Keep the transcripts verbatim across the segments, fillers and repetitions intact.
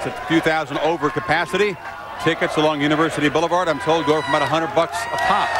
a few thousand over capacity. Tickets along University Boulevard, I'm told, go for about a hundred bucks a pop.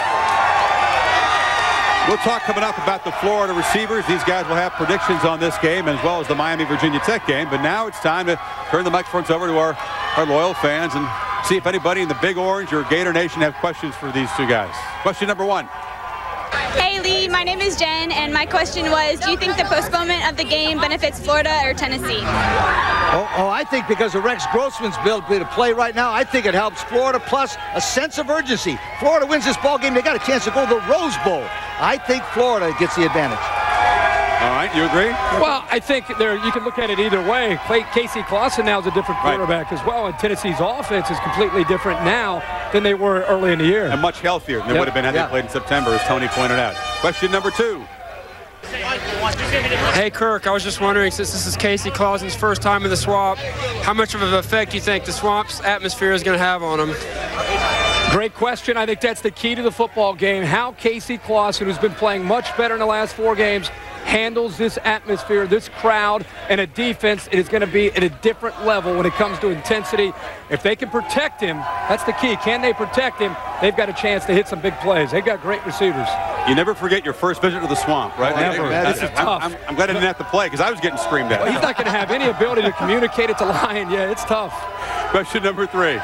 We'll talk coming up about the Florida receivers. These guys will have predictions on this game as well as the Miami-Virginia Tech game. But now it's time to turn the microphones over to our, our loyal fans and see if anybody in the Big Orange or Gator Nation have questions for these two guys. Question number one. Hey Lee, my name is Jen, and my question was, do you think the postponement of the game benefits Florida or Tennessee? Oh, oh I think because of Rex Grossman's ability to play right now, I think it helps Florida, plus a sense of urgency. Florida wins this ball game, they got a chance to go to the Rose Bowl. I think Florida gets the advantage. All right, you agree? Well, I think there you can look at it either way. Casey Clausen now is a different quarterback right. as well, and Tennessee's offense is completely different now than they were early in the year. And much healthier than they yep. would have been had yeah. they played in September, as Tony pointed out. Question number two. Hey, Kirk, I was just wondering, since this is Casey Clausen's first time in the Swamp, how much of an effect do you think the Swamp's atmosphere is going to have on him? Great question. I think that's the key to the football game. How Casey Clausen, who's been playing much better in the last four games, handles this atmosphere, this crowd, and a defense. It is going to be at a different level when it comes to intensity. If they can protect him, that's the key. Can they protect him? They've got a chance to hit some big plays. They've got great receivers. You never forget your first visit to the Swamp, right? Oh, never. I, This is tough. I'm, I'm, I'm glad I didn't have to play because I was getting screamed at. Well, he's not going to have any ability to communicate it to Lyon. Yeah, it's tough. Question number three.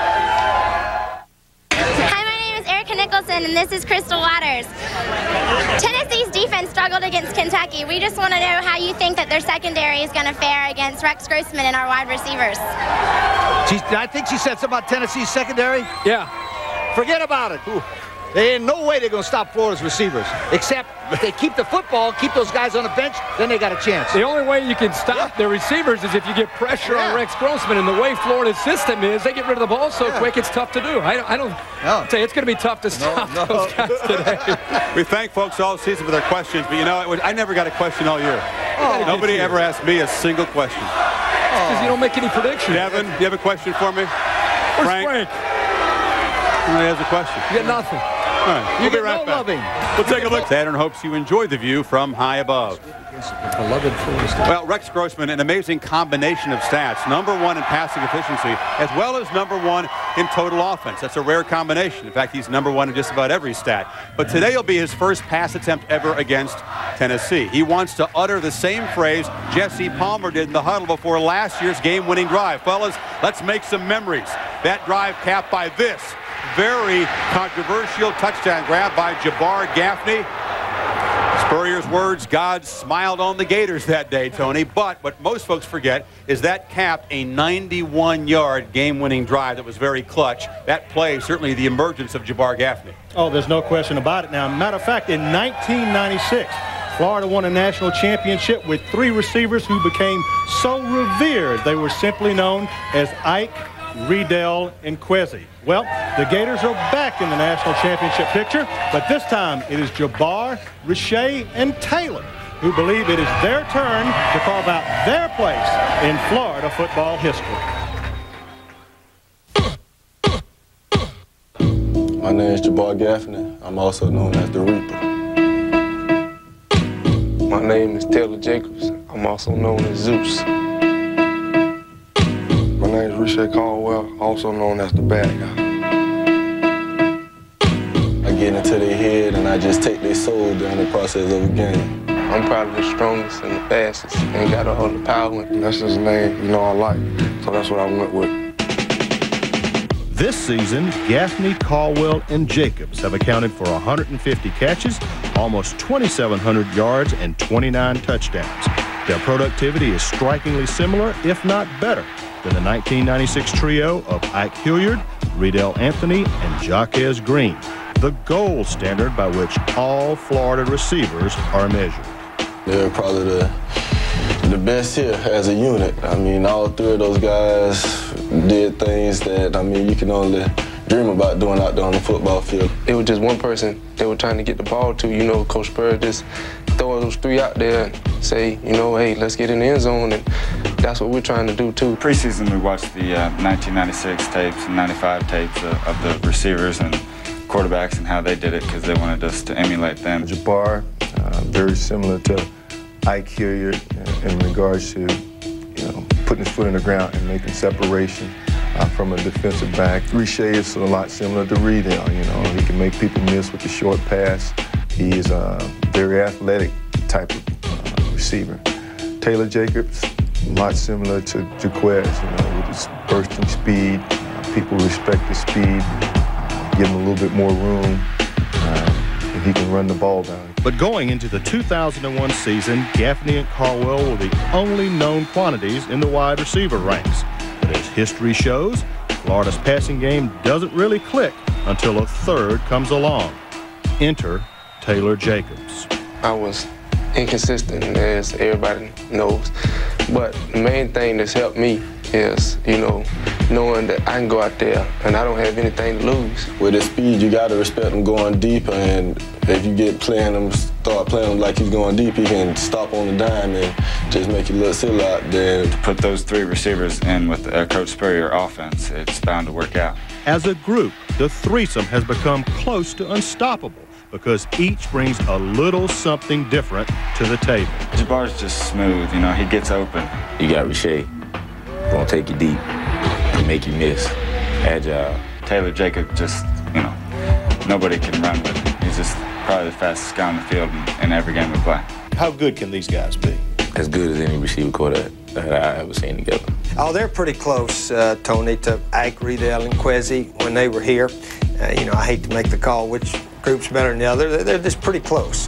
Nicholson, and this is Crystal Waters. Tennessee's defense struggled against Kentucky. We just want to know how you think that their secondary is going to fare against Rex Grossman and our wide receivers. She, I think she said something about Tennessee's secondary. Yeah. Forget about it. Ooh. There ain't no way they're going to stop Florida's receivers, except if they keep the football, keep those guys on the bench, then they got a chance. The only way you can stop yeah. their receivers is if you get pressure yeah. on Rex Grossman, and the way Florida's system is, they get rid of the ball so yeah. quick, it's tough to do. I, I don't no. say it's going to be tough to stop no, no. those guys today. We thank folks all season for their questions, but you know, it was, I never got a question all year. Oh, Nobody ever asked me a single question. Because oh. you don't make any predictions. Devin, do you have a question for me? Where's Frank? Frank? He has a question. You get nothing. All right, you we'll get be right no back. loving. We'll take a look. Saturn hopes you enjoy the view from high above. Well, Rex Grossman, an amazing combination of stats. Number one in passing efficiency, as well as number one in total offense. That's a rare combination. In fact, he's number one in just about every stat. But today will be his first pass attempt ever against Tennessee. He wants to utter the same phrase Jesse Palmer did in the huddle before last year's game-winning drive. Fellas, let's make some memories. That drive capped by this very controversial touchdown grab by Jabbar Gaffney. Spurrier's words, God smiled on the Gators that day, Tony. But what most folks forget is that capped a ninety-one yard game-winning drive that was very clutch. That play, certainly the emergence of Jabbar Gaffney. Oh, there's no question about it. Now, matter of fact, in nineteen ninety-six, Florida won a national championship with three receivers who became so revered they were simply known as Ike, Riedel, and Kwesi. Well, the Gators are back in the national championship picture, but this time it is Jabbar, Riche, and Taylor who believe it is their turn to carve out their place in Florida football history. My name is Jabbar Gaffney. I'm also known as the Reaper. My name is Taylor Jacobs. I'm also known as Zeus. My name is Riche Caldwell, also known as the Bad Guy. I get into their head and I just take their soul during the process of a game. I'm probably the strongest and the fastest. Ain't got all the power. And that's his name, you know, I like. So that's what I went with. This season, Gaffney, Caldwell, and Jacobs have accounted for one hundred fifty catches, almost twenty-seven hundred yards, and twenty-nine touchdowns. Their productivity is strikingly similar, if not better, than the nineteen ninety-six trio of Ike Hilliard, Riedel Anthony, and Jaquez Green, the gold standard by which all Florida receivers are measured. They're probably the, the best here as a unit. I mean, all three of those guys did things that, I mean, you can only dream about doing out there on the football field. It was just one person they were trying to get the ball to. You know, Coach Spurrier just throw those three out there and say, you know, hey, let's get in the end zone, and that's what we're trying to do, too. Preseason, we watched the uh, nineteen ninety-six tapes and ninety-five tapes uh, of the receivers and quarterbacks and how they did it because they wanted us to emulate them. Jabbar, uh, very similar to Ike Hilliard in, in regards to, you know, putting putting his foot in the ground and making separation uh, from a defensive back. Richey is a lot similar to Riedel. You know, he can make people miss with the short pass. He is a very athletic type of uh, receiver. Taylor Jacobs, a lot similar to Jaquez, you know, with his bursting speed. Uh, people respect his speed, uh, give him a little bit more room, uh, and he can run the ball down. But going into the two thousand one season, Gaffney and Caldwell were the only known quantities in the wide receiver ranks. But as history shows, Florida's passing game doesn't really click until a third comes along. Enter Taylor Jacobs. I was inconsistent, as everybody knows. But the main thing that's helped me is, you know, knowing that I can go out there and I don't have anything to lose. With his speed, you got to respect him going deeper, and if you get playing him, start playing him like he's going deep, he can stop on the dime and just make you look silly out there. To put those three receivers in with uh, Coach Spurrier offense, it's bound to work out. As a group, the threesome has become close to unstoppable because each brings a little something different to the table. Jabbar's just smooth, you know, he gets open. You got Richey, gonna take you deep, make you miss, agile. Taylor Jacob just, you know, nobody can run with him. He's just probably the fastest guy on the field in, in every game we play. How good can these guys be? As good as any receiver core that, that I ever seen together. Oh, they're pretty close, uh, Tony, to Ike, Riedel, and Kwesi when they were here. Uh, you know, I hate to make the call which group's better than the other. They're, they're just pretty close.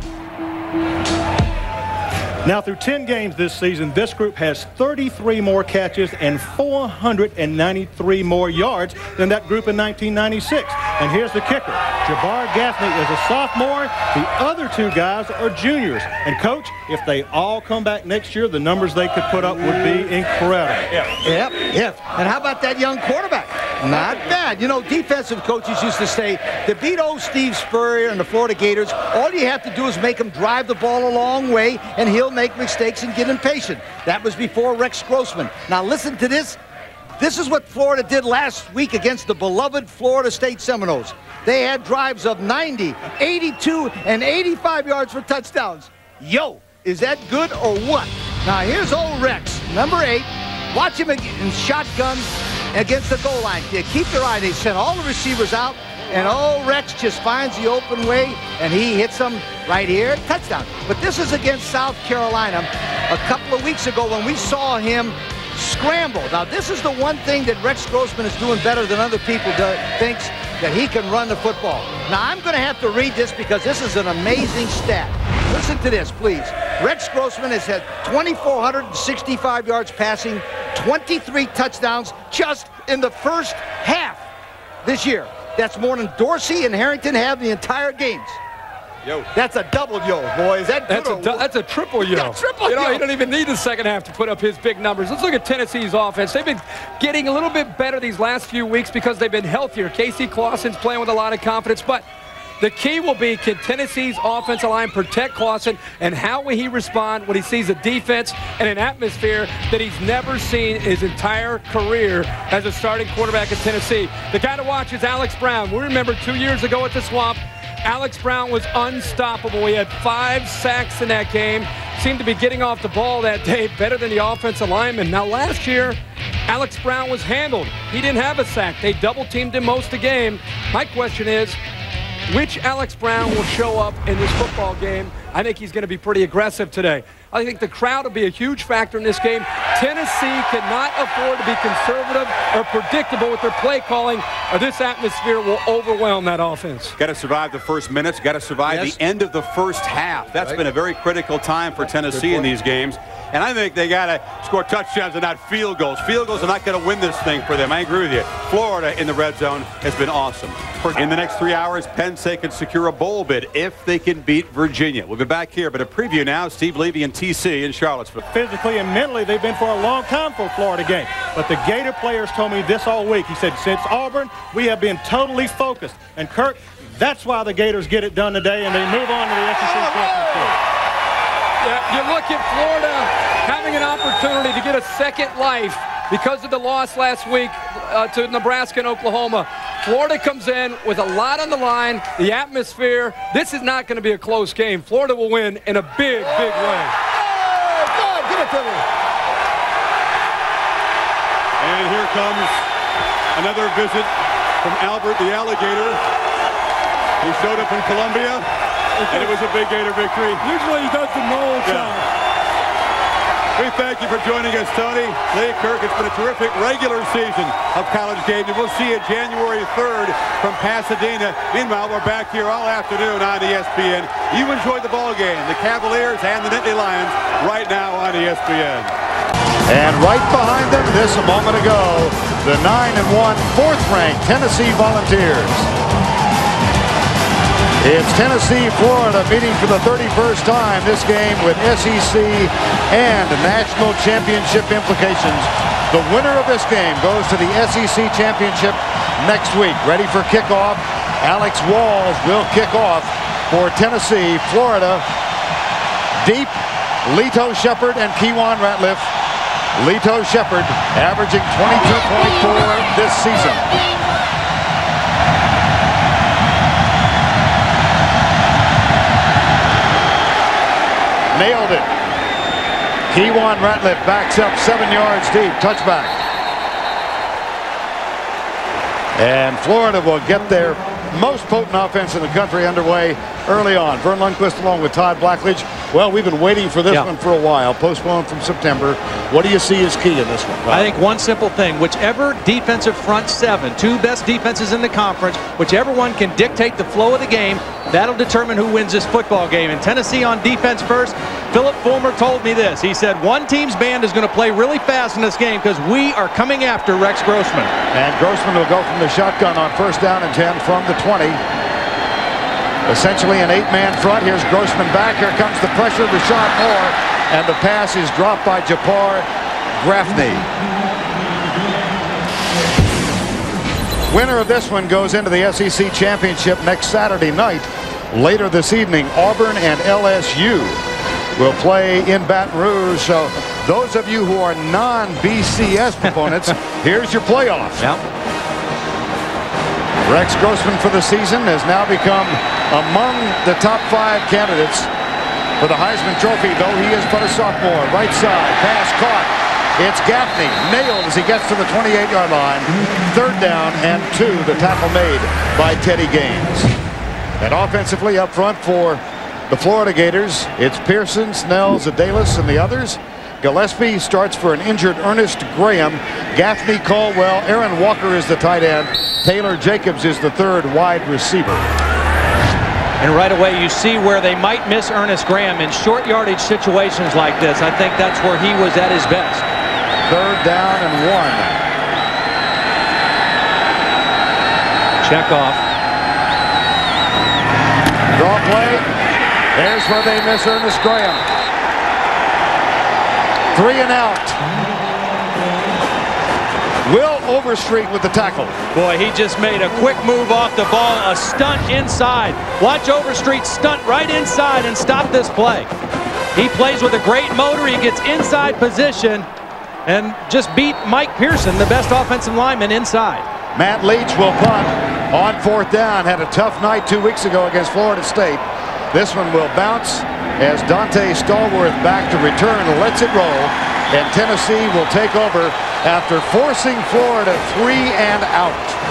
Now, through ten games this season, this group has thirty-three more catches and four hundred ninety-three more yards than that group in nineteen ninety-six. And here's the kicker. Jabbar Gaffney is a sophomore. The other two guys are juniors. And, Coach, if they all come back next year, the numbers they could put up would be incredible. Yep, yep. And how about that young quarterback? Not bad. You know, defensive coaches used to say, to beat old Steve Spurrier and the Florida Gators, all you have to do is make him drive the ball a long way, and he'll make mistakes and get impatient. That was before Rex Grossman. Now listen to this. This is what Florida did last week against the beloved Florida State Seminoles. They had drives of ninety, eighty-two, and eighty-five yards for touchdowns. Yo, is that good or what? Now here's old Rex, number eight. Watch him in shotgun against the goal line. You keep your eye. They sent all the receivers out, and old Rex just finds the open way, and he hits them right here. Touchdown. But this is against South Carolina a couple of weeks ago when we saw him scramble. Now, this is the one thing that Rex Grossman is doing better than other people do, thinks that he can run the football. Now, I'm going to have to read this because this is an amazing stat. Listen to this, please. Rex Grossman has had two thousand four hundred sixty-five yards passing, twenty-three touchdowns just in the first half this year. That's more than Dorsey and Harrington have the entire games. Yo. That's a double yo, boy. Is that that's good? A, that's a triple yo. Yeah, triple you know, yo. he don't even need the second half to put up his big numbers. Let's look at Tennessee's offense. They've been getting a little bit better these last few weeks because they've been healthier. Casey Clausen's playing with a lot of confidence, but the key will be, can Tennessee's offensive line protect Clausen, and how will he respond when he sees a defense and an atmosphere that he's never seen in his entire career as a starting quarterback at Tennessee? The guy to watch is Alex Brown. We remember two years ago at the Swamp, Alex Brown was unstoppable. He had five sacks in that game. Seemed to be getting off the ball that day better than the offensive lineman. Now, last year, Alex Brown was handled. He didn't have a sack. They double-teamed him most of the game. My question is, which Alex Brown will show up in this football game? I think he's going to be pretty aggressive today. I think the crowd will be a huge factor in this game. Tennessee cannot afford to be conservative or predictable with their play calling, or this atmosphere will overwhelm that offense. Got to survive the first minutes. Got to survive yes. the end of the first half. That's right. been a very critical time for Tennessee in these games. And I think they got to score touchdowns and not field goals. Field goals are not going to win this thing for them. I agree with you. Florida in the red zone has been awesome. In the next three hours, Penn State can secure a bowl bid if they can beat Virginia. We'll be back here, but a preview now. Steve Levy and T C in Charlottesville. Physically and mentally, they've been for a long time for a Florida game. But the Gator players told me this all week. He said, since Auburn, we have been totally focused. And, Kirk, that's why the Gators get it done today, and they move on to the S E C championship. Yeah, you look at Florida having an opportunity to get a second life because of the loss last week uh, to Nebraska and Oklahoma. Florida comes in with a lot on the line, the atmosphere. This is not going to be a close game. Florida will win in a big, big way. Oh, God, give it to me. And here comes another visit from Albert the Alligator. He showed up in Columbia, and it was a big Gator victory. Usually he does the Noel job. We thank you for joining us, Tony. Lee Kirk, it's been a terrific regular season of College Game Day. We'll see you January third from Pasadena. Meanwhile, we're back here all afternoon on E S P N. You enjoy the ball game, the Cavaliers and the Nittany Lions, right now on E S P N. And right behind them, this a moment ago, the nine and one fourth-ranked Tennessee Volunteers. It's Tennessee, Florida meeting for the thirty-first time. This game with S E C and national championship implications. The winner of this game goes to the S E C championship next week. Ready for kickoff. Alex Walls will kick off for Tennessee, Florida. Deep, Leto Shepard and Kewan Ratliff. Leto Shepard averaging twenty-two point four this season. Nailed it. Kewan Ratliff backs up seven yards deep. Touchback. And Florida will get their most potent offense in the country underway early on. Vern Lundquist along with Todd Blackledge. Well, we've been waiting for this yeah. one for a while. Postponed from September. What do you see as key in this one? I think one simple thing. Whichever defensive front seven, two best defenses in the conference, whichever one can dictate the flow of the game, that'll determine who wins this football game. And Tennessee on defense first. Philip Fulmer told me this. He said one team's band is going to play really fast in this game because we are coming after Rex Grossman. And Grossman will go from the shotgun on first down and ten from the twenty. Essentially an eight-man front. Here's Grossman back. Here comes the pressure. Rashad Moore. And the pass is dropped by Japar Grafney. Winner of this one goes into the S E C championship next Saturday night. Later this evening, Auburn and L S U will play in Baton Rouge. So those of you who are non-B C S proponents, here's your playoff. Yep. Rex Grossman for the season has now become among the top five candidates for the Heisman Trophy, though he is but a sophomore. Right side, pass caught. It's Gaffney, nailed as he gets to the twenty-eight yard line. Third down and two, the tackle made by Teddy Gaines. And offensively up front for the Florida Gators, it's Pearson, Snell, Zadelis, and the others. Gillespie starts for an injured Ernest Graham. Gaffney, Caldwell, Aaron Walker is the tight end. Taylor Jacobs is the third wide receiver. And right away you see where they might miss Ernest Graham in short yardage situations like this. I think that's where he was at his best. Third down and one. Check off. Draw play. There's where they miss Ernest Graham. Three and out. Will Overstreet with the tackle. Boy, he just made a quick move off the ball, a stunt inside. Watch Overstreet stunt right inside and stop this play. He plays with a great motor. He gets inside position and just beat Mike Pearson, the best offensive lineman, inside. Matt Leach will punt on fourth down. Had a tough night two weeks ago against Florida State. This one will bounce as Dante Stallworth back to return, lets it roll, and Tennessee will take over after forcing Florida three and out.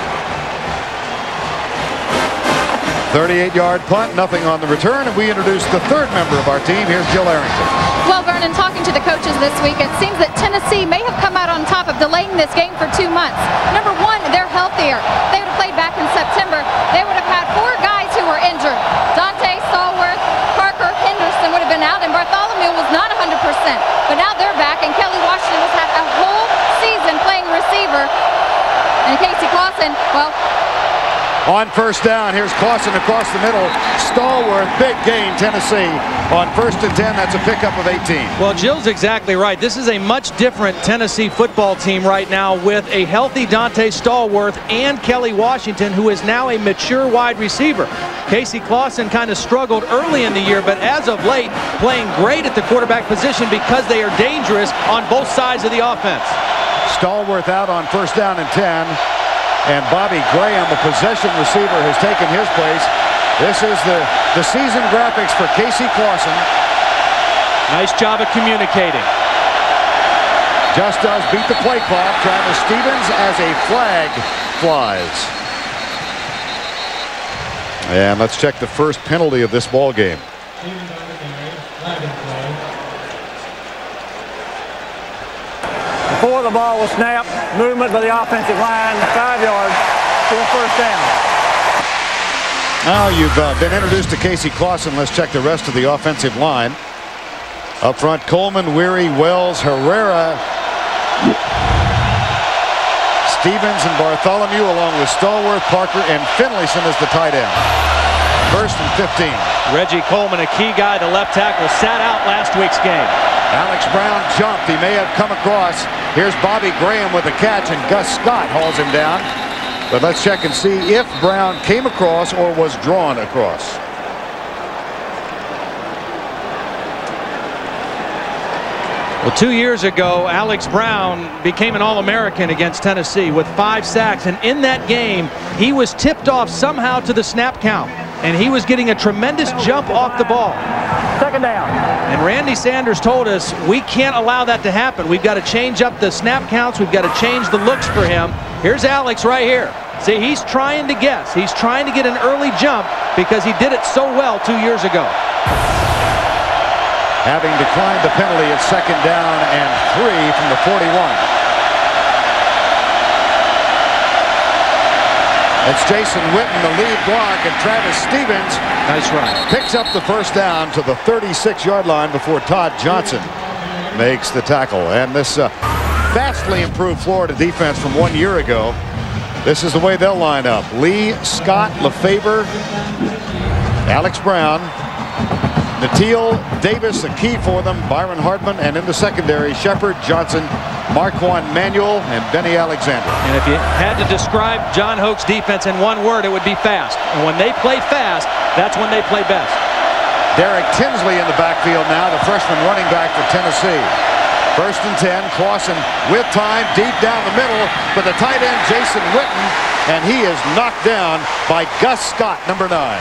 thirty-eight yard punt, nothing on the return, and we introduce the third member of our team. Here's Jill Arrington. Well, Vernon, talking to the coaches this week, it seems that Tennessee may have come out on top of delaying this game for two months. Number one, they're healthier. They would have played back in September. They would have had four guys who were injured. Dante Stallworth, Parker Henderson would have been out, and Bartholomew was not one hundred percent. But now they're back, and Kelly Washington has had a whole season playing receiver. And Casey Clausen, well, on first down, here's Clausen across the middle. Stallworth, big gain, Tennessee. On first and ten, that's a pickup of eighteen. Well, Jill's exactly right. This is a much different Tennessee football team right now with a healthy Dante Stallworth and Kelly Washington, who is now a mature wide receiver. Casey Clausen kind of struggled early in the year, but as of late, playing great at the quarterback position because they are dangerous on both sides of the offense. Stallworth out on first down and ten. And Bobby Graham, a possession receiver, has taken his place. This is the, the season graphics for Casey Clausen. Nice job of communicating. just does beat the play clock. Travis Stevens as a flag flies. And let's check the first penalty of this ball game. Before the ball was snapped, movement by the offensive line, five yards for a first down. Now you've uh, been introduced to Casey Clausen. Let's check the rest of the offensive line. Up front, Coleman, Weary, Wells, Herrera, Stevens and Bartholomew, along with Stallworth, Parker, and Finlayson as the tight end. First and fifteen. Reggie Coleman, a key guy, the left tackle, sat out last week's game. Alex Brown jumped. He may have come across. Here's Bobby Graham with a catch, and Gus Scott hauls him down. But let's check and see if Brown came across or was drawn across. Well, two years ago, Alex Brown became an All-American against Tennessee with five sacks. And in that game, he was tipped off somehow to the snap count. And he was getting a tremendous jump off the ball. Second down. And Randy Sanders told us we can't allow that to happen. We've got to change up the snap counts. We've got to change the looks for him. Here's Alex right here. See, he's trying to guess. He's trying to get an early jump because he did it so well two years ago. Having declined the penalty at second down and three from the forty-one. It's Jason Witten, the lead block, and Travis Stevens nice run. Picks up the first down to the thirty-six yard line before Todd Johnson makes the tackle. And this uh, vastly improved Florida defense from one year ago. This is the way they'll line up. Lee, Scott, LeFevre, Alex Brown, Natil Davis, a key for them, Byron Hardman, and in the secondary, Shepard, Johnson, Marquand Manuel, and Benny Alexander. And if you had to describe John Hoke's defense in one word, it would be fast. And when they play fast, that's when they play best. Derek Tinsley in the backfield now, the freshman running back for Tennessee. First and ten, Clausen with time, deep down the middle, but the tight end, Jason Witten, and he is knocked down by Gus Scott, number nine.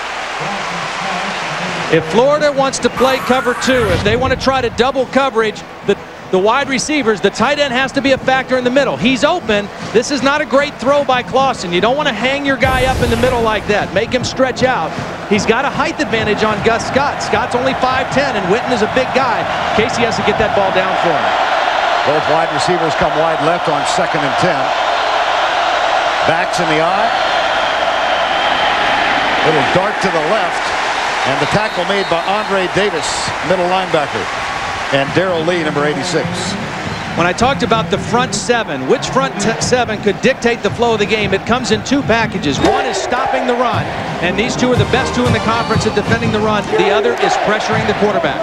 If Florida wants to play cover two, if they want to try to double coverage, the, the wide receivers, the tight end has to be a factor in the middle. He's open. This is not a great throw by Clausen. You don't want to hang your guy up in the middle like that. Make him stretch out. He's got a height advantage on Gus Scott. Scott's only five ten, and Witten is a big guy. Casey has to get that ball down for him. Both wide receivers come wide left on second and ten. Backs in the eye. Little dart to the left. And the tackle made by Andre Davis, middle linebacker. And Darrell Lee, number eighty-six. When I talked about the front seven, which front seven could dictate the flow of the game, it comes in two packages. One is stopping the run, and these two are the best two in the conference at defending the run. The other is pressuring the quarterback.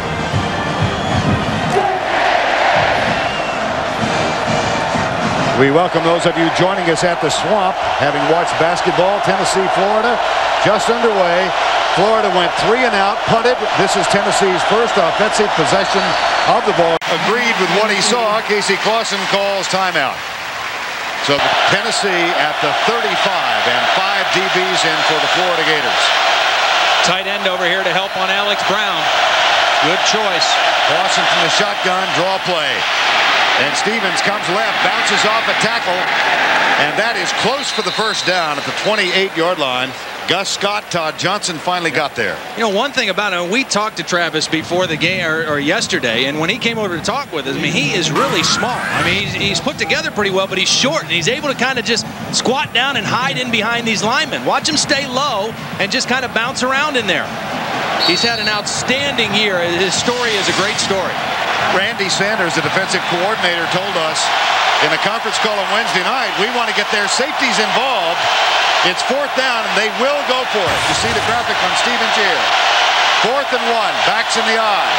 We welcome those of you joining us at the Swamp, having watched basketball, Tennessee, Florida, just underway. Florida went three and out, punted. This is Tennessee's first offensive possession of the ball. Agreed with what he saw. Casey Clausen calls timeout. So Tennessee at the thirty-five, and five D Bs in for the Florida Gators. Tight end over here to help on Alex Brown. Good choice. Clausen from the shotgun, draw play. And Stevens comes left, bounces off a tackle, and that is close for the first down at the twenty-eight yard line. Gus Scott, Todd Johnson finally got there. You know, one thing about it, we talked to Travis before the game, or, or yesterday, and when he came over to talk with us, I mean, he is really small. I mean, he's, he's put together pretty well, but he's short, and he's able to kind of just squat down and hide in behind these linemen. Watch him stay low and just kind of bounce around in there. He's had an outstanding year. His story is a great story. Randy Sanders, the defensive coordinator, told us in a conference call on Wednesday night, we want to get their safeties involved. It's fourth down, and they will go for it. You see the graphic on Stevens here. Fourth and one, backs in the eye.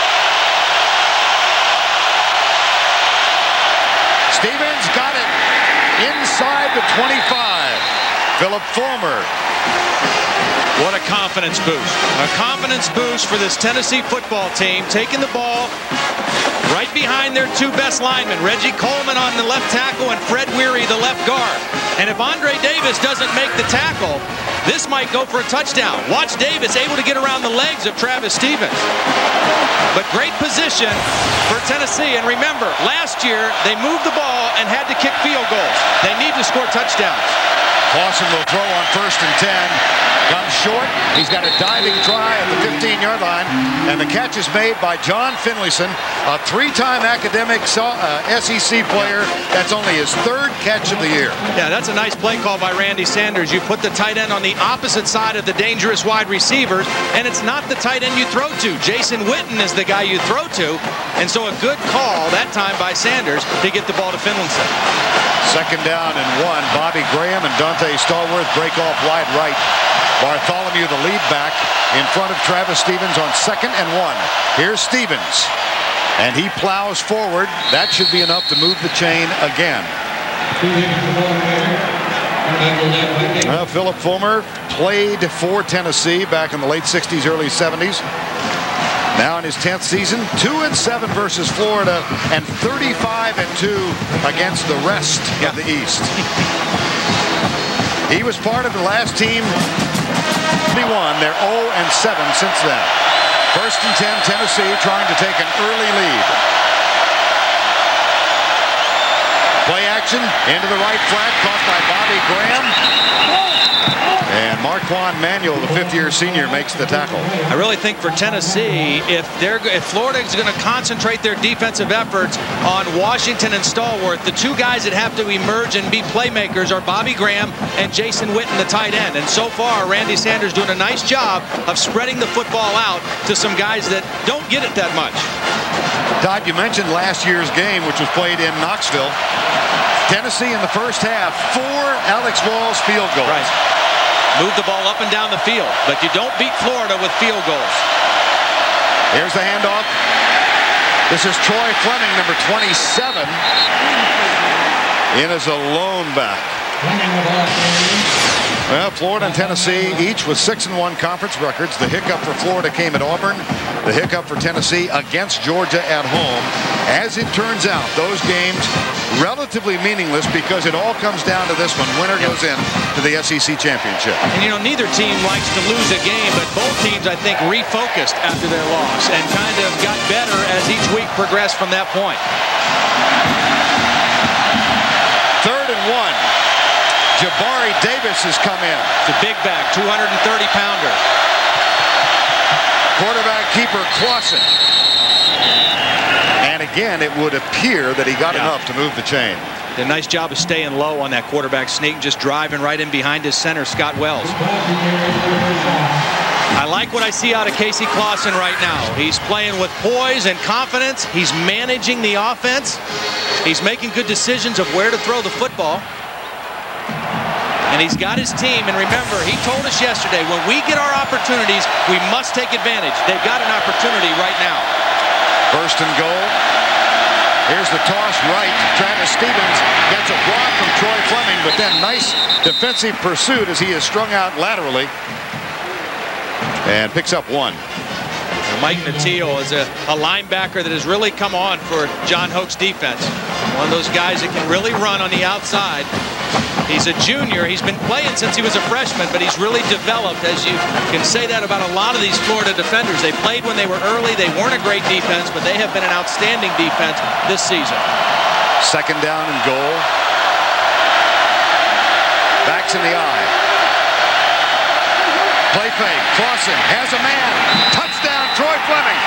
Stevens got it inside the twenty-five. Philip Fulmer. What a confidence boost. A confidence boost for this Tennessee football team, taking the ball right behind their two best linemen, Reggie Coleman on the left tackle and Fred Weary, the left guard. And if Andre Davis doesn't make the tackle, this might go for a touchdown. Watch Davis able to get around the legs of Travis Stevens. But great position for Tennessee. And remember, last year they moved the ball and had to kick field goals. They need to score touchdowns. Clausen will throw on first and ten. Comes short. He's got a diving try at the fifteen-yard line. And the catch is made by John Finlayson, a three-time academic uh, S E C player. That's only his third catch of the year. Yeah, that's a nice play call by Randy Sanders. You put the tight end on the opposite side of the dangerous wide receivers, and it's not the tight end you throw to. Jason Witten is the guy you throw to. And so a good call that time by Sanders to get the ball to Finlayson. Second down and one. Bobby Graham and Dante Stallworth break off wide right. Bartholomew, the lead back, in front of Travis Stevens on second and one. Here's Stevens, and he plows forward. That should be enough to move the chain again. Well, Philip Fulmer played for Tennessee back in the late sixties, early seventies. Now in his tenth season, two and seven versus Florida, and thirty-five and two against the rest yeah. of the East. He was part of the last team. One. They're oh and seven since then. First and ten, Tennessee trying to take an early lead. Play action into the right flat, caught by Bobby Graham. And Marquand Manuel, the fifth-year senior, makes the tackle. I really think for Tennessee, if they're if Florida is going to concentrate their defensive efforts on Washington and Stallworth, the two guys that have to emerge and be playmakers are Bobby Graham and Jason Witten, the tight end. And so far, Randy Sanders doing a nice job of spreading the football out to some guys that don't get it that much. Todd, you mentioned last year's game, which was played in Knoxville. Tennessee in the first half, four Alex Walls field goals. Right. Move the ball up and down the field, but you don't beat Florida with field goals. Here's the handoff. This is Troy Fleming, number twenty-seven, in as a lone back. Well, Florida and Tennessee each with six and one conference records. The hiccup for Florida came at Auburn. The hiccup for Tennessee against Georgia at home. As it turns out, those games relatively meaningless because it all comes down to this one. Winner goes in to the S E C championship. And you know, neither team likes to lose a game, but both teams, I think, refocused after their loss and kind of got better as each week progressed from that point. Third and one. Jabari Davis has come in. It's a big back, two hundred thirty pounder. Quarterback keeper Clausen. And again, it would appear that he got yeah. enough to move the chain. Did a nice job of staying low on that quarterback sneak, just driving right in behind his center, Scott Wells. I like what I see out of Casey Clausen right now. He's playing with poise and confidence. He's managing the offense. He's making good decisions of where to throw the football. And he's got his team, and remember, he told us yesterday, when we get our opportunities, we must take advantage. They've got an opportunity right now. First and goal. Here's the toss right. Travis Stevens gets a block from Troy Fleming, but then nice defensive pursuit as he is strung out laterally and picks up one. Mike Natile is a, a linebacker that has really come on for John Hoke's defense. One of those guys that can really run on the outside. He's a junior. He's been playing since he was a freshman, but he's really developed, as you can say that about a lot of these Florida defenders. They played when they were early. They weren't a great defense, but they have been an outstanding defense this season. Second down and goal. Backs in the eye. Play fake. Clausen has a man. Touchdown, Troy Fleming.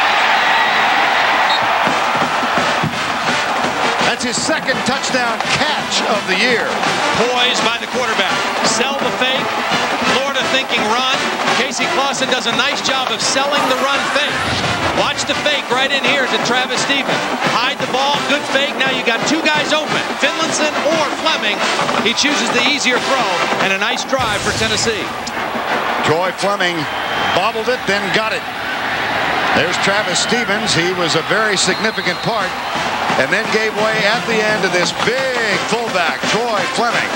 That's his second touchdown catch of the year. Poised by the quarterback. Sell the fake. Florida thinking run. Casey Clausen does a nice job of selling the run fake. Watch the fake right in here to Travis Stevens. Hide the ball. Good fake. Now you got two guys open. Finlayson or Fleming. He chooses the easier throw, and a nice drive for Tennessee. Troy Fleming bobbled it, then got it. There's Travis Stevens. He was a very significant part, and then gave way at the end to this big fullback, Troy Fleming.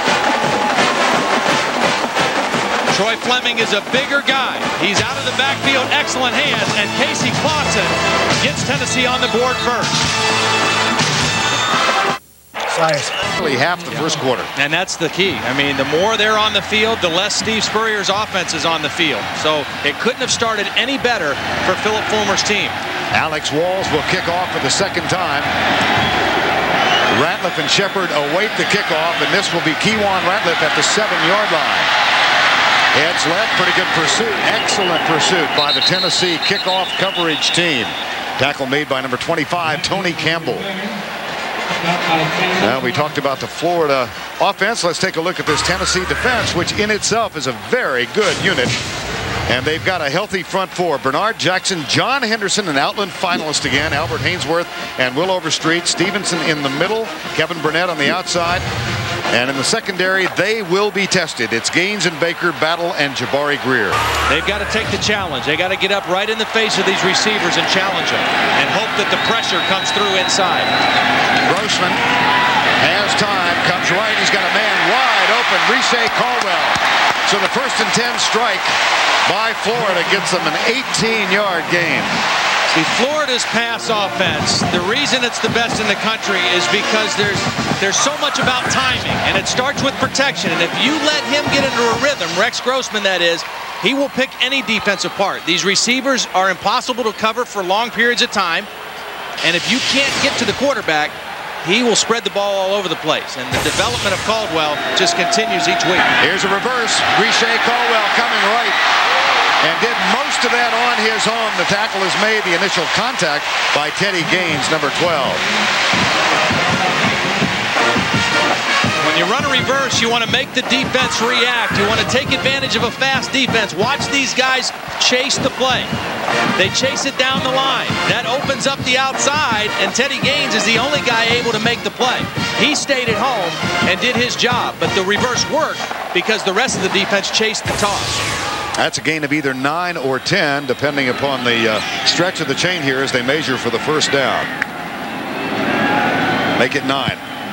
Troy Fleming is a bigger guy. He's out of the backfield, excellent hands, and Casey Clausen gets Tennessee on the board first. Really half the first quarter. And that's the key. I mean, the more they're on the field, the less Steve Spurrier's offense is on the field. So it couldn't have started any better for Philip Fulmer's team. Alex Walls will kick off for the second time. Ratliff and Shepard await the kickoff, and this will be Kewan Ratliff at the seven-yard line. Heads left, pretty good pursuit. Excellent pursuit by the Tennessee kickoff coverage team. Tackle made by number twenty-five, Tony Campbell. Now we talked about the Florida offense. Let's take a look at this Tennessee defense, which in itself is a very good unit. And they've got a healthy front four. Bernard Jackson, John Henderson, an Outland finalist again. Albert Hainsworth and Will Overstreet. Stevenson in the middle. Kevin Burnett on the outside. And in the secondary, they will be tested. It's Gaines and Baker, Battle, and Jabari Greer. They've got to take the challenge. They got to get up right in the face of these receivers and challenge them and hope that the pressure comes through inside. Grossman has time, comes right. He's got a man wide open. Riche Caldwell. So the first and ten strike by Florida gets them an eighteen-yard gain. See, Florida's pass offense, the reason it's the best in the country is because there's there's so much about timing, and it starts with protection. And if you let him get into a rhythm, Rex Grossman that is, he will pick any defense apart. These receivers are impossible to cover for long periods of time, and if you can't get to the quarterback, he will spread the ball all over the place. And the development of Caldwell just continues each week. Here's a reverse. Riche Caldwell coming right. And did most of that on his own. The tackle is made, the initial contact by Teddy Gaines, number twelve. When you run a reverse, you want to make the defense react. You want to take advantage of a fast defense. Watch these guys chase the play. They chase it down the line. That opens up the outside, and Teddy Gaines is the only guy able to make the play. He stayed at home and did his job, but the reverse worked because the rest of the defense chased the toss. That's a gain of either nine or ten, depending upon the uh, stretch of the chain here as they measure for the first down. Make it nine.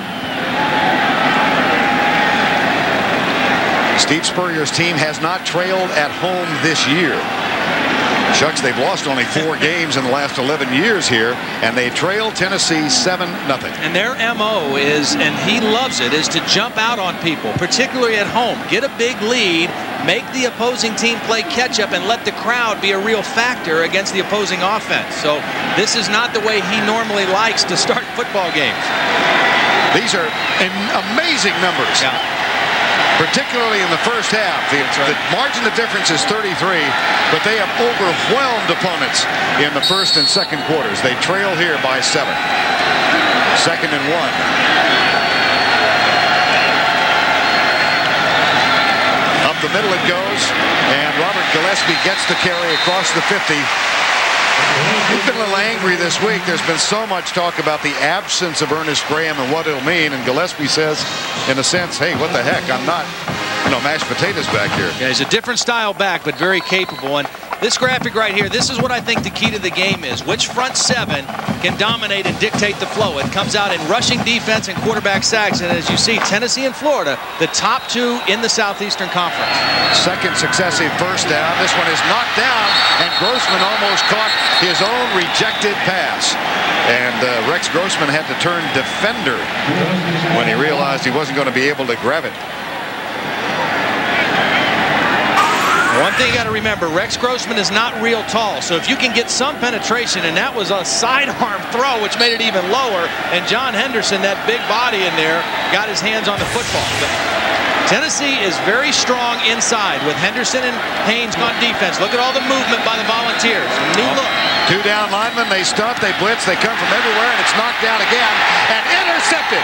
Steve Spurrier's team has not trailed at home this year. Shucks, they've lost only four games in the last eleven years here, and they trail Tennessee seven nothing. And their M O is, and he loves it, is to jump out on people, particularly at home. Get a big lead, make the opposing team play catch-up, and let the crowd be a real factor against the opposing offense. So this is not the way he normally likes to start football games. These are amazing numbers. Yeah. Particularly in the first half. The, right. the margin of difference is thirty-three, but they have overwhelmed opponents in the first and second quarters. They trail here by seven. Second and one. Up the middle it goes, and Robert Gillespie gets the carry across the fifty. He's been a little angry this week. There's been so much talk about the absence of Ernest Graham and what it'll mean. And Gillespie says, in a sense, hey, what the heck? I'm not, you know, mashed potatoes back here. Yeah, he's a different style back, but very capable. And this graphic right here, this is what I think the key to the game is. Which front seven can dominate and dictate the flow? It comes out in rushing defense and quarterback sacks. And as you see, Tennessee and Florida, the top two in the Southeastern Conference. Second successive first down. This one is knocked down, and Grossman almost caught his own rejected pass. And uh, Rex Grossman had to turn defender when he realized he wasn't going to be able to grab it. One thing you got to remember, Rex Grossman is not real tall, so if you can get some penetration, and that was a sidearm throw, which made it even lower, and John Henderson, that big body in there, got his hands on the football. But Tennessee is very strong inside with Henderson and Haynes on defense. Look at all the movement by the Volunteers. New look. Two down linemen, they stunt, they blitz, they come from everywhere, and it's knocked down again and intercepted.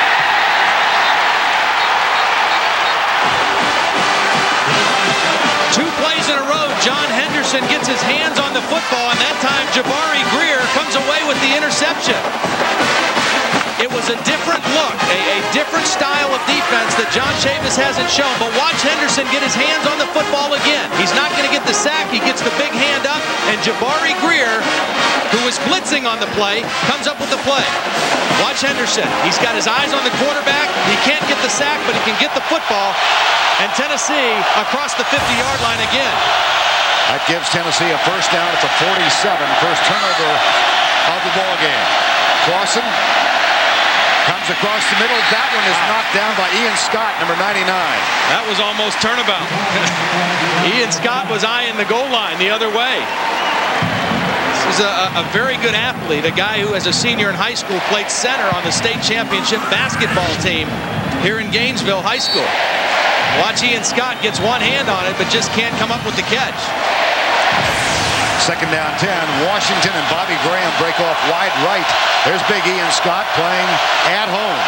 Two plays in a row, John Henderson gets his hands on the football, and that time Jabari Greer comes away with the interception. It was a different look, a, a different style of defense that John Chavis hasn't shown, but watch Henderson get his hands on the football again. He's not going to get the sack, he gets the big hand up, and Jabari Greer, who was blitzing on the play, comes up with the play. Watch Henderson, he's got his eyes on the quarterback, he can't get the sack, but he can get the football. And Tennessee across the fifty-yard line again. That gives Tennessee a first down at the forty-seven. First turnover of the ball game. Clausen Comes across the middle. That one is knocked down by Ian Scott, number ninety-nine. That was almost turnabout. Ian Scott was eyeing the goal line the other way. This is a, a very good athlete, a guy who as a senior in high school played center on the state championship basketball team here in Gainesville High School. Watch Ian Scott gets one hand on it, but just can't come up with the catch. Second down ten. Washington and Bobby Graham break off wide right. There's big Ian Scott playing at home.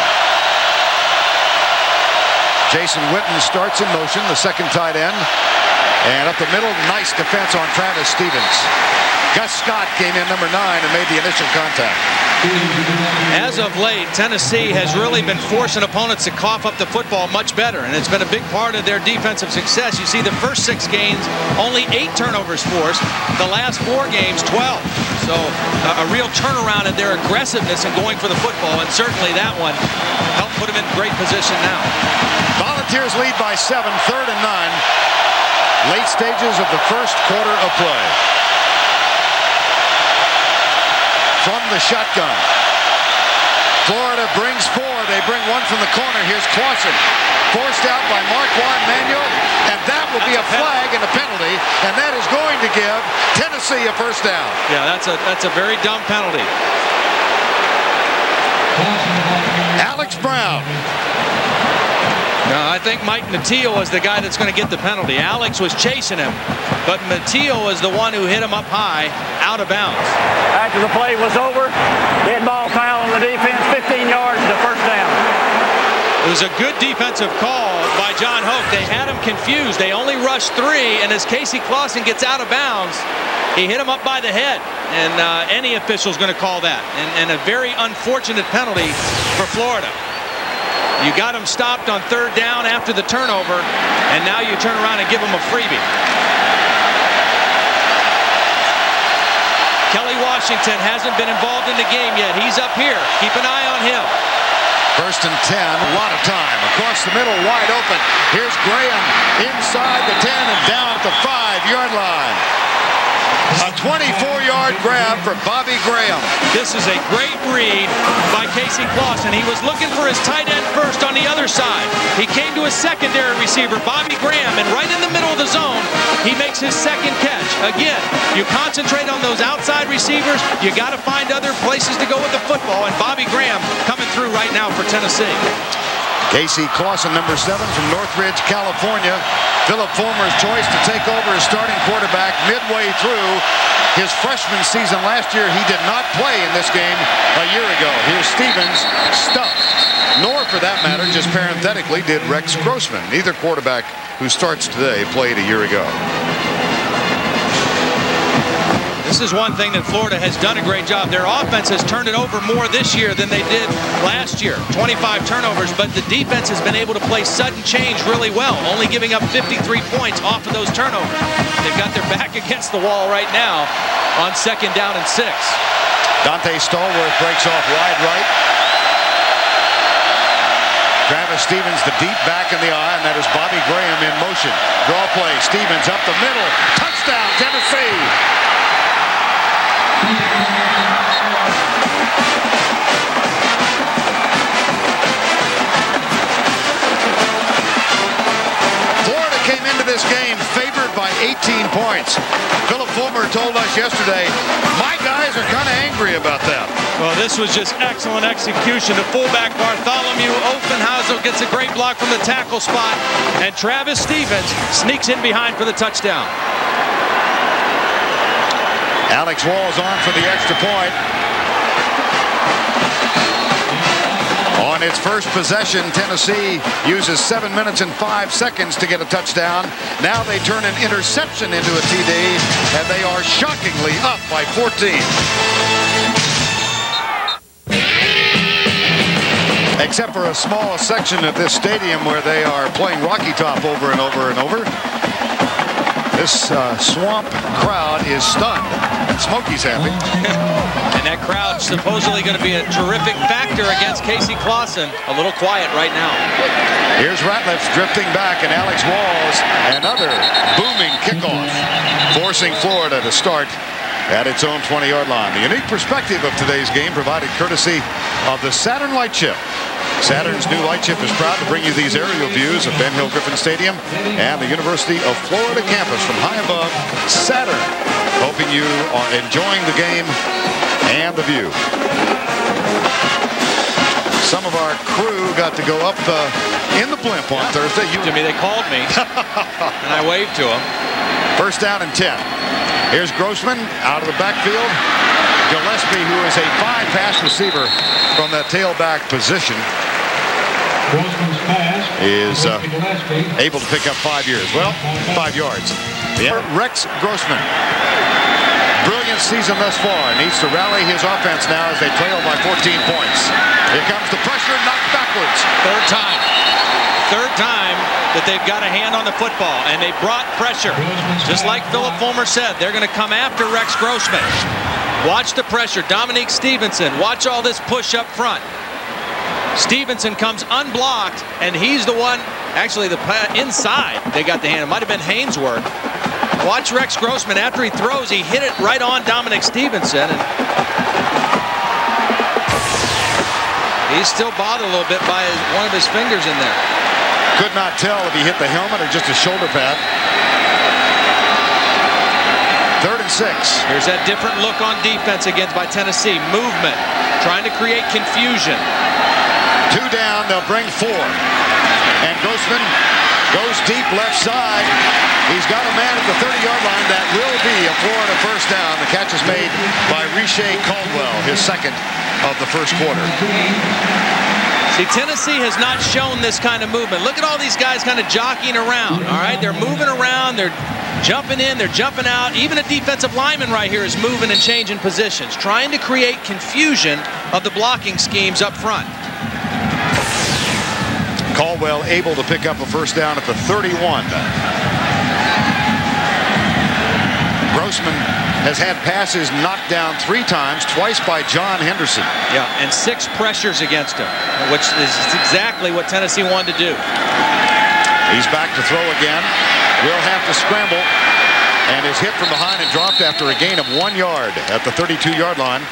Jason Witten starts in motion, the second tight end. And up the middle, nice defense on Travis Stevens. Gus Scott came in number nine and made the initial contact. As of late, Tennessee has really been forcing opponents to cough up the football much better, and it's been a big part of their defensive success. You see the first six games, only eight turnovers forced. The last four games, twelve. So uh, a real turnaround in their aggressiveness in going for the football, and certainly that one helped put them in great position now. Volunteers lead by seven, third and nine. Late stages of the first quarter of play. From the shotgun. Florida brings four. They bring one from the corner. Here's Clausen. Forced out by Marquand Manuel. And that will be a flag and a penalty. And that is going to give Tennessee a first down. Yeah, that's a, that's a very dumb penalty. Alex Brown. No, I think Mike Mateo is the guy that's going to get the penalty. Alex was chasing him, but Mateo is the one who hit him up high, out of bounds. After the play was over, dead ball foul on the defense, fifteen yards to first down. It was a good defensive call by John Hoke. They had him confused. They only rushed three, and as Casey Clausen gets out of bounds, he hit him up by the head, and uh, any official is going to call that. And, and a very unfortunate penalty for Florida. You got him stopped on third down after the turnover, and now you turn around and give him a freebie. Kelly Washington hasn't been involved in the game yet. He's up here. Keep an eye on him. First and ten, a lot of time. Across the middle, wide open. Here's Graham inside the ten and down at the five-yard line. A twenty-four yard grab for Bobby Graham. This is a great read by Casey Clausen. He was looking for his tight end first on the other side. He came to his secondary receiver, Bobby Graham, and right in the middle of the zone, he makes his second catch. Again, you concentrate on those outside receivers. You got to find other places to go with the football, and Bobby Graham coming through right now for Tennessee. Casey Clausen, number seven from Northridge, California. Philip Fulmer's choice to take over as starting quarterback midway through his freshman season last year. He did not play in this game a year ago. Here's Stevens stuffed. Nor, for that matter, just parenthetically, did Rex Grossman. Neither quarterback who starts today played a year ago. This is one thing that Florida has done a great job. Their offense has turned it over more this year than they did last year. twenty-five turnovers, but the defense has been able to play sudden change really well, only giving up fifty-three points off of those turnovers. They've got their back against the wall right now on second down and six. Dante Stallworth breaks off wide right. Travis Stevens, the deep back in the eye, and that is Bobby Graham in motion. Draw play, Stevens up the middle. Touchdown, Tennessee! Florida came into this game favored by eighteen points. Philip Fulmer told us yesterday, my guys are kind of angry about that. Well, this was just excellent execution. The fullback Bartholomew Offenhauser gets a great block from the tackle spot, and Travis Stevens sneaks in behind for the touchdown. Alex Walls on for the extra point. On its first possession, Tennessee uses seven minutes and five seconds to get a touchdown. Now they turn an interception into a T D, and they are shockingly up by fourteen. Except for a small section of this stadium where they are playing Rocky Top over and over and over. This uh, swamp crowd is stunned. Smokey's happy. And that crowd supposedly going to be a terrific factor against Casey Clausen. A little quiet right now. Here's Ratliff drifting back, and Alex Walls, another booming kickoff, forcing Florida to start at its own twenty-yard line. The unique perspective of today's game provided courtesy of the Saturn Light Chip. Saturn's new light chip is proud to bring you these aerial views of Ben Hill Griffin Stadium and the University of Florida campus from high above. Saturn, hoping you are enjoying the game and the view. Some of our crew got to go up the, in the blimp on Thursday. You, to me, they called me, and I waved to them. First down and ten. Here's Grossman out of the backfield. Gillespie, who is a five-pass receiver from that tailback position, is uh, able to pick up five years. Well, five yards. Yeah. Rex Grossman, brilliant season thus far, needs to rally his offense now as they trail by fourteen points. Here comes the pressure, knocked backwards. Third time. Third time that they've got a hand on the football, and they brought pressure. Just like Philip Fulmer said, they're going to come after Rex Grossman. Watch the pressure. Dominique Stevenson, watch all this push up front. Stevenson comes unblocked, and he's the one, actually the inside, they got the hand. It might have been Hainsworth. Watch Rex Grossman. After he throws, he hit it right on Dominique Stevenson. And he's still bothered a little bit by his, one of his fingers in there. Could not tell if he hit the helmet or just a shoulder pad. Third and six. Here's that different look on defense against by Tennessee. Movement, trying to create confusion. Two down, they'll bring four. And Grossman goes deep left side. He's got a man at the thirty-yard line. That will be a Florida first down. The catch is made by Riche Caldwell, his second of the first quarter. See, Tennessee has not shown this kind of movement. Look at all these guys kind of jockeying around, all right? They're moving around, they're jumping in, they're jumping out. Even a defensive lineman right here is moving and changing positions, trying to create confusion of the blocking schemes up front. Caldwell able to pick up a first down at the thirty-one. Grossman has had passes knocked down three times, twice by John Henderson. Yeah, and six pressures against him, which is exactly what Tennessee wanted to do. He's back to throw again. Will have to scramble, and is hit from behind and dropped after a gain of one yard at the thirty-two-yard line.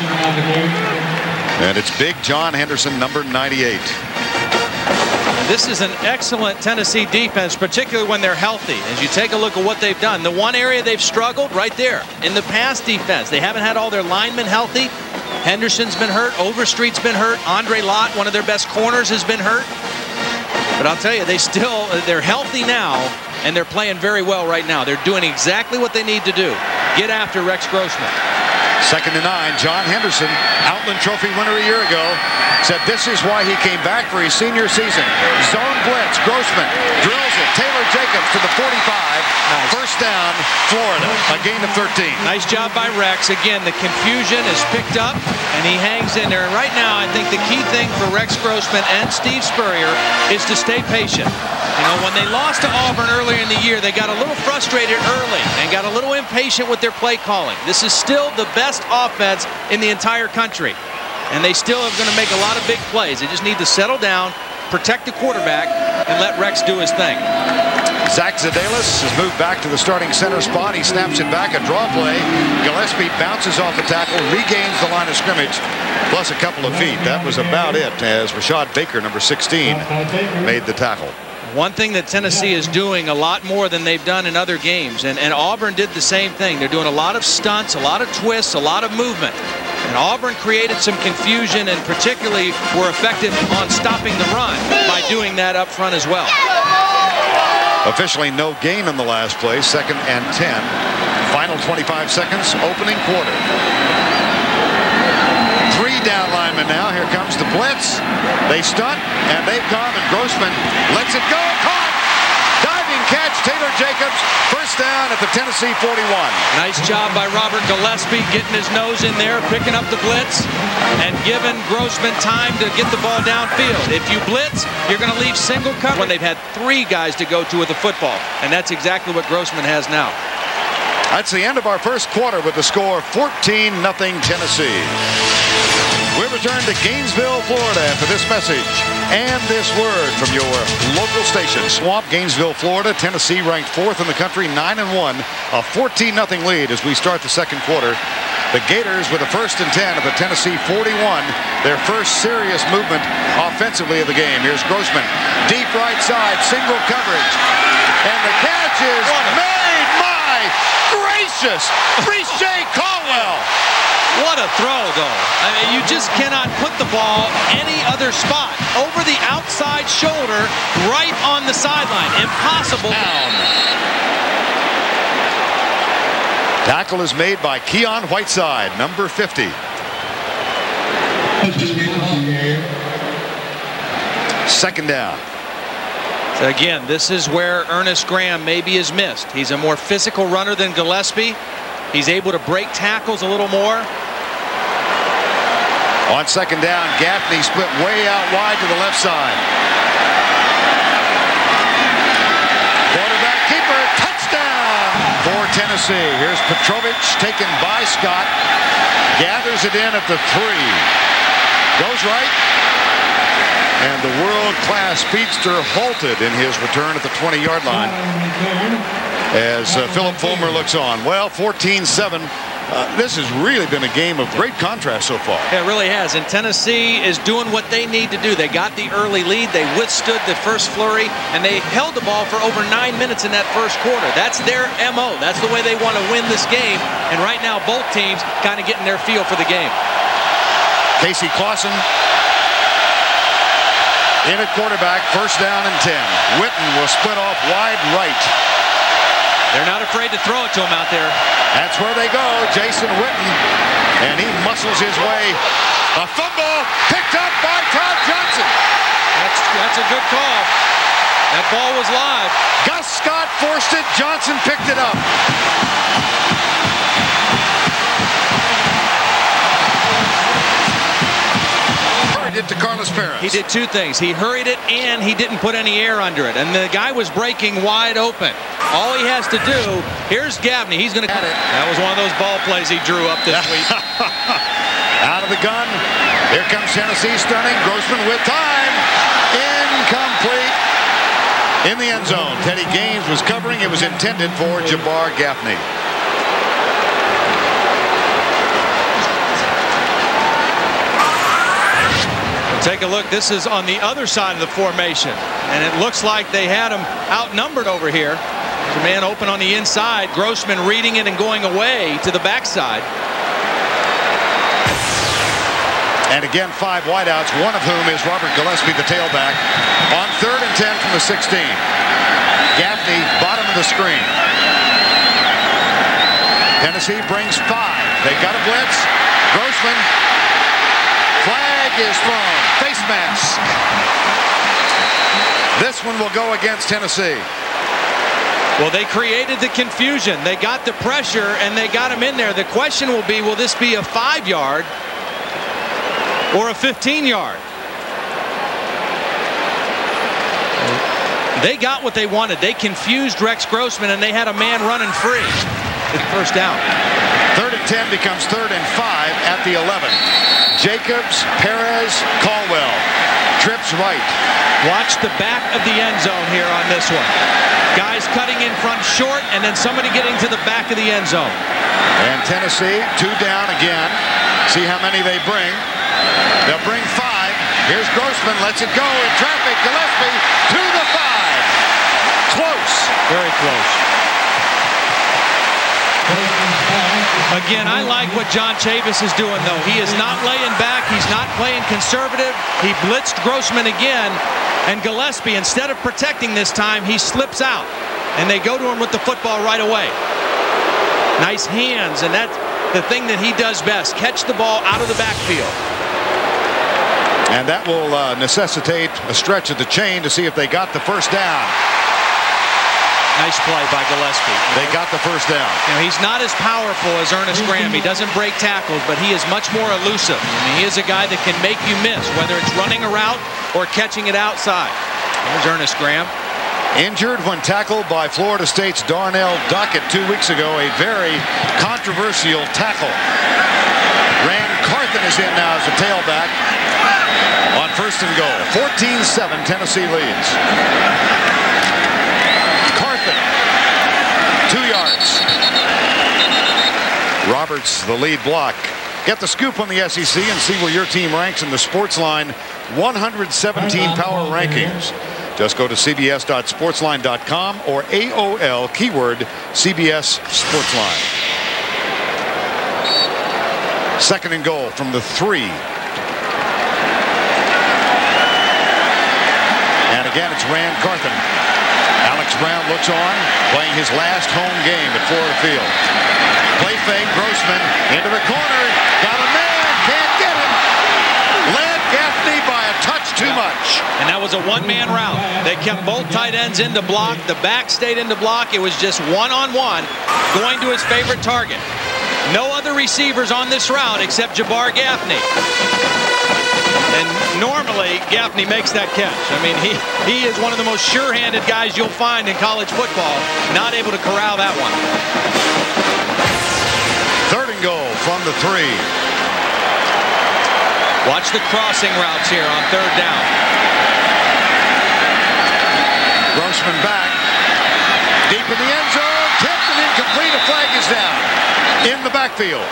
And it's big John Henderson, number ninety-eight. This is an excellent Tennessee defense, particularly when they're healthy. As you take a look at what they've done, the one area they've struggled right there in the pass defense, they haven't had all their linemen healthy. Henderson's been hurt. Overstreet's been hurt. Andre Lott, one of their best corners, has been hurt. But I'll tell you, they still, they're healthy now, and they're playing very well right now. They're doing exactly what they need to do. Get after Rex Grossman. Second and nine. John Henderson, Outland Trophy winner a year ago, said this is why he came back for his senior season. Zone blitz. Grossman drills it. Taylor Jacobs to the forty-five. Nice. First down, Florida. A gain of thirteen. Nice job by Rex. Again, the confusion is picked up, and he hangs in there. And right now, I think the key thing for Rex Grossman and Steve Spurrier is to stay patient. You know, when they lost to Auburn earlier in the year, they got a little frustrated early and got a little impatient with their play calling. This is still the best offense in the entire country, and they still are going to make a lot of big plays. They just need to settle down, protect the quarterback, and let Rex do his thing. Zach Zadelis has moved back to the starting center spot. He snaps it back, a draw play. Gillespie bounces off the tackle, regains the line of scrimmage, plus a couple of feet. That was about it as Rashad Baker, number sixteen, made the tackle. One thing that Tennessee is doing a lot more than they've done in other games, and, and Auburn did the same thing. They're doing a lot of stunts, a lot of twists, a lot of movement. And Auburn created some confusion and particularly were effective on stopping the run by doing that up front as well. Officially no gain in the last play, second and ten. Final twenty-five seconds, opening quarter. Three down linemen now. Here comes the blitz. They stunt, and they've gone, and Grossman lets it go. Caught! Diving catch, Taylor Jacobs. First down at the Tennessee forty-one. Nice job by Robert Gillespie getting his nose in there, picking up the blitz, and giving Grossman time to get the ball downfield. If you blitz, you're going to leave single cover when they've had three guys to go to with the football, and that's exactly what Grossman has now. That's the end of our first quarter with the score fourteen nothing Tennessee. We return to Gainesville, Florida after this message and this word from your local station. Swamp, Gainesville, Florida. Tennessee ranked fourth in the country, nine and one. A fourteen nothing lead as we start the second quarter. The Gators with a first and ten at the Tennessee forty-one. Their first serious movement offensively of the game. Here's Grossman. Deep right side, single coverage. And the catch is made. My gracious. Riche Caldwell. What a throw, though. I mean, you just cannot put the ball any other spot. Over the outside shoulder, right on the sideline. Impossible. Down. Tackle is made by Keon Whiteside, number fifty. Second down. So again, this is where Ernest Graham maybe is missed. He's a more physical runner than Gillespie. He's able to break tackles a little more. On second down, Gaffney split way out wide to the left side. Quarterback keeper, touchdown for Tennessee. Here's Petrovich taken by Scott. Gathers it in at the three. Goes right. And the world-class speedster halted in his return at the twenty-yard line as uh, Philip Fulmer looks on. Well, fourteen seven. Uh, this has really been a game of great contrast so far. It really has, and Tennessee is doing what they need to do. They got the early lead, they withstood the first flurry, and they held the ball for over nine minutes in that first quarter. That's their M O. That's the way they want to win this game, and right now both teams kind of getting their feel for the game. Casey Clausen in at quarterback, first down and ten. Witten will split off wide right. They're not afraid to throw it to him out there. That's where they go, Jason Witten. And he muscles his way. A fumble picked up by Todd Johnson. That's, that's a good call. That ball was live. Gus Scott forced it. Johnson picked it up. Did to Carlos Perez. He did two things. He hurried it and he didn't put any air under it. And the guy was breaking wide open. All he has to do, here's Gaffney. He's going to cut it. That was one of those ball plays he drew up this week. Out of the gun. Here comes Tennessee stunning. Grossman with time. Incomplete. In the end zone. Teddy Gaines was covering. It was intended for Jabbar Gaffney. Take a look. This is on the other side of the formation, and it looks like they had him outnumbered over here. There's a man open on the inside. Grossman reading it and going away to the backside. And again, five wideouts, one of whom is Robert Gillespie, the tailback, on third and ten from the sixteen. Gaffney, bottom of the screen. Tennessee brings five. They got a blitz. Grossman. Flag is thrown. Face mask. This one will go against Tennessee. Well, they created the confusion. They got the pressure, and they got him in there. The question will be, will this be a five-yard or a fifteen-yard? They got what they wanted. They confused Rex Grossman, and they had a man running free. It's first down. Third and ten becomes third and five at the eleven. Jacobs, Perez, Caldwell. Trips right. Watch the back of the end zone here on this one. Guys cutting in front short, and then somebody getting to the back of the end zone. And Tennessee, two down again. See how many they bring. They'll bring five. Here's Grossman, lets it go in traffic. Gillespie to the five. Close. Very close. Again, I like what John Chavis is doing, though. He is not laying back. He's not playing conservative. He blitzed Grossman again. And Gillespie, instead of protecting this time, he slips out. And they go to him with the football right away. Nice hands, and that's the thing that he does best. Catch the ball out of the backfield. And that will uh, necessitate a stretch of the chain to see if they got the first down. Nice play by Gillespie. They got the first down. You know, he's not as powerful as Ernest Graham. He doesn't break tackles, but he is much more elusive. I mean, he is a guy that can make you miss, whether it's running a route or catching it outside. There's Ernest Graham. Injured when tackled by Florida State's Darnell Dockett two weeks ago. A very controversial tackle. Ran Carthage Carthen is in now as a tailback on first and goal. fourteen seven, Tennessee leads. Carthen, two yards. Roberts, the lead block. Get the scoop on the S E C and see where your team ranks in the Sportsline one hundred seventeen Power Rankings. Just go to C B S dot sportsline dot com or A O L keyword C B S Sportsline. Second and goal from the three. And again, it's Ran Carthen. Alex Brown looks on, playing his last home game at Florida Field. Play fake, Grossman into the corner. Got a man, can't get him. Led Gaffney by a touch too much. And that was a one-man route. They kept both tight ends into block. The back stayed into block. It was just one-on-one going to his favorite target. No other receivers on this route except Jabbar Gaffney. And normally, Gaffney makes that catch. I mean, he, he is one of the most sure-handed guys you'll find in college football. Not able to corral that one. Third and goal from the three. Watch the crossing routes here on third down. Grossman back. Deep in the end zone. Tipped and incomplete. A flag is down. In the backfield.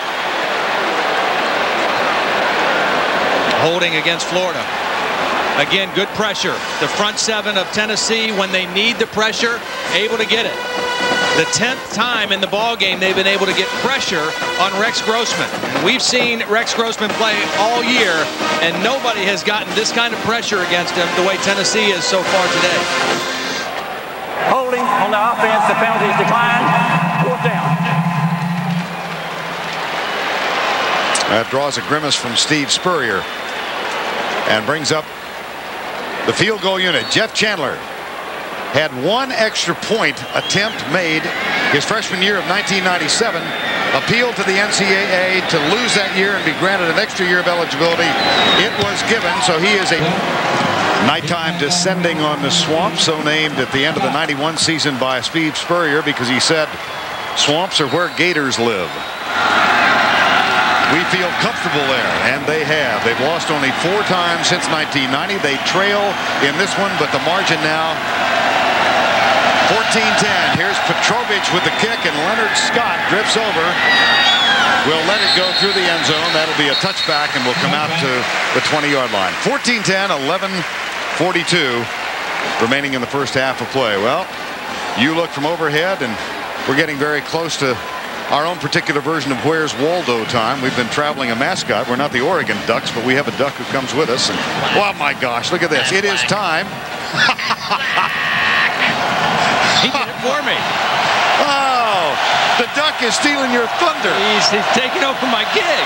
Holding against Florida. Again, good pressure. The front seven of Tennessee, when they need the pressure, able to get it. The tenth time in the ball game they've been able to get pressure on Rex Grossman. And we've seen Rex Grossman play all year, and nobody has gotten this kind of pressure against him the way Tennessee is so far today. Holding on the offense, the penalties decline. Fourth down. That draws a grimace from Steve Spurrier and brings up the field goal unit. Jeff Chandler had one extra point attempt made his freshman year of nineteen ninety-seven. Appealed to the N C double A to lose that year and be granted an extra year of eligibility. It was given, so he is a nighttime descending on the swamp, so named at the end of the ninety-one season by Steve Spurrier because he said swamps are where gators live. We feel comfortable there, and they have. They've lost only four times since nineteen ninety. They trail in this one, but the margin now fourteen ten. Here's Petrovich with the kick, and Leonard Scott drifts over. Will let it go through the end zone. That'll be a touchback, and will come out to the twenty-yard line. fourteen ten, eleven forty-two remaining in the first half of play. Well, you look from overhead, and we're getting very close to our own particular version of Where's Waldo time. We've been traveling a mascot. We're not the Oregon Ducks, but we have a duck who comes with us. And, oh, my gosh, look at this. It is time. He did it for me. Oh, the duck is stealing your thunder. He's, he's taking over my gig.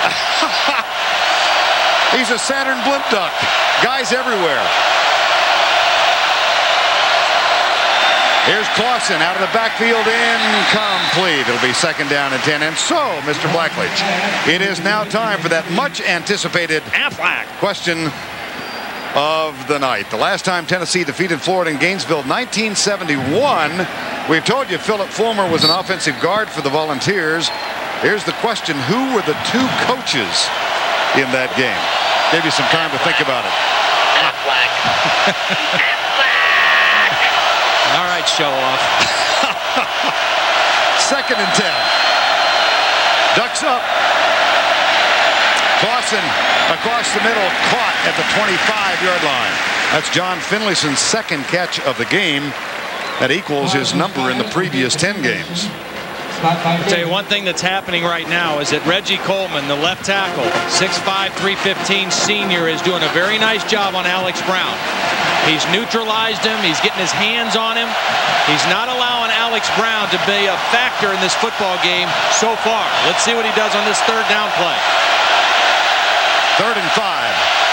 He's a Saturn blimp duck. Guys everywhere. Here's Clausen out of the backfield, incomplete. It'll be second down and ten. And so, Mister Blackledge, it is now time for that much anticipated question of the night. The last time Tennessee defeated Florida in Gainesville, nineteen seventy-one. We've told you Philip Fulmer was an offensive guard for the Volunteers. Here's the question: who were the two coaches in that game? Give you some time to think about it. All right, show off. Second and ten. Ducks up. Clausen across the middle, caught at the twenty-five-yard line. That's John Finlayson's second catch of the game. That equals his number in the previous ten games. I'll tell you one thing that's happening right now is that Reggie Coleman, the left tackle, six five, three fifteen senior, is doing a very nice job on Alex Brown. He's neutralized him. He's getting his hands on him. He's not allowing Alex Brown to be a factor in this football game so far. Let's see what he does on this third down play. Third and five.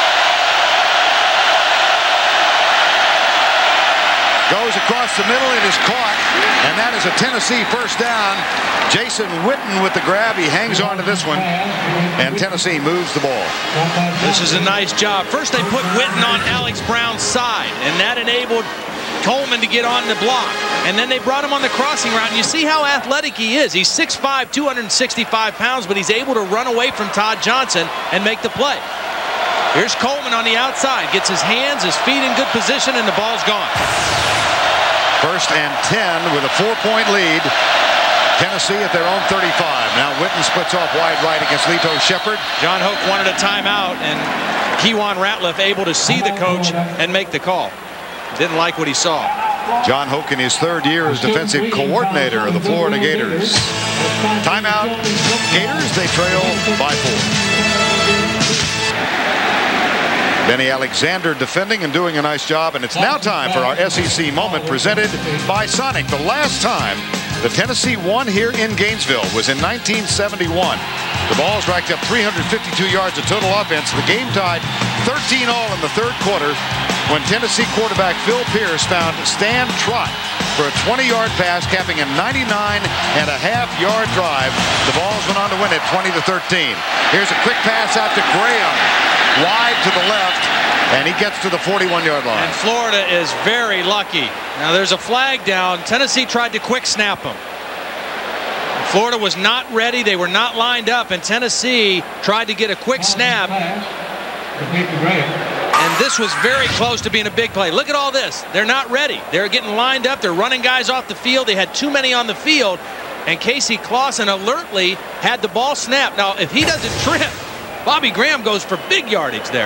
Goes across the middle. It is caught. And that is a Tennessee first down. Jason Witten with the grab. He hangs on to this one. And Tennessee moves the ball. This is a nice job. First they put Witten on Alex Brown's side. And that enabled Coleman to get on the block. And then they brought him on the crossing route. And you see how athletic he is. He's six five, two hundred sixty-five pounds, but he's able to run away from Todd Johnson and make the play. Here's Coleman on the outside. Gets his hands, his feet in good position, and the ball's gone. First and ten with a four-point lead. Tennessee at their own thirty-five. Now Witten splits off wide right against Lito Shepherd. John Hoke wanted a timeout, and Kewan Ratliff able to see the coach and make the call. Didn't like what he saw. John Hoke in his third year as defensive coordinator of the Florida Gators. Timeout. Gators, they trail by four. Benny Alexander defending and doing a nice job, and it's now time for our S E C moment presented by Sonic. The last time the Tennessee won here in Gainesville was in nineteen seventy-one. The Vols racked up three hundred fifty-two yards of total offense. The game tied thirteen all in the third quarter when Tennessee quarterback Phil Pierce found Stan Trott for a twenty-yard pass, capping a ninety-nine and a half yard drive. The Vols went on to win it twenty to thirteen. Here's a quick pass out to Graham, wide to the left, and he gets to the forty-one yard line. And Florida is very lucky. Now there's a flag down. Tennessee tried to quick snap him. Florida was not ready. They were not lined up, and Tennessee tried to get a quick snap. And this was very close to being a big play. Look at all this. They're not ready. They're getting lined up. They're running guys off the field. They had too many on the field, and Casey Clausen alertly had the ball snapped. Now, if he doesn't trip, Bobby Graham goes for big yardage there.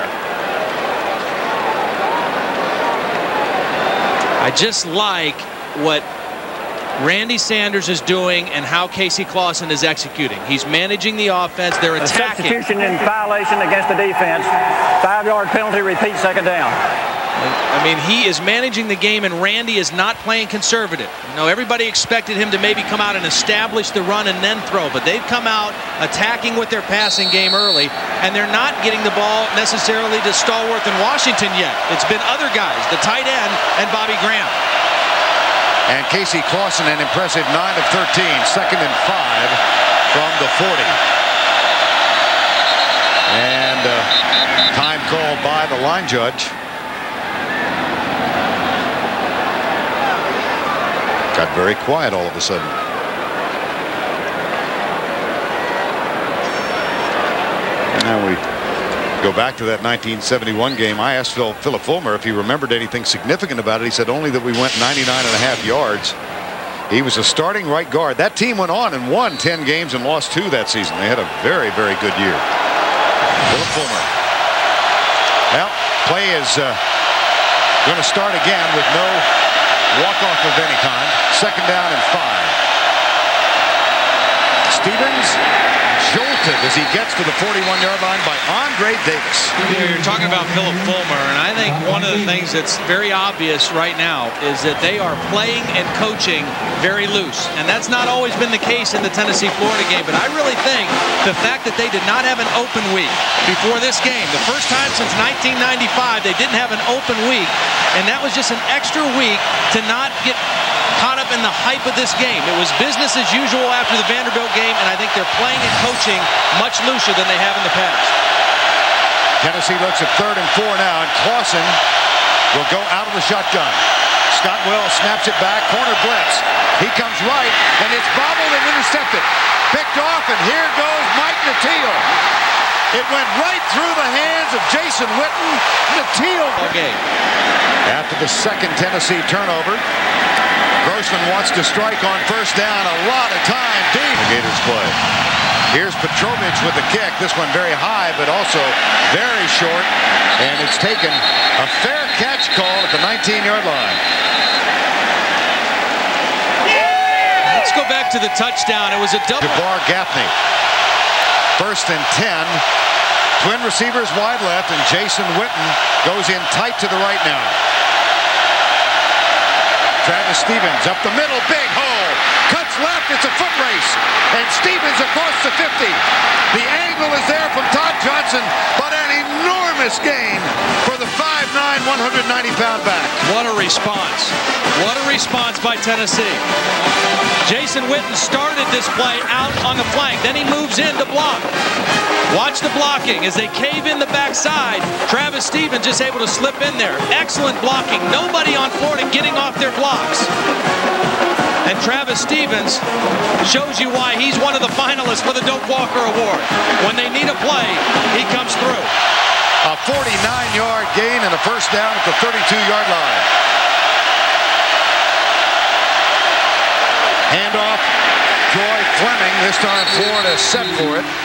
I just like what Randy Sanders is doing and how Casey Clausen is executing. He's managing the offense. They're attacking. A substitution in violation against the defense. Five-yard penalty, repeat, second down. I mean, he is managing the game, and Randy is not playing conservative. You know, everybody expected him to maybe come out and establish the run and then throw, but they've come out attacking with their passing game early, and they're not getting the ball necessarily to Stallworth and Washington yet. It's been other guys, the tight end and Bobby Graham. And Casey Clausen, an impressive nine of thirteen, second and five from the forty. And uh, time called by the line judge. Got very quiet all of a sudden. And now we go back to that nineteen seventy-one game. I asked Phil, Philip Fulmer if he remembered anything significant about it. He said only that we went ninety-nine and a half yards. He was a starting right guard. That team went on and won ten games and lost two that season. They had a very, very good year. Philip Fulmer. Well, play is uh, going to start again with no walk-off of any kind. Second down and five. Stevens jolted as he gets to the forty-one yard line by Andre Davis. You're talking about Philip Fulmer, and I think one of the things that's very obvious right now is that they are playing and coaching very loose, and that's not always been the case in the Tennessee-Florida game, but I really think the fact that they did not have an open week before this game, the first time since nineteen ninety-five they didn't have an open week, and that was just an extra week to not get caught up in the hype of this game. It was business as usual after the Vanderbilt game, and I think they're playing and coaching much looser than they have in the past. Tennessee looks at third and four now, and Clausen will go out of the shotgun. Scott Wells snaps it back, corner blitz. He comes right, and it's bobbled and intercepted. Picked off, and here goes Mike Nateel. It went right through the hands of Jason Witten. Nateel. Okay. After the second Tennessee turnover, Grossman wants to strike on first down. A lot of time deep. The Gators play. Here's Petrovich with the kick. This one very high, but also very short. And it's taken a fair catch call at the nineteen yard line. Let's go back to the touchdown. It was a double. DeBar Gaffney. First and ten. Twin receivers wide left, and Jason Witten goes in tight to the right now. Travis Stevens up the middle, big hole, cuts left, it's a foot race, and Stevens across the fifty. The angle is there from Todd Johnson, but an enormous gain for the five nine, one hundred ninety pound back. What a response. What a response by Tennessee. Jason Witten started this play out on the flank, then he moves in to block. Watch the blocking as they cave in the backside. Travis Stevens just able to slip in there. Excellent blocking. Nobody on Florida getting off Travis Stevens shows you why he's one of the finalists for the Doak Walker Award. When they need a play, he comes through. A forty-nine yard gain and a first down at the thirty-two yard line. Handoff, Troy Fleming. This time Florida set for it.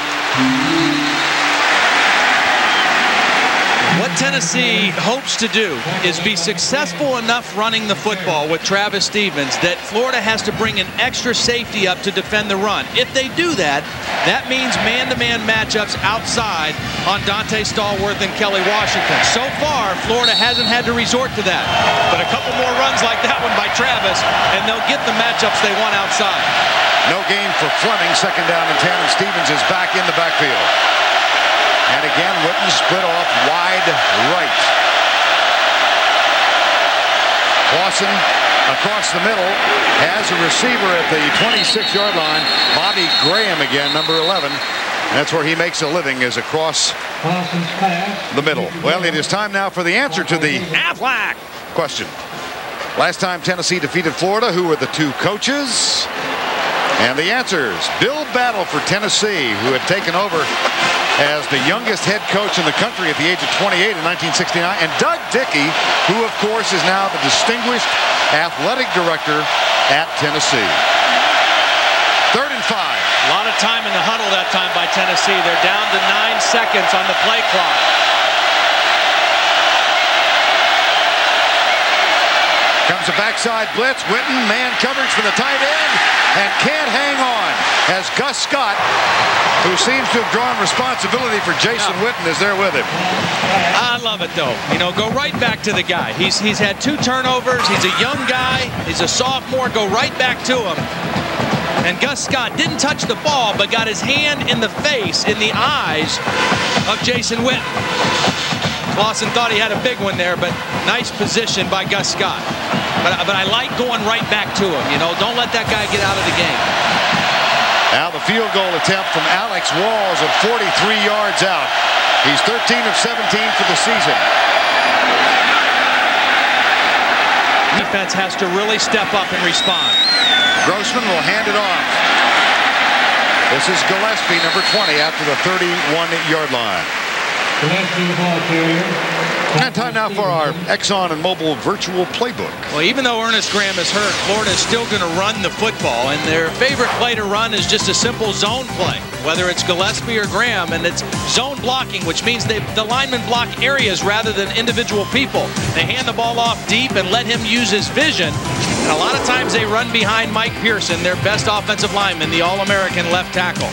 What Tennessee hopes to do is be successful enough running the football with Travis Stevens that Florida has to bring an extra safety up to defend the run. If they do that, that means man-to-man matchups outside on Dante Stallworth and Kelly Washington. So far, Florida hasn't had to resort to that. But a couple more runs like that one by Travis, and they'll get the matchups they want outside. No gain for Fleming. Second down and ten, and Stevens is back in the backfield. And again, Witten split off wide right. Clausen across the middle has a receiver at the twenty-six yard line. Bobby Graham again, number eleven. And that's where he makes a living, is across the middle. Well, it is time now for the answer to the Aflac question. Last time Tennessee defeated Florida, who were the two coaches? And the answers: Bill Battle for Tennessee, who had taken over as the youngest head coach in the country at the age of twenty-eight in nineteen sixty-nine, and Doug Dickey, who of course is now the distinguished athletic director at Tennessee. Third and five. A lot of time in the huddle that time by Tennessee. They're down to nine seconds on the play clock. Comes a backside blitz. Witten, man coverage for the tight end, and can't hang on as Gus Scott, who seems to have drawn responsibility for Jason Witten, is there with him. I love it, though. You know, go right back to the guy. He's, he's had two turnovers. He's a young guy. He's a sophomore. Go right back to him. And Gus Scott didn't touch the ball, but got his hand in the face, in the eyes of Jason Witten. Clausen thought he had a big one there, but nice position by Gus Scott. But, but I like going right back to him. You know, don't let that guy get out of the game. Now the field goal attempt from Alex Walls at forty-three yards out. He's thirteen of seventeen for the season. Defense has to really step up and respond. Grossman will hand it off. This is Gillespie, number twenty, after the thirty-one yard line. And time now for our Exxon and Mobil virtual playbook. Well, even though Ernest Graham is hurt, Florida is still going to run the football, and their favorite play to run is just a simple zone play, whether it's Gillespie or Graham, and it's zone blocking, which means they, the linemen block areas rather than individual people. They hand the ball off deep and let him use his vision, and a lot of times they run behind Mike Pearson, their best offensive lineman, the All-American left tackle.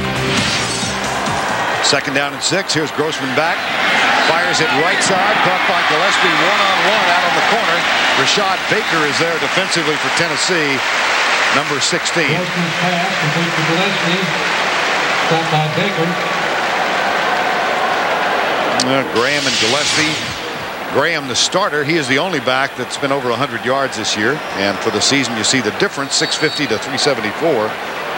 Second down and six. Here's Grossman back. Fires it right side. Caught by Gillespie one-on-one out on the corner. Rashad Baker is there defensively for Tennessee, number sixteen. Grossman's pass complete to Gillespie. Caught by Baker. Uh, Graham and Gillespie. Graham, the starter, he is the only back that's been over one hundred yards this year. And for the season, you see the difference, six fifty to three seventy-four.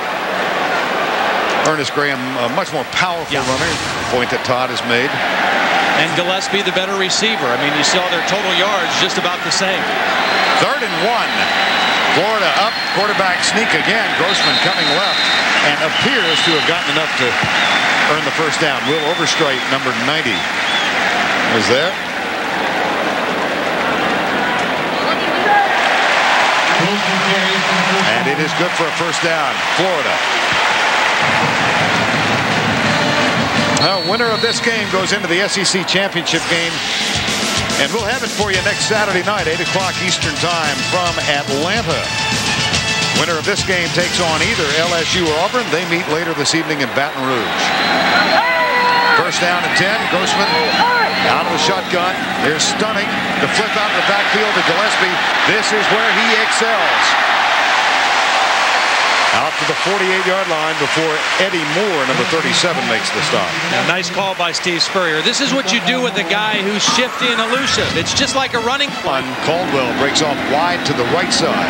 Ernest Graham, a much more powerful yeah. runner, point that Todd has made. And Gillespie, the better receiver. I mean, you saw their total yards just about the same. Third and one. Florida up, quarterback sneak again. Grossman coming left and appears to have gotten enough to earn the first down. Will Overstrait, number ninety, is there. And it is good for a first down. Florida. Well, winner of this game goes into the S E C championship game, and we'll have it for you next Saturday night, eight o'clock Eastern time from Atlanta. Winner of this game takes on either L S U or Auburn. They meet later this evening in Baton Rouge. First down and ten. Grossman out of the shotgun. Here's Stunning. The flip out of the backfield to Gillespie. This is where he excels. Out to the forty-eight yard line before Eddie Moore, number thirty-seven, makes the stop. A nice call by Steve Spurrier. This is what you do with a guy who's shifty and elusive. It's just like a running. Caldwell breaks off wide to the right side.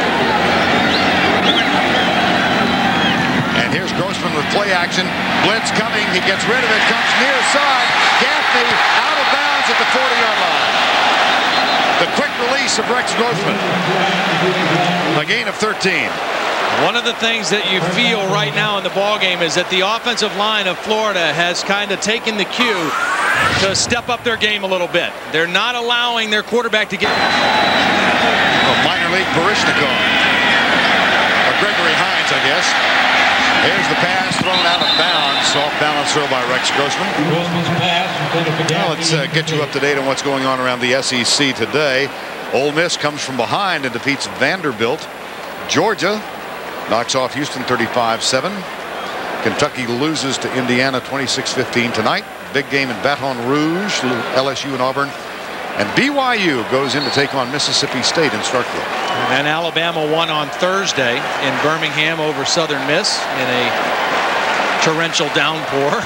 And here's Grossman with play action. Blitz coming. He gets rid of it. Comes near side. Gaffney out of bounds at the forty yard line. The quick release release of Rex Grossman. A gain of thirteen. One of the things that you feel right now in the ballgame is that the offensive line of Florida has kind of taken the cue to step up their game a little bit. They're not allowing their quarterback to get... A minor league Baryshnikov. Or Gregory Hines, I guess. Here's the pass thrown out of bounds. Off balance throw by Rex Grossman. Now let's uh, get you up to date on what's going on around the S E C today. Ole Miss comes from behind and defeats Vanderbilt. Georgia knocks off Houston thirty-five seven. Kentucky loses to Indiana twenty-six fifteen tonight. Big game in Baton Rouge, L S U and Auburn. And B Y U goes in to take on Mississippi State in Starkville. And Alabama won on Thursday in Birmingham over Southern Miss in a torrential downpour.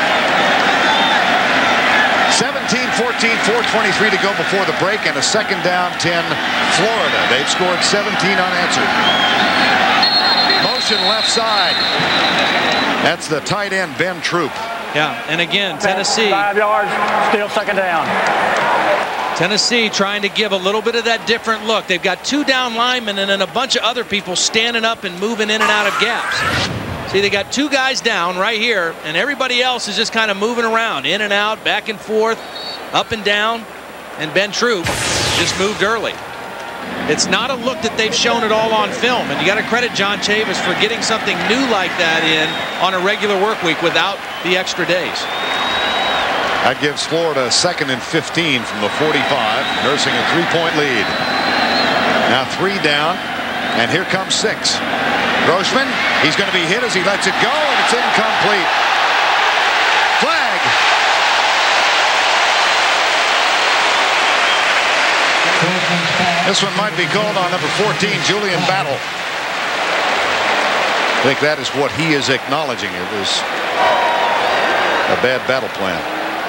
seventeen fourteen, four twenty-three to go before the break, and a second down ten Florida. They've scored seventeen unanswered. Motion left side. That's the tight end, Ben Troop. Yeah, and again, Tennessee. Five yards, still second down. Tennessee trying to give a little bit of that different look. They've got two down linemen and then a bunch of other people standing up and moving in and out of gaps. See, they got two guys down right here, and everybody else is just kind of moving around, in and out, back and forth, up and down, and Ben Troop just moved early. It's not a look that they've shown at all on film, and you got to credit John Chavis for getting something new like that in on a regular work week without the extra days. That gives Florida a second and fifteen from the forty-five, nursing a three-point lead. Now three down, and here comes six. Grossman, he's going to be hit as he lets it go, and it's incomplete. Flag. This one might be called on number fourteen, Julian Battle. I think that is what he is acknowledging. It was a bad battle plan.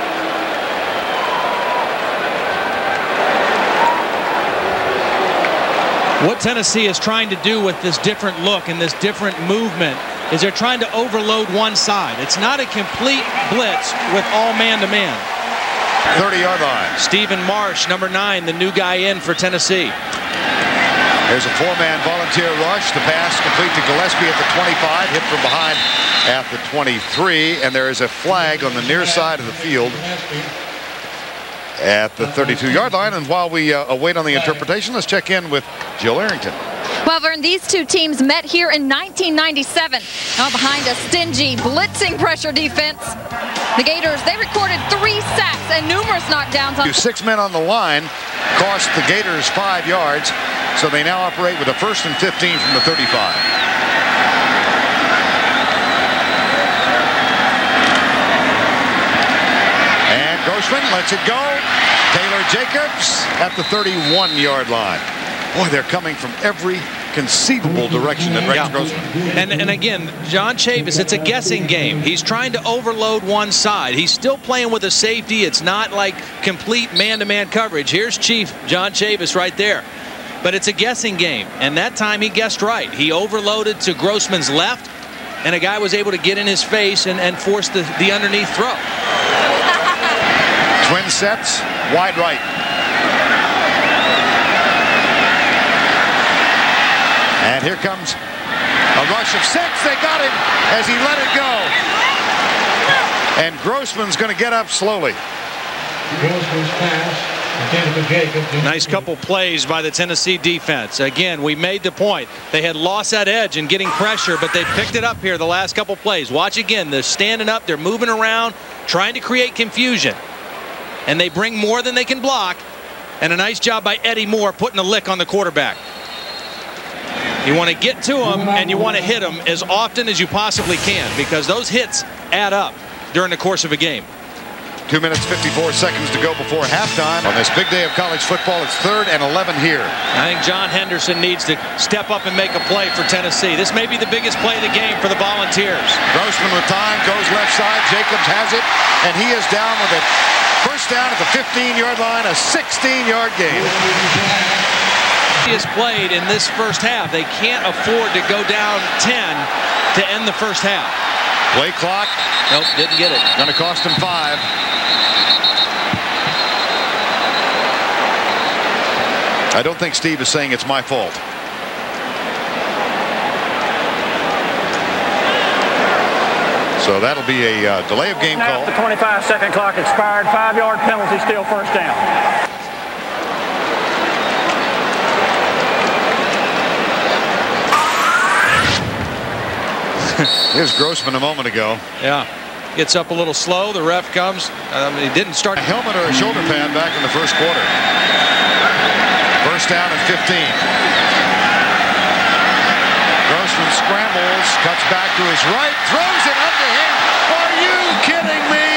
What Tennessee is trying to do with this different look and this different movement is they're trying to overload one side. It's not a complete blitz with all man-to-man. thirty-yard line. Stephen Marsh, number nine, the new guy in for Tennessee. There's a four-man volunteer rush. The pass complete to Gillespie at the twenty-five, hit from behind at the twenty-three, and there is a flag on the near side of the field at the thirty-two yard line. And while we uh, await on the interpretation, let's check in with Jill Arrington. Well, Vern, these two teams met here in nineteen ninety-seven. Now behind a stingy, blitzing pressure defense. The Gators, they recorded three sacks and numerous knockdowns. On Six men on the line cost the Gators five yards, so they now operate with a first and fifteen from the thirty-five. And Grossman lets it go. Taylor Jacobs at the thirty-one yard line. Boy, they're coming from every conceivable direction in Rex yeah. Grossman. And, and again, John Chavis, it's a guessing game. He's trying to overload one side. He's still playing with a safety. It's not like complete man-to-man coverage. Here's Chief John Chavis right there. But it's a guessing game. And that time he guessed right. He overloaded to Grossman's left, and a guy was able to get in his face and, and force the, the underneath throw. Twin sets, wide right. And here comes a rush of six. They got him as he let it go. And Grossman's going to get up slowly. Grossman's pass. Nice couple plays by the Tennessee defense. Again, we made the point. They had lost that edge in getting pressure, but they picked it up here the last couple plays. Watch again. They're standing up. They're moving around, trying to create confusion. And they bring more than they can block. And a nice job by Eddie Moore putting a lick on the quarterback. You want to get to him and you want to hit him as often as you possibly can, because those hits add up during the course of a game. Two minutes, fifty-four seconds to go before halftime. On this big day of college football, it's third and eleven here. I think John Henderson needs to step up and make a play for Tennessee. This may be the biggest play of the game for the Volunteers. Grossman with time, goes left side. Jacobs has it, and he is down with it. First down at the fifteen yard line, a sixteen yard gain. He has played in this first half. They can't afford to go down ten to end the first half. Play clock. Nope, didn't get it. Going to cost him five. I don't think Steve is saying it's my fault. So that'll be a uh, delay of game call. The twenty-five second clock expired. Five yard penalty, still first down. Here's Grossman a moment ago. Yeah. Gets up a little slow. The ref comes. Um, he didn't start. A helmet or a shoulder pad back in the first quarter. First down and fifteen. Grossman scrambles, cuts back to his right, throws it underhand. Are you kidding me?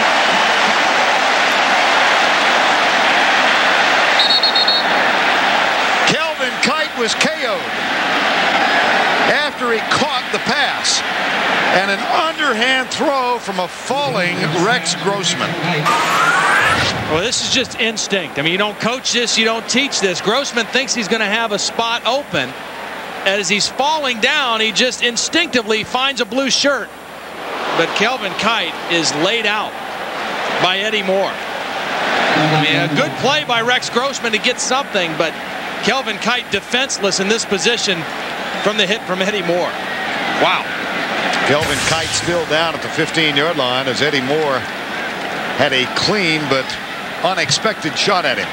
Kelvin Kite was K O'd after he caught the pass. And an underhand throw from a falling Rex Grossman. Well, this is just instinct. I mean, you don't coach this, you don't teach this. Grossman thinks he's going to have a spot open. As he's falling down, he just instinctively finds a blue shirt. But Kelvin Kite is laid out by Eddie Moore. I mean, a good play by Rex Grossman to get something, but Kelvin Kite defenseless in this position from the hit from Eddie Moore. Wow. Kelvin Kite still down at the fifteen yard line as Eddie Moore had a clean but unexpected shot at him.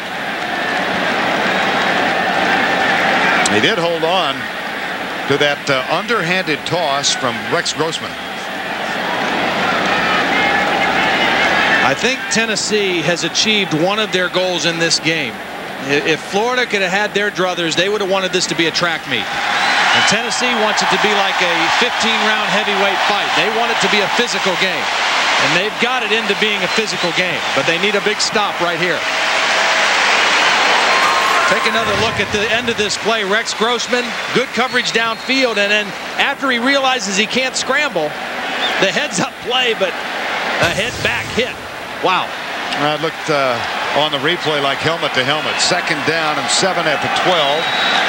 He did hold on to that uh, underhanded toss from Rex Grossman. I think Tennessee has achieved one of their goals in this game. If Florida could have had their druthers, they would have wanted this to be a track meet. And Tennessee wants it to be like a fifteen round heavyweight fight. They want it to be a physical game. And they've got it into being a physical game. But they need a big stop right here. Take another look at the end of this play. Rex Grossman, good coverage downfield. And then after he realizes he can't scramble, the heads-up play, but a head-back hit. Wow. It looked uh, on the replay like helmet to helmet. Second down and seven at the twelve.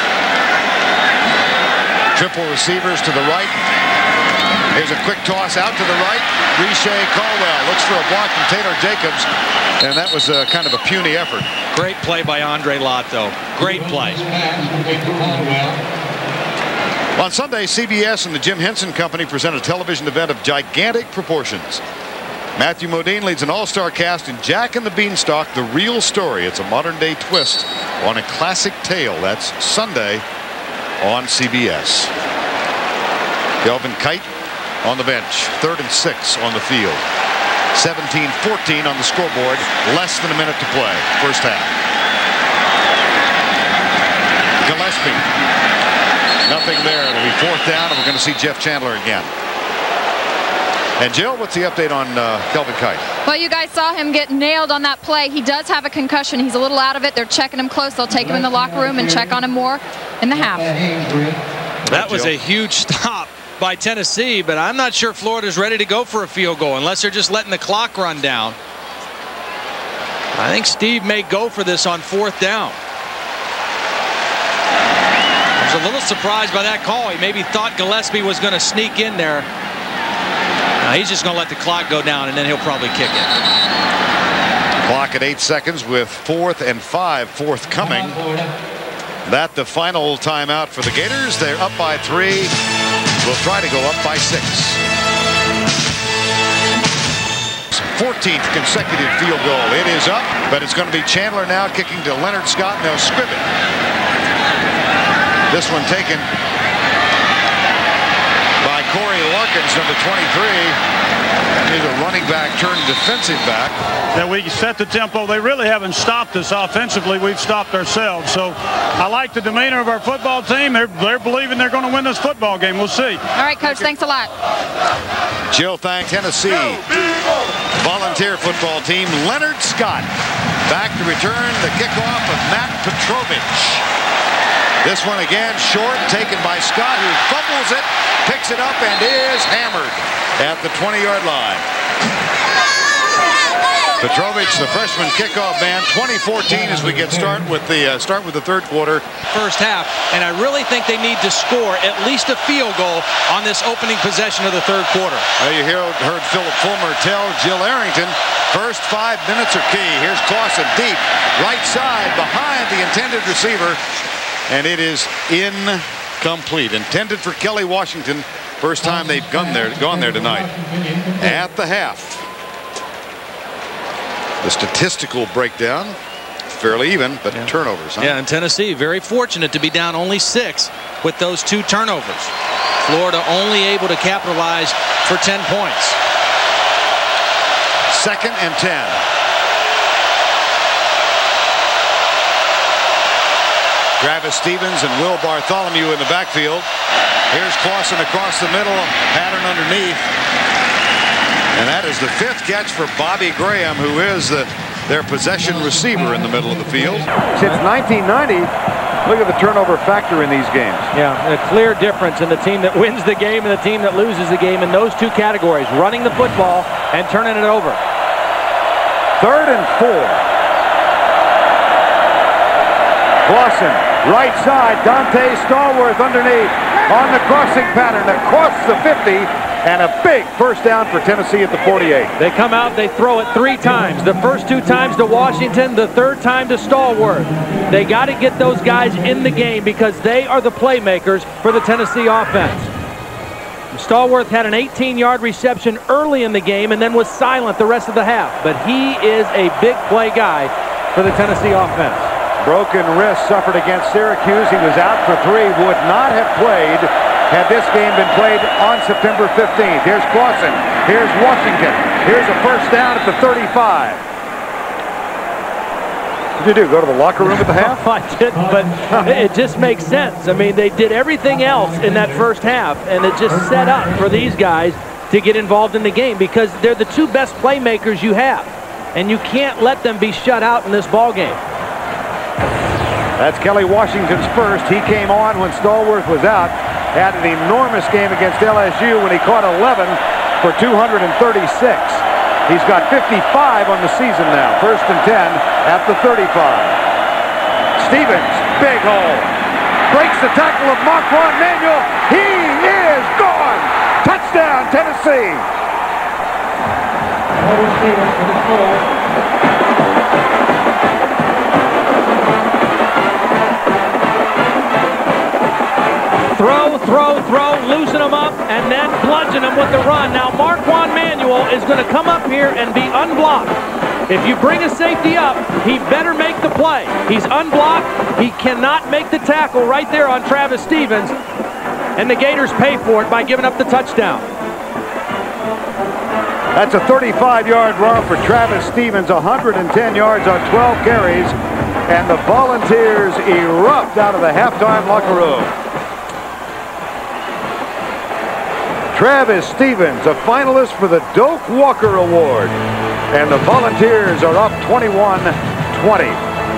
Triple receivers to the right. Here's a quick toss out to the right. Richey Caldwell looks for a block from Taylor Jacobs. And that was a kind of a puny effort. Great play by Andre Lott, though. Great play. On Sunday, C B S and the Jim Henson Company present a television event of gigantic proportions. Matthew Modine leads an all-star cast in Jack and the Beanstalk, The Real Story. It's a modern-day twist on a classic tale. That's Sunday on C B S. Kelvin Kite on the bench. Third and six on the field. seventeen fourteen on the scoreboard. Less than a minute to play. First half. Gillespie. Nothing there. It'll be fourth down, and we're going to see Jeff Chandler again. And Jill, what's the update on uh, Kelvin Kite? Well, you guys saw him get nailed on that play. He does have a concussion. He's a little out of it. They're checking him close. They'll take him in the locker room and check on him more in the half. That was a huge stop by Tennessee, but I'm not sure Florida's ready to go for a field goal unless they're just letting the clock run down. I think Steve may go for this on fourth down. I was a little surprised by that call. He maybe thought Gillespie was going to sneak in there. Now he's just going to let the clock go down, and then he'll probably kick it. Clock at eight seconds with fourth and five forthcoming. That the final timeout for the Gators. They're up by three. Will try to go up by six. fourteenth consecutive field goal. It is up, but it's going to be Chandler now kicking to Leonard Scott, and they'll scrib it. This one taken by Corey Larkins, number twenty-three. He's a running back turned defensive back. That we set the tempo. They really haven't stopped us offensively. We've stopped ourselves. So I like the demeanor of our football team. They're, they're believing they're going to win this football game. We'll see. All right, Coach. Thanks a lot. Jill, thank Tennessee. Volunteer football team. Leonard Scott back to return the kickoff of Matt Petrovich. This one again short, taken by Scott, who fumbles it, picks it up, and is hammered at the twenty yard line. Petrovic, the freshman kickoff man, twenty fourteen as we get start with the uh, start with the third quarter. First half, and I really think they need to score at least a field goal on this opening possession of the third quarter. Well, you heard, heard Philip Fulmer tell Jill Arrington, first five minutes are key. Here's Clausen deep, right side behind the intended receiver, and it is incomplete. Intended for Kelly Washington. First time they've gone there, gone there tonight. At the half. The statistical breakdown, fairly even, but yeah. turnovers. Huh? Yeah, and Tennessee very fortunate to be down only six with those two turnovers. Florida only able to capitalize for ten points. Second and ten. Travis Stevens and Will Bartholomew in the backfield. Here's Clausen across the middle, pattern underneath. And that is the fifth catch for Bobby Graham, who is the, their possession receiver in the middle of the field. Since nineteen ninety, look at the turnover factor in these games. Yeah, a clear difference in the team that wins the game and the team that loses the game in those two categories, running the football and turning it over. Third and four. Clausen, right side, Dante Stallworth underneath on the crossing pattern across the fifty. And a big first down for Tennessee at the forty-eight. They come out, they throw it three times. The first two times to Washington, the third time to Stallworth. They got to get those guys in the game because they are the playmakers for the Tennessee offense. Stallworth had an eighteen yard reception early in the game and then was silent the rest of the half. But he is a big play guy for the Tennessee offense. Broken wrist suffered against Syracuse. He was out for three, would not have played had this game been played on September fifteenth. Here's Clausen. Here's Washington. Here's a first down at the thirty-five. What did you do? Go to the locker room at the half? I didn't, but it just makes sense. I mean, they did everything else in that first half, and it just set up for these guys to get involved in the game because they're the two best playmakers you have, and you can't let them be shut out in this ball game. That's Kelly Washington's first. He came on when Stallworth was out. Had an enormous game against L S U when he caught eleven for two hundred thirty-six. He's got fifty-five on the season now. First and ten at the thirty-five. Stevens, big hole. Breaks the tackle of Marquand Manuel. He is gone. Touchdown, Tennessee. Throw, throw, throw, loosen them up, and then bludgeon them with the run. Now, Marquand Manuel is going to come up here and be unblocked. If you bring a safety up, he better make the play. He's unblocked. He cannot make the tackle right there on Travis Stevens, and the Gators pay for it by giving up the touchdown. That's a thirty-five yard run for Travis Stevens, one hundred ten yards on twelve carries, and the Volunteers erupt out of the halftime locker room. Travis Stevens, a finalist for the Doak Walker Award. And the Volunteers are up twenty-one twenty.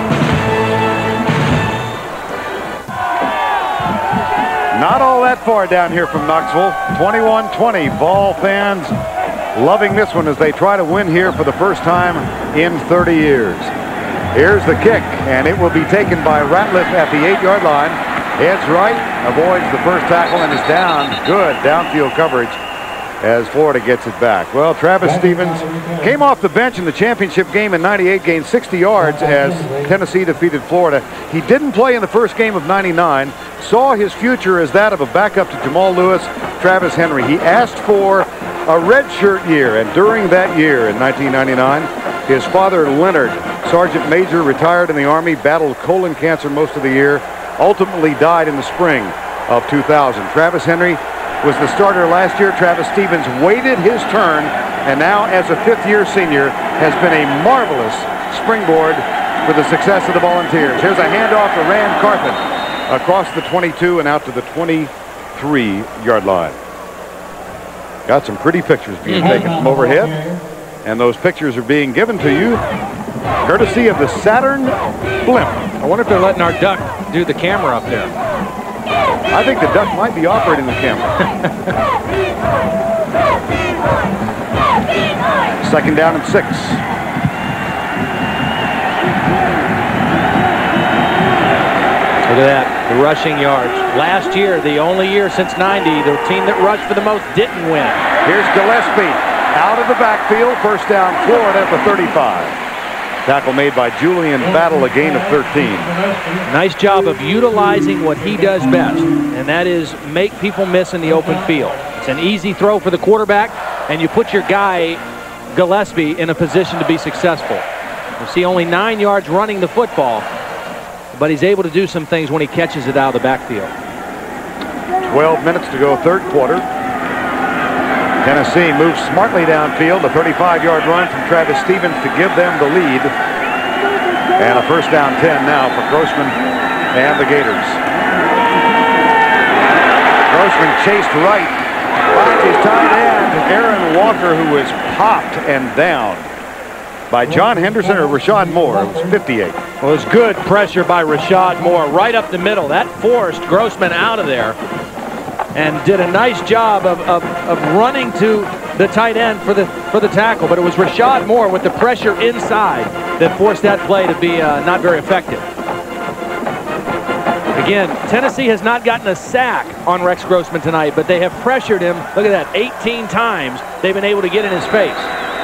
Not all that far down here from Knoxville. twenty-one twenty. Vol fans loving this one as they try to win here for the first time in thirty years. Here's the kick, and it will be taken by Ratliff at the eight yard line. Heads right, avoids the first tackle, and is down. Good downfield coverage as Florida gets it back. Well, Travis Stevens came off the bench in the championship game in ninety-eight, gained sixty yards as Tennessee defeated Florida. He didn't play in the first game of ninety-nine, saw his future as that of a backup to Jamal Lewis, Travis Henry. He asked for a redshirt year, and during that year in nineteen ninety-nine, his father, Leonard, Sergeant Major, retired in the Army, battled colon cancer most of the year, ultimately died in the spring of two thousand. Travis Henry was the starter last year. Travis Stevens waited his turn, and now as a fifth-year senior has been a marvelous springboard for the success of the Volunteers. Here's a handoff to Rand Carthen across the twenty-two and out to the twenty-three yard line. Got some pretty pictures being taken from overhead, and those pictures are being given to you courtesy of the Saturn Blimp. I wonder if they're letting our duck do the camera up there. I think the duck might be operating the camera. Second down and six. Look at that, the rushing yards. Last year, the only year since ninety, the team that rushed for the most didn't win. Here's Gillespie out of the backfield. First down, Florida at the thirty-five. Tackle made by Julian Battle, a gain of thirteen. Nice job of utilizing what he does best, and that is make people miss in the open field. It's an easy throw for the quarterback, and you put your guy, Gillespie, in a position to be successful. You see only nine yards running the football, but he's able to do some things when he catches it out of the backfield. twelve minutes to go, third quarter. Tennessee moves smartly downfield. A thirty-five-yard run from Travis Stevens to give them the lead. And a first down ten now for Grossman and the Gators. Grossman chased right. Finds his tight end, Aaron Walker, who was popped and down by John Henderson or Rashad Moore. It was fifty-eight. Well, it was good pressure by Rashad Moore right up the middle. That forced Grossman out of there and did a nice job of, of, of running to the tight end for the for the tackle. But it was Rashad Moore with the pressure inside that forced that play to be uh, not very effective. Again, Tennessee has not gotten a sack on Rex Grossman tonight, but they have pressured him. Look at that, eighteen times they've been able to get in his face.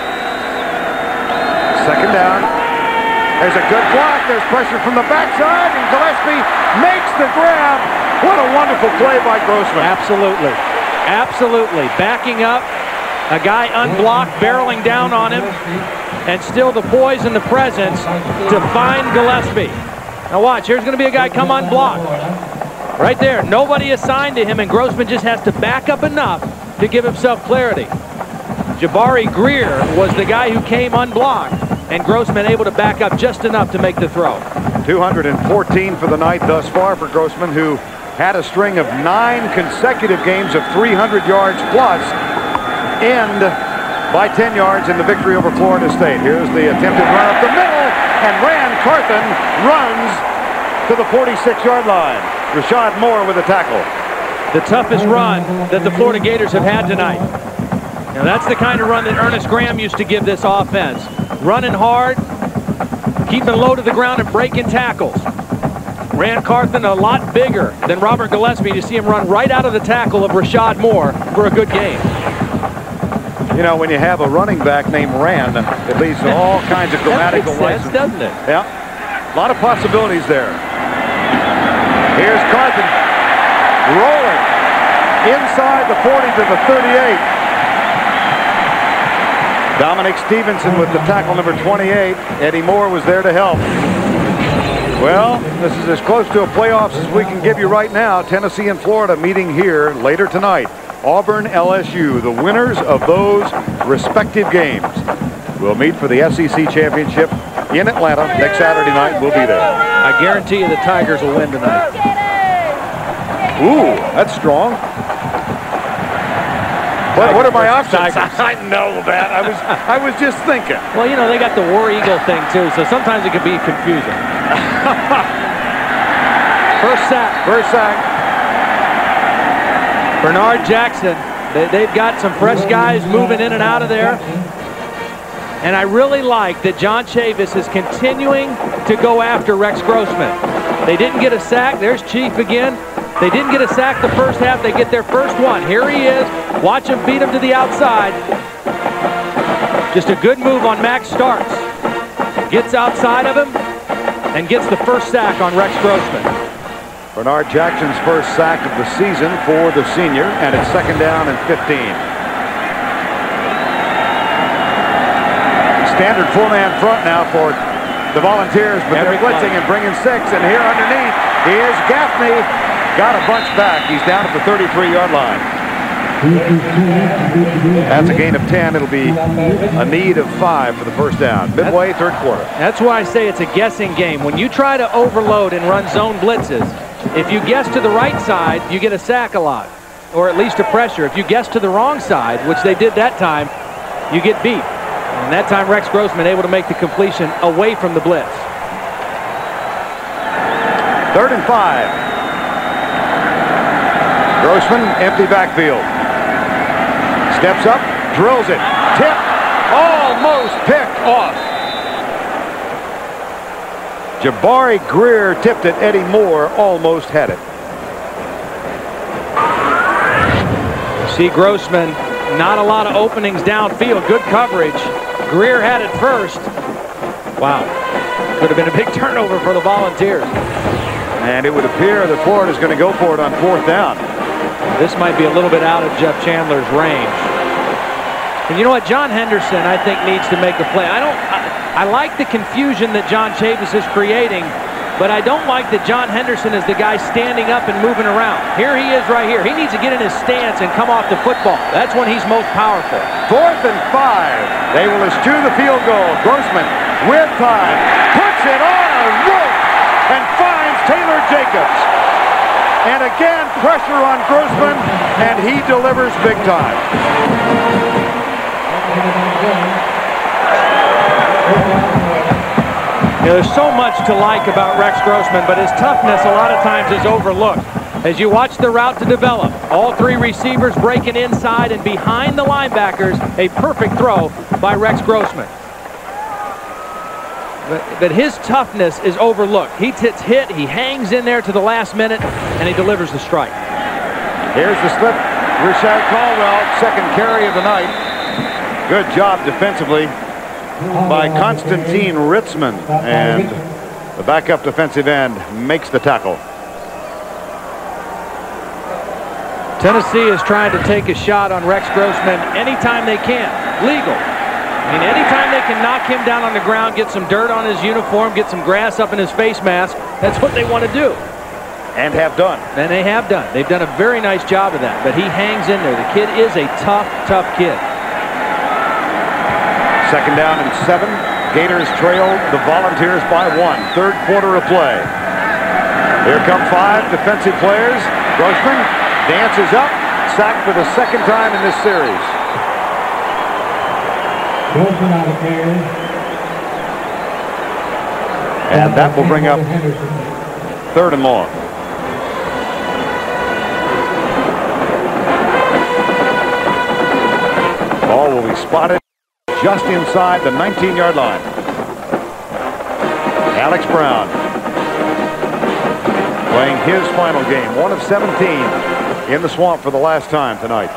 Second down. There's a good block. There's pressure from the backside, and Gillespie makes the grab. What a wonderful play by Grossman. Absolutely. Absolutely. Backing up, a guy unblocked, barreling down on him, and still the poise and the presence to find Gillespie. Now watch, here's going to be a guy come unblocked. Right there, nobody assigned to him, and Grossman just has to back up enough to give himself clarity. Jabari Greer was the guy who came unblocked, and Grossman able to back up just enough to make the throw. two hundred fourteen for the night thus far for Grossman, who had a string of nine consecutive games of three hundred yards plus, end by ten yards in the victory over Florida State. Here's the attempted run up the middle, and Rand Carthen runs to the forty-six-yard line. Rashad Moore with a tackle. The toughest run that the Florida Gators have had tonight. Now that's the kind of run that Ernest Graham used to give this offense. Running hard, keeping low to the ground and breaking tackles. Rand Carthen a lot bigger than Robert Gillespie to see him run right out of the tackle of Rashad Moore for a good game. You know, when you have a running back named Rand, it leads to all kinds of grammatical license, doesn't it? Yeah, a lot of possibilities there. Here's Carthen rolling inside the forty to the thirty-eight. Dominic Stevenson with the tackle number twenty-eight. Eddie Moore was there to help. Well, this is as close to a playoffs as we can give you right now. Tennessee and Florida meeting here later tonight. Auburn, L S U, the winners of those respective games will meet for the S E C championship in Atlanta next Saturday night. We'll be there. I guarantee you the Tigers will win tonight. Ooh, that's strong. What, what are my options? I know that. I was I was just thinking. Well, you know, they got the War Eagle thing, too, so sometimes it can be confusing. First sack. First sack. Bernard Jackson. They, they've got some fresh guys moving in and out of there. And I really like that John Chavis is continuing to go after Rex Grossman. They didn't get a sack. There's Chief again. They didn't get a sack the first half. They get their first one. Here he is. Watch him beat him to the outside. Just a good move on Max Starks. Gets outside of him and gets the first sack on Rex Grossman. Bernard Jackson's first sack of the season for the senior, and it's second down and fifteen. Standard four-man front now for the Volunteers, but they're blitzing and bringing six, and here underneath is Gaffney. Got a bunch back. He's down at the thirty-three-yard line. That's a gain of ten. It'll be a need of five for the first down. Midway, third quarter. That's why I say it's a guessing game. When you try to overload and run zone blitzes, if you guess to the right side, you get a sack a lot, or at least a pressure. If you guess to the wrong side, which they did that time, you get beat. And that time, Rex Grossman able to make the completion away from the blitz. Third and five. Grossman, empty backfield. Steps up, drills it. Tip, almost picked off. Jabari Greer tipped it. Eddie Moore almost had it. See Grossman, not a lot of openings downfield. Good coverage. Greer had it first. Wow. Could have been a big turnover for the Volunteers. And it would appear that Florida's going to go for it on fourth down. This might be a little bit out of Jeff Chandler's range. And you know what? John Henderson, I think, needs to make a play. I don't. I, I like the confusion that John Chavis is creating, but I don't like that John Henderson is the guy standing up and moving around. Here he is right here. He needs to get in his stance and come off the football. That's when he's most powerful. Fourth and five. They will eschew the field goal. Grossman with time puts it on a rope and finds Taylor Jacobs. And again, pressure on Grossman, and he delivers big time. You know, there's so much to like about Rex Grossman, but his toughness a lot of times is overlooked. As you watch the route to develop, all three receivers breaking inside and behind the linebackers, a perfect throw by Rex Grossman. But, but his toughness is overlooked. He gets hit, he hangs in there to the last minute, and he delivers the strike. Here's the slip. Rashad Caldwell, second carry of the night. Good job defensively by Constantine Ritzman, and the backup defensive end makes the tackle. Tennessee is trying to take a shot on Rex Grossman anytime they can. Legal. I mean, anytime they can knock him down on the ground, get some dirt on his uniform, get some grass up in his face mask, that's what they want to do. And have done. And they have done. They've done a very nice job of that, but he hangs in there. The kid is a tough, tough kid. Second down and seven. Gators trail the Volunteers by one. Third quarter of play. Here come five defensive players. Grossman dances up, sacked for the second time in this series. And that will bring up third and long. Ball will be spotted just inside the nineteen-yard line. Alex Brown playing his final game, one of seventeen in the swamp for the last time tonight.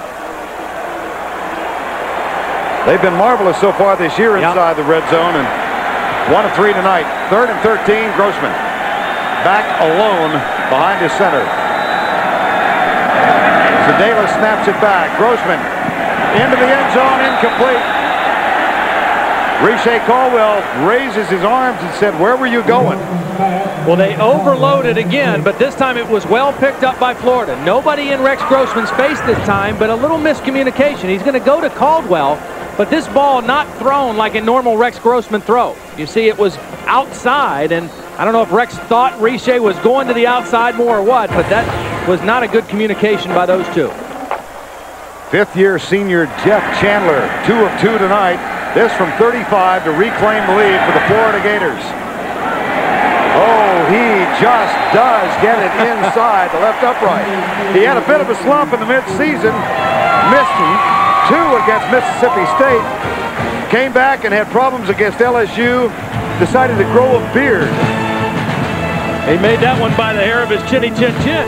They've been marvelous so far this year inside yep. the red zone, and one of three tonight. Third and thirteen, Grossman back alone behind his center. Sedela snaps it back. Grossman into the end zone, incomplete. Riche Caldwell raises his arms and said, "Where were you going?" Well, they overloaded again, but this time it was well picked up by Florida. Nobody in Rex Grossman's face this time, but a little miscommunication. He's going to go to Caldwell, but this ball not thrown like a normal Rex Grossman throw. You see, it was outside, and I don't know if Rex thought Riche was going to the outside more or what, but that was not a good communication by those two. Fifth-year senior Jeff Chandler, two of two tonight. This from thirty-five to reclaim the lead for the Florida Gators. Oh, he just does get it inside the left upright. He had a bit of a slump in the midseason. Missed two against Mississippi State. Came back and had problems against L S U. Decided to grow a beard. He made that one by the hair of his chinny chin chin.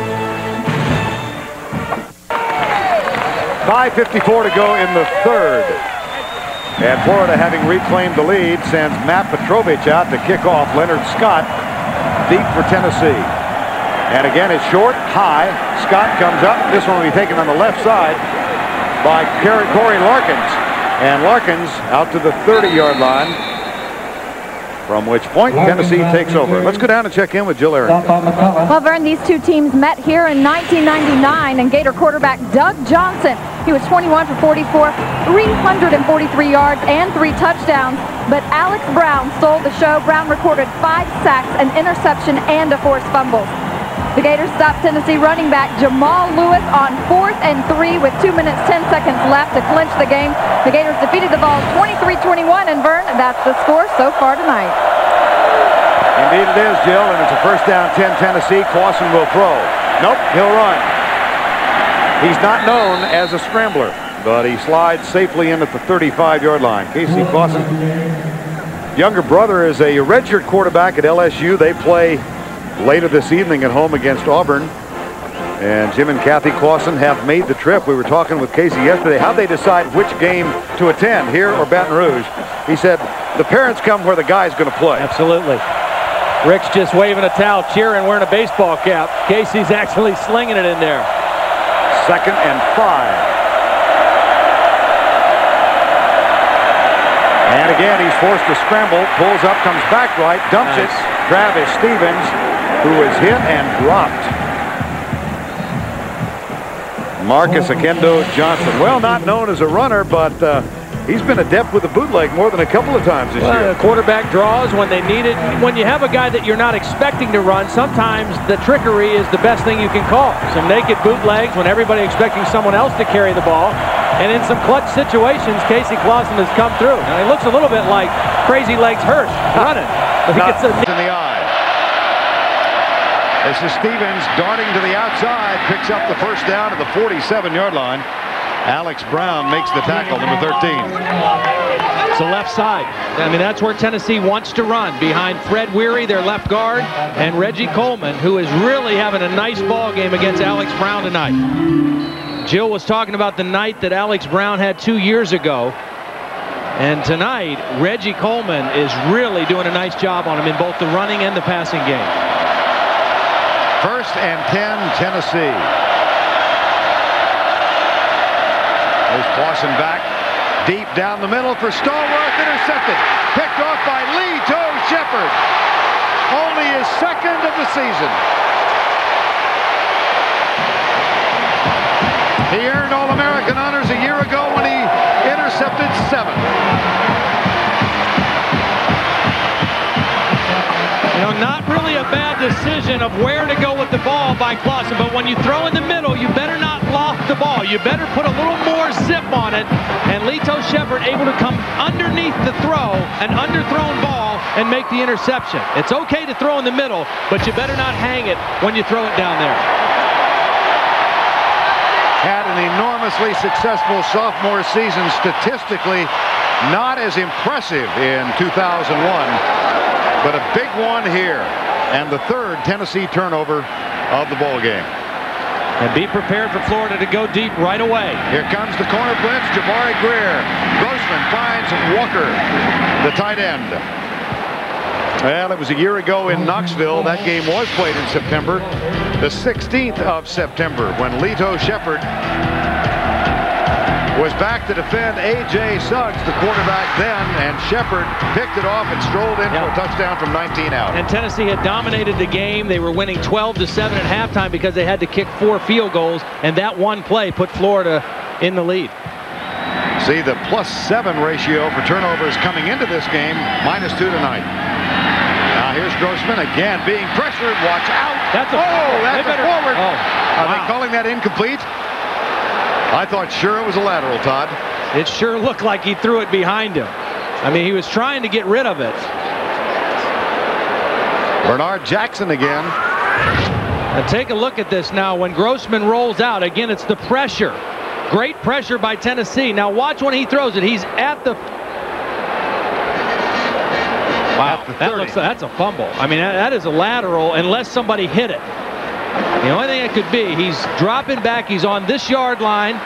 five fifty-four to go in the third. And Florida, having reclaimed the lead, sends Matt Petrovich out to kick off. Leonard Scott deep for Tennessee. And again, it's short, high. Scott comes up. This one will be taken on the left side by Corey Larkins. And Larkins out to the thirty-yard line, from which point Tennessee takes over. Let's go down and check in with Jill Arrington. Well, Vern, these two teams met here in nineteen ninety-nine, and Gator quarterback Doug Johnson, he was twenty-one for forty-four, three hundred forty-three yards and three touchdowns. But Alex Brown stole the show. Brown recorded five sacks, an interception, and a forced fumble. The Gators stopped Tennessee running back Jamal Lewis on fourth and three with two minutes, ten seconds left to clinch the game. The Gators defeated the Vols twenty-three twenty-one, and Vern, that's the score so far tonight. Indeed it is, Jill, and it's a first down ten Tennessee. Clausen will throw. Nope, he'll run. He's not known as a scrambler, but he slides safely in at the thirty-five-yard line. Casey Clausen younger brother is a redshirt quarterback at L S U. They play later this evening at home against Auburn. And Jim and Kathy Clausen have made the trip. We were talking with Casey yesterday. How'd they decide which game to attend, here or Baton Rouge? He said the parents come where the guy's going to play. Absolutely. Rick's just waving a towel, cheering, wearing a baseball cap. Casey's actually slinging it in there. Second and five. And again, he's forced to scramble. Pulls up, comes back right, dumps nice. it. Travis Stevens, who is hit and dropped. Marcus Akendo Johnson, well, not known as a runner, but uh, he's been adept with the bootleg more than a couple of times this well, year. The quarterback draws when they need it. When you have a guy that you're not expecting to run, sometimes the trickery is the best thing you can call. Some naked bootlegs when everybody expecting someone else to carry the ball. And in some clutch situations, Casey Clausen has come through. Now, he looks a little bit like Crazy Legs Hurst running. But he gets a in the eye. This is Stevens darting to the outside, picks up the first down at the forty-seven yard line. Alex Brown makes the tackle, number thirteen. It's the left side. I mean, that's where Tennessee wants to run, behind Fred Weary, their left guard, and Reggie Coleman, who is really having a nice ball game against Alex Brown tonight. Jill was talking about the night that Alex Brown had two years ago. And tonight, Reggie Coleman is really doing a nice job on him in both the running and the passing game. First and ten, Tennessee. There's Clausen back, deep down the middle for Stallworth, intercepted. Picked off by Lito Sheppard. Only his second of the season. He earned All-American honors a year ago when he intercepted seven. You know, not really a bad decision of where to go with the ball by Clausen, but when you throw in the middle, you better not loft the ball. You better put a little more zip on it. And Lito Sheppard able to come underneath the throw, an underthrown ball, and make the interception. It's okay to throw in the middle, but you better not hang it when you throw it down there. Had an enormously successful sophomore season, statistically not as impressive in two thousand one, but a big one here, and the third Tennessee turnover of the ball game. And be prepared for Florida to go deep right away. Here comes the corner blitz, Jabari Greer. Grossman finds Walker, the tight end. Well, it was a year ago in Knoxville. That game was played in September, the sixteenth of September, when Lito Sheppard was back to defend A J Suggs, the quarterback then, and Sheppard picked it off and strolled in yep. for a touchdown from nineteen out. And Tennessee had dominated the game. They were winning twelve to seven at halftime because they had to kick four field goals, and that one play put Florida in the lead. See, the plus seven ratio for turnovers coming into this game, minus two tonight. Now here's Grossman again being pressured. Watch out. That's a, oh, that's a forward. Oh, Are wow. they calling that incomplete? I thought sure it was a lateral, Todd. It sure looked like he threw it behind him. I mean, he was trying to get rid of it. Bernard Jackson again. Now take a look at this now. When Grossman rolls out, again, it's the pressure. Great pressure by Tennessee. Now watch when he throws it. He's at the... Wow, that looks, that's a fumble. I mean, that, that is a lateral unless somebody hit it. The only thing it could be, he's dropping back. He's on this yard line.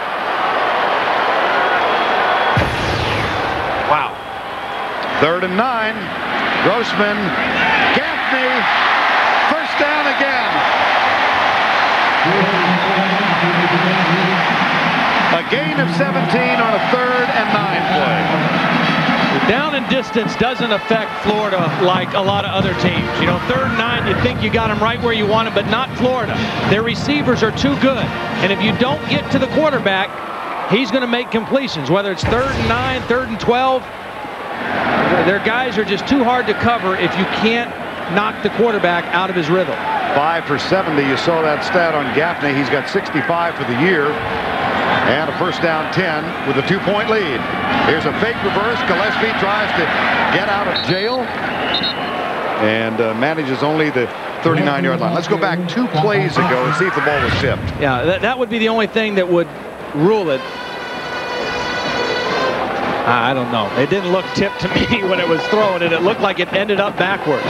Wow. Third and nine. Grossman. Gaffney. First down again. A gain of seventeen on a third and nine play. Down and distance doesn't affect Florida like a lot of other teams. You know, third and nine, you think you got them right where you want them, but not Florida. Their receivers are too good. And if you don't get to the quarterback, he's going to make completions, whether it's third and nine, third and twelve. Their guys are just too hard to cover if you can't knock the quarterback out of his rhythm. Five for seventy. You saw that stat on Gaffney. He's got sixty-five for the year. And a first down ten with a two-point lead. Here's a fake reverse. Gillespie tries to get out of jail and uh, manages only the thirty-nine yard line. Let's go back two plays ago and see if the ball was tipped. Yeah, that, that would be the only thing that would rule it. I don't know. It didn't look tipped to me when it was thrown, and it looked like it ended up backwards.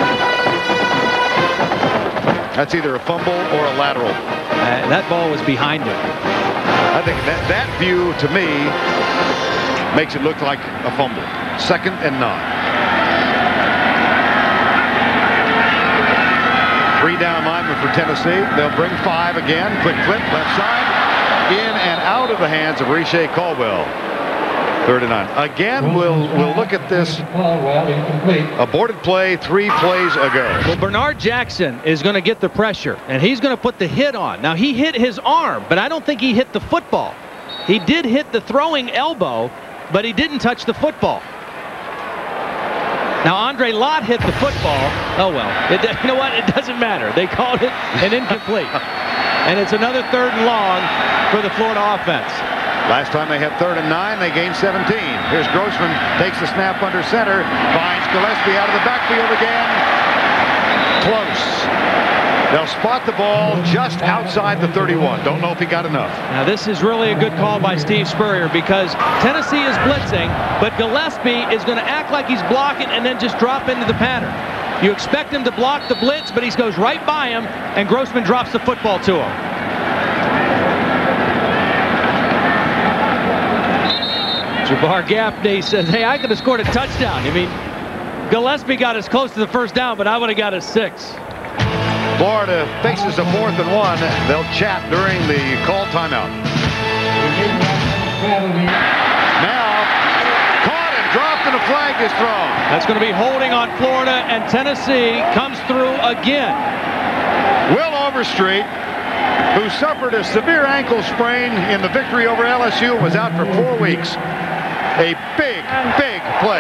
That's either a fumble or a lateral. Uh, that ball was behind him. I think that, that view, to me, makes it look like a fumble. Second and nine. Three down linemen for Tennessee. They'll bring five again. Quick flip, left side. In and out of the hands of Riche Caldwell. Third and nine. Again, we'll we'll look at this aborted play three plays ago. Well, Bernard Jackson is going to get the pressure, and he's going to put the hit on. Now, he hit his arm, but I don't think he hit the football. He did hit the throwing elbow, but he didn't touch the football. Now, Andre Lott hit the football. Oh, well. It, you know what? It doesn't matter. They called it an incomplete. And it's another third and long for the Florida offense. Last time they had third and nine, they gained seventeen. Here's Grossman, takes the snap under center, finds Gillespie out of the backfield again. Close. They'll spot the ball just outside the thirty-one. Don't know if he got enough. Now, this is really a good call by Steve Spurrier because Tennessee is blitzing, but Gillespie is going to act like he's blocking and then just drop into the pattern. You expect him to block the blitz, but he goes right by him, and Grossman drops the football to him. Jabbar Gaffney says, hey, I could have scored a touchdown. I mean, Gillespie got us close to the first down, but I would have got us six. Florida faces a fourth and one. They'll chat during the call timeout. Now, caught and dropped, and a flag is thrown. That's going to be holding on Florida, and Tennessee comes through again. Will Overstreet, who suffered a severe ankle sprain in the victory over L S U, was out for four weeks. A big, big play.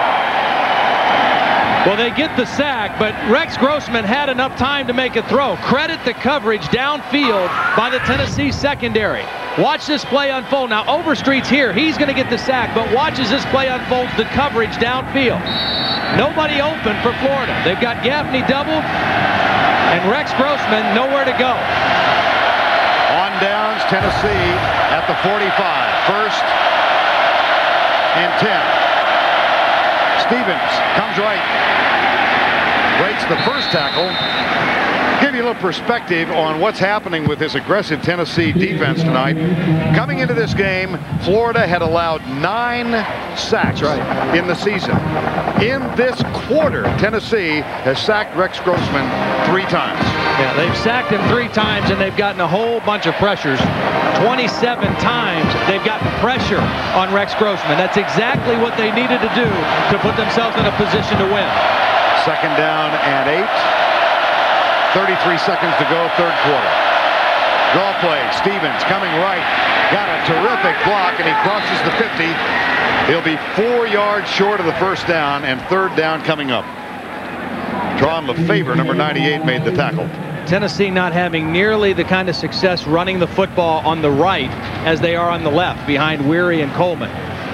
Well, they get the sack, but Rex Grossman had enough time to make a throw. Credit the coverage downfield by the Tennessee secondary. Watch this play unfold. Now, Overstreet's here. He's going to get the sack, but watch as this play unfolds the coverage downfield. Nobody open for Florida. They've got Gaffney doubled, and Rex Grossman nowhere to go. On downs, Tennessee at the forty-five. First and ten. Stevens comes right. Breaks the first tackle. Give you a little perspective on what's happening with this aggressive Tennessee defense tonight. Coming into this game, Florida had allowed nine sacks right. in the season. In this quarter, Tennessee has sacked Rex Grossman three times. Yeah, they've sacked him three times, and they've gotten a whole bunch of pressures. twenty-seven times they've gotten pressure on Rex Grossman. That's exactly what they needed to do to put themselves in a position to win. Second down and eight. thirty-three seconds to go, third quarter. Draw play, Stevens coming right. Got a terrific block, and he crosses the fifty. He'll be four yards short of the first down, and third down coming up. Tron Lefevre, number ninety-eight, made the tackle. Tennessee not having nearly the kind of success running the football on the right as they are on the left, behind Weary and Coleman.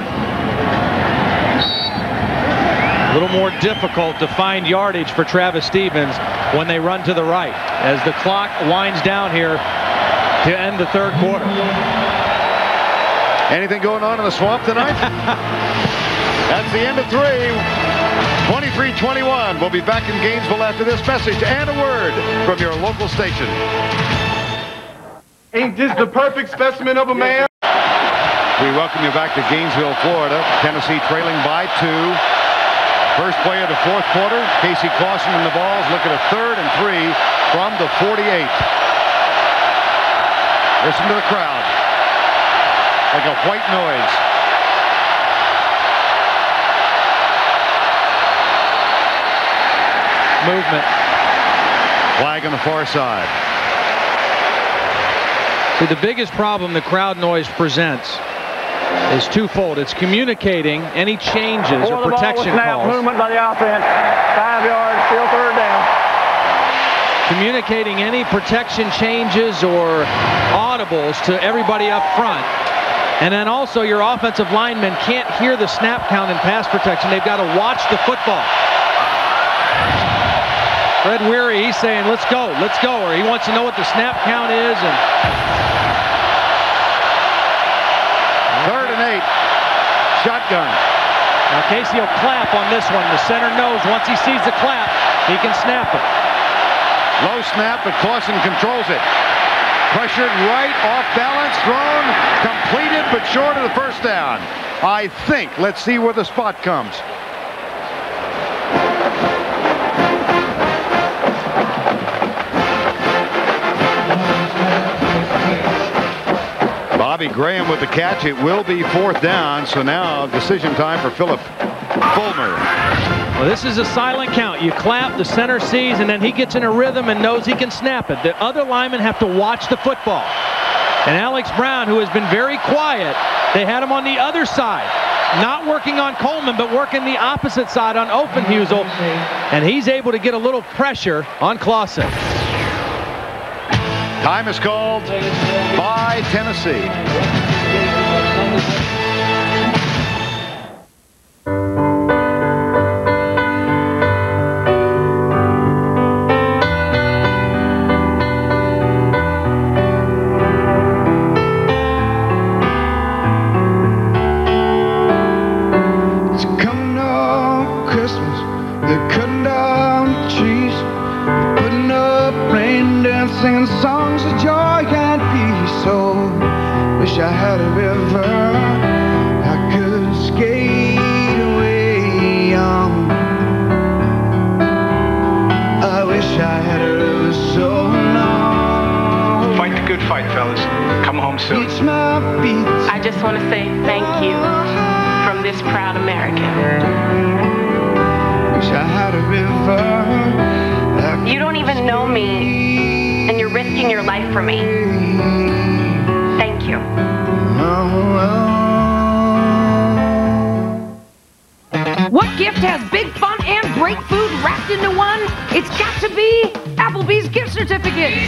A little more difficult to find yardage for Travis Stevens when they run to the right as the clock winds down here to end the third quarter. Anything going on in the swamp tonight? That's the end of three. twenty-three twenty-one. We'll be back in Gainesville after this message and a word from your local station. Ain't this the perfect specimen of a man? We welcome you back to Gainesville, Florida. Tennessee trailing by two. First play of the fourth quarter. Casey Clausen and the Vols look at a third and three from the forty-eight. Listen to the crowd. Like a white noise. Movement. Flag on the far side. See, the biggest problem the crowd noise presents is twofold. It's communicating any changes or protection calls. Movement by the offense. Five yards, still third down. Communicating any protection changes or audibles to everybody up front. And then also your offensive linemen can't hear the snap count in pass protection. They've got to watch the football. Fred Weary, he's saying, let's go, let's go. Or he wants to know what the snap count is. And third and eight. shotgun. Now Casey will clap on this one. The center knows once he sees the clap, he can snap it. Low snap, but Clausen controls it. Pressured right, off balance, thrown, completed, but short of the first down. I think. Let's see where the spot comes. Bobby Graham with the catch. It will be fourth down. So now decision time for Philip Fulmer. Well, this is a silent count. You clap, the center sees, and then he gets in a rhythm and knows he can snap it. The other linemen have to watch the football. And Alex Brown, who has been very quiet, they had him on the other side. Not working on Coleman, but working the opposite side on Openhusel. And he's able to get a little pressure on Clausen. Time is called by Tennessee. Singing songs of joy and peace. So wish I had a river I could skate away on. I wish I had a river so long. Fight the good fight, fellas. Come home soon. I just want to say thank you from this proud American. Wish I had a river. You don't even know me, and you're risking your life for me. Thank you. What gift has big fun and great food wrapped into one? It's got to be Applebee's gift certificates.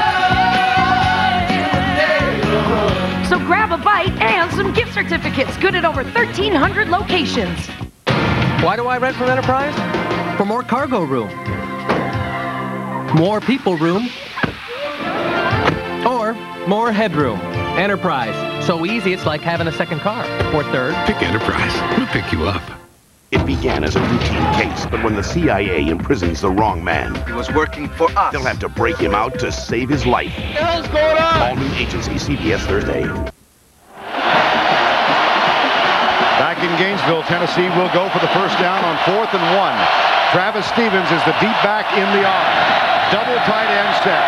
So grab a bite and some gift certificates, good at over thirteen hundred locations. Why do I rent from Enterprise? For more cargo room, more people room, or more headroom. Enterprise. So easy, it's like having a second car. Or third. Pick Enterprise. We'll pick you up. It began as a routine case, but when the C I A imprisons the wrong man, he was working for us. They'll have to break him out to save his life. What the hell's going on? All new Agency, C B S Thursday. Back in Gainesville, Tennessee will go for the first down on fourth and one. Travis Stevens is the deep back in the arm. Double tight end set.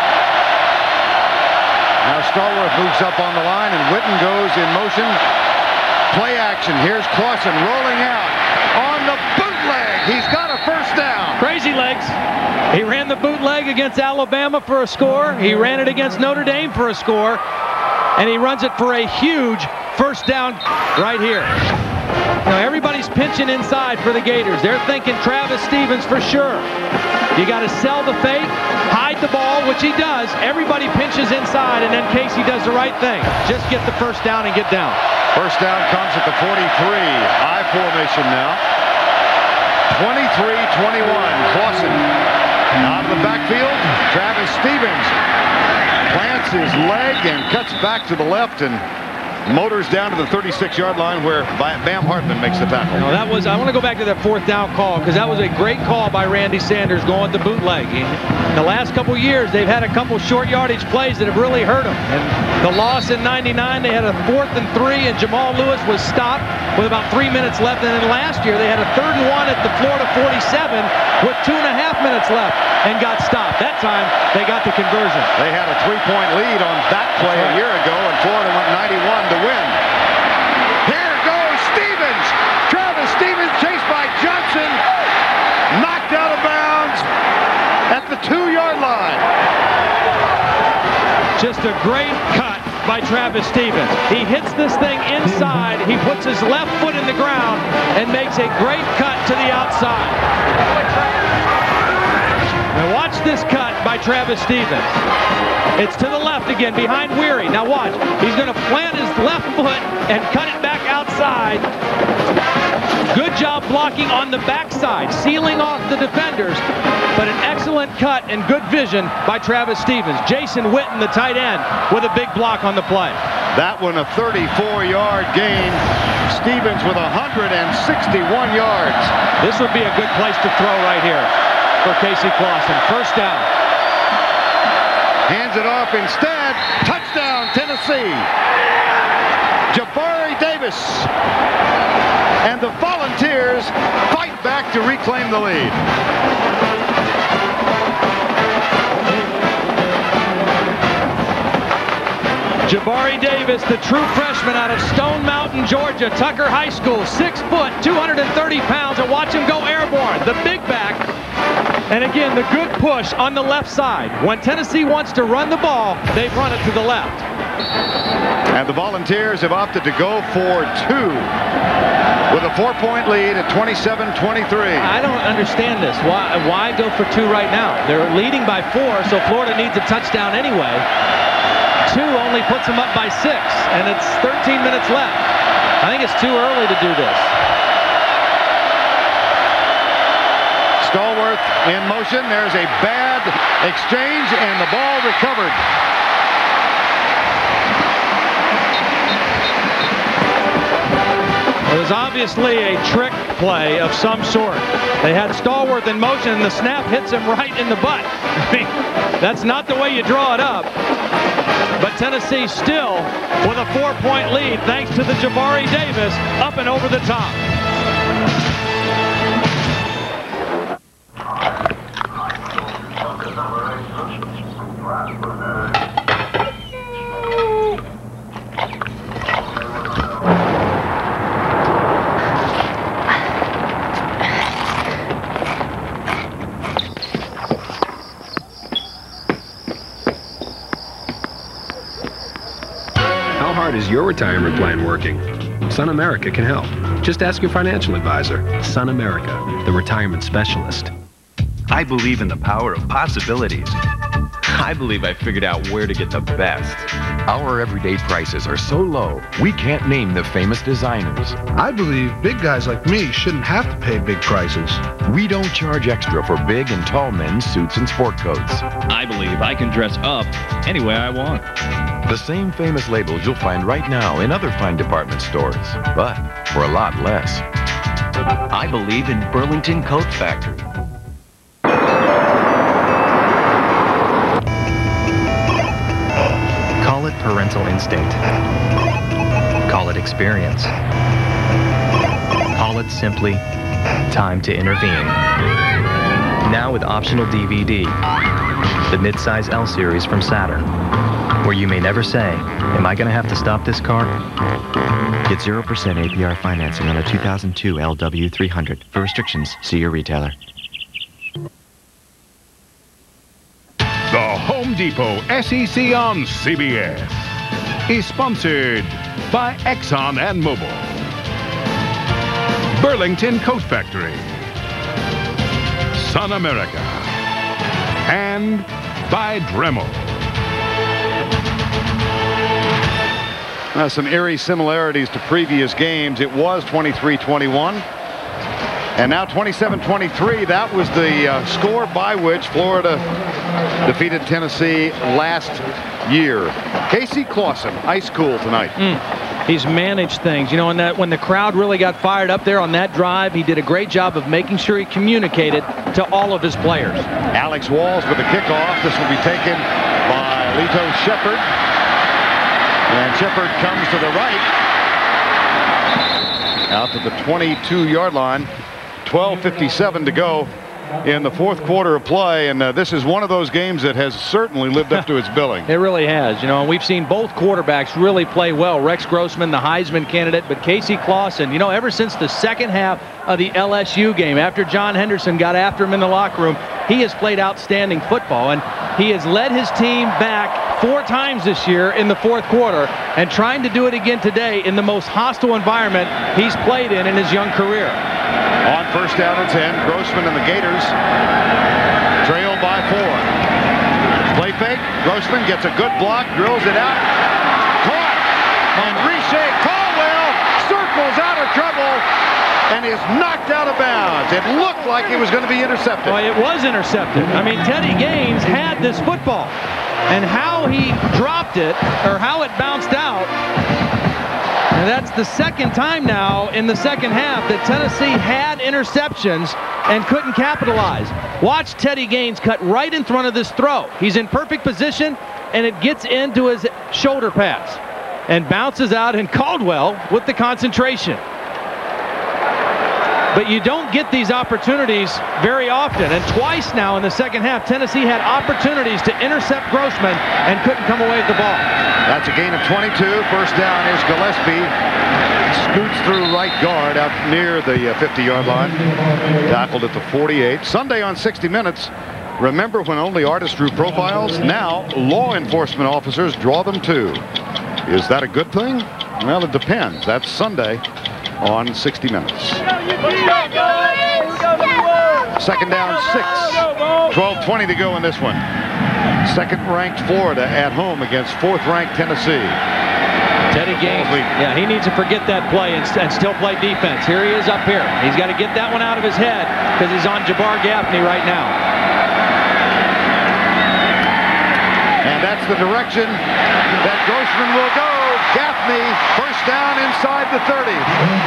Now Stallworth moves up on the line and Witten goes in motion. Play action. Here's Clausen rolling out on the bootleg. He's got a first down. Crazy legs. He ran the bootleg against Alabama for a score. He ran it against Notre Dame for a score. And he runs it for a huge first down right here. Now everybody's pinching inside for the Gators. They're thinking Travis Stevens for sure. You got to sell the fake, hide the ball, which he does. Everybody pinches inside, and then Casey does the right thing. Just get the first down and get down. First down comes at the forty-three. I formation now. twenty-three twenty-one. Clausen out of the backfield. Travis Stevens plants his leg and cuts back to the left and motors down to the thirty-six yard line where Bam Hartman makes the tackle. No, that was, I want to go back to that fourth down call because that was a great call by Randy Sanders going to bootleg. The last couple years, they've had a couple short yardage plays that have really hurt them. And the loss in ninety-nine, they had a fourth and three, and Jamal Lewis was stopped with about three minutes left. And then last year, they had a third and one at the Florida forty-seven with two and a half minutes left and got stopped. That time, they got the conversion. They had a three-point lead on that play a year ago, and Florida went ninety-one to win. Here goes Stevens. Travis Stevens chased by Johnson. Knocked out of bounds at the two yard line. Just a great cut by Travis Stevens. He hits this thing inside. He puts his left foot in the ground and makes a great cut to the outside. Now watch this cut by Travis Stevens. It's to the left again, behind Weary. Now watch. He's going to plant his left foot and cut it back outside. Good job blocking on the backside, sealing off the defenders, but an excellent cut and good vision by Travis Stevens. Jason Witten, the tight end, with a big block on the play. That one a thirty-four yard gain. Stevens with one hundred sixty-one yards. This would be a good place to throw right here for Casey Clausen. First down. Hands it off instead. Touchdown, Tennessee. Jabari Davis. And the Volunteers fight back to reclaim the lead. Jabari Davis, the true freshman out of Stone Mountain, Georgia, Tucker High School, six foot, two hundred thirty pounds, and watch him go airborne. The big back, and again, the good push on the left side. When Tennessee wants to run the ball, they've run it to the left. And the Volunteers have opted to go for two with a four-point lead at twenty-seven twenty-three. I don't understand this. Why, why go for two right now? They're leading by four, so Florida needs a touchdown anyway. Two only puts them up by six, and it's thirteen minutes left. I think it's too early to do this. Stallworth in motion. There's a bad exchange, and the ball recovered. It was obviously a trick play of some sort. They had Stallworth in motion, and the snap hits him right in the butt. I mean, that's not the way you draw it up. But Tennessee still with a four-point lead thanks to the Jabari Davis up and over the top. Is your retirement plan working? Sun America can help. Just ask your financial advisor. Sun America, the retirement specialist. I believe in the power of possibilities. I believe I figured out where to get the best. Our everyday prices are so low, we can't name the famous designers. I believe big guys like me shouldn't have to pay big prices. We don't charge extra for big and tall men's suits and sport coats. I believe I can dress up any way I want. The same famous labels you'll find right now in other fine department stores, but for a lot less. I believe in Burlington Coat Factory. Call it parental instinct. Call it experience. Call it simply time to intervene. Now with optional D V D, the midsize L series from Saturn, where you may never say, am I going to have to stop this car? Get zero percent A P R financing on a two thousand two L W three hundred. For restrictions, see your retailer. The Home Depot S E C on C B S is sponsored by Exxon and Mobil, Burlington Coat Factory, Sun America, and by Dremel. Uh, some eerie similarities to previous games. It was twenty-three twenty-one. And now twenty-seven twenty-three. That was the uh, score by which Florida defeated Tennessee last year. Casey Clausen, ice cool tonight. Mm. He's managed things. You know, and that when the crowd really got fired up there on that drive, he did a great job of making sure he communicated to all of his players. Alex Walls with the kickoff. This will be taken by Lito Shepard. And Shepard comes to the right. Out to the twenty-two yard line. twelve fifty-seven to go in the fourth quarter of play, and uh, this is one of those games that has certainly lived up to its billing. It really has. You know, and we've seen both quarterbacks really play well. Rex Grossman, the Heisman candidate, but Casey Clausen, you know, ever since the second half of the L S U game, after John Henderson got after him in the locker room, he has played outstanding football, and he has led his team back four times this year in the fourth quarter, and trying to do it again today in the most hostile environment he's played in in his young career. On first down and ten, Grossman and the Gators trail by four. Play fake. Grossman gets a good block, drills it out. Caught. And Riche Caldwell circles out of trouble and is knocked out of bounds. It looked like it was going to be intercepted. Well, it was intercepted. I mean, Teddy Gaines had this football. and how he dropped it, or how it bounced out. And that's the second time now in the second half that Tennessee had interceptions and couldn't capitalize. Watch Teddy Gaines cut right in front of this throw. He's in perfect position, and it gets into his shoulder pass and bounces out, and Caldwell with the concentration. But you don't get these opportunities very often, and twice now in the second half, Tennessee had opportunities to intercept Grossman and couldn't come away with the ball. That's a gain of twenty-two. First down is Gillespie. Scoots through right guard out near the fifty-yard line. Tackled at the forty-eight. Sunday on sixty minutes. Remember when only artists drew profiles? Now law enforcement officers draw them too. Is that a good thing? Well, it depends. That's Sunday on sixty minutes. Second down, six. twelve twenty to go in this one. Second-ranked Florida at home against fourth-ranked Tennessee. Teddy Gaines, yeah, he needs to forget that play and, and still play defense. Here he is up here. He's got to get that one out of his head because he's on Jabbar Gaffney right now. And that's the direction that Grossman will go. Gaffney, first down inside the thirty.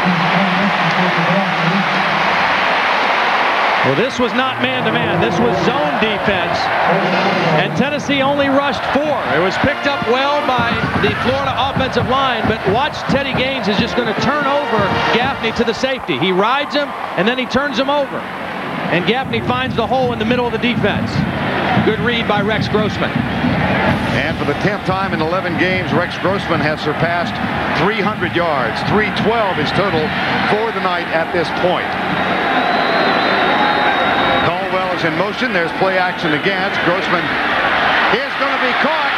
Well, this was not man-to-man. This was zone defense. And Tennessee only rushed four. It was picked up well by the Florida offensive line, but watch, Teddy Gaines is just going to turn over Gaffney to the safety. He rides him, and then he turns him over. And Gaffney finds the hole in the middle of the defense. Good read by Rex Grossman. And for the tenth time in eleven games, Rex Grossman has surpassed three hundred yards. three twelve is total for the night at this point. Caldwell is in motion. There's play action against. Grossman is going to be caught.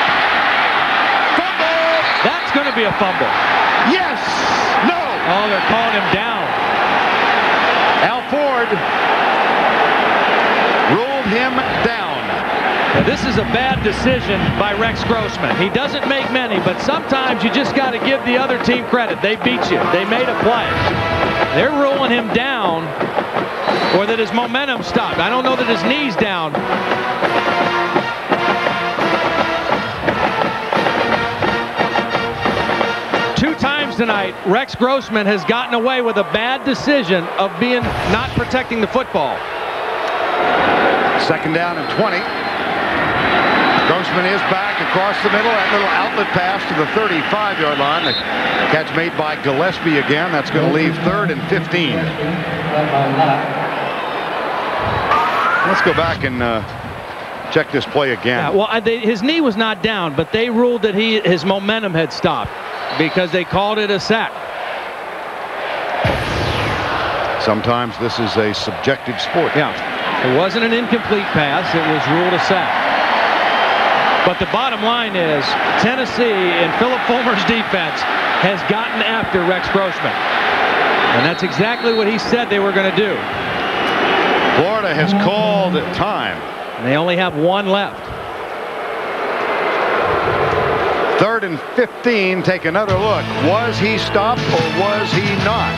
Fumble! That's going to be a fumble. Yes! No! Oh, they're calling him down. Al Ford ruled him down. Now, this is a bad decision by Rex Grossman. He doesn't make many, but sometimes you just got to give the other team credit. They beat you. They made a play. They're ruling him down, or that his momentum stopped. I don't know that his knee's down. Two times tonight, Rex Grossman has gotten away with a bad decision of being not protecting the football. Second down and twenty. Grossman is back across the middle. That little outlet pass to the thirty-five-yard line. The catch made by Gillespie again. That's going to leave third and fifteen. Let's go back and uh, check this play again. Yeah, well, they, his knee was not down, but they ruled that he his momentum had stopped because they called it a sack. Sometimes this is a subjective sport. Yeah, it wasn't an incomplete pass. It was ruled a sack. But the bottom line is Tennessee and Philip Fulmer's defense has gotten after Rex Grossman. And that's exactly what he said they were going to do. Florida has called time. And they only have one left. Third and fifteen. Take another look. Was he stopped or was he not?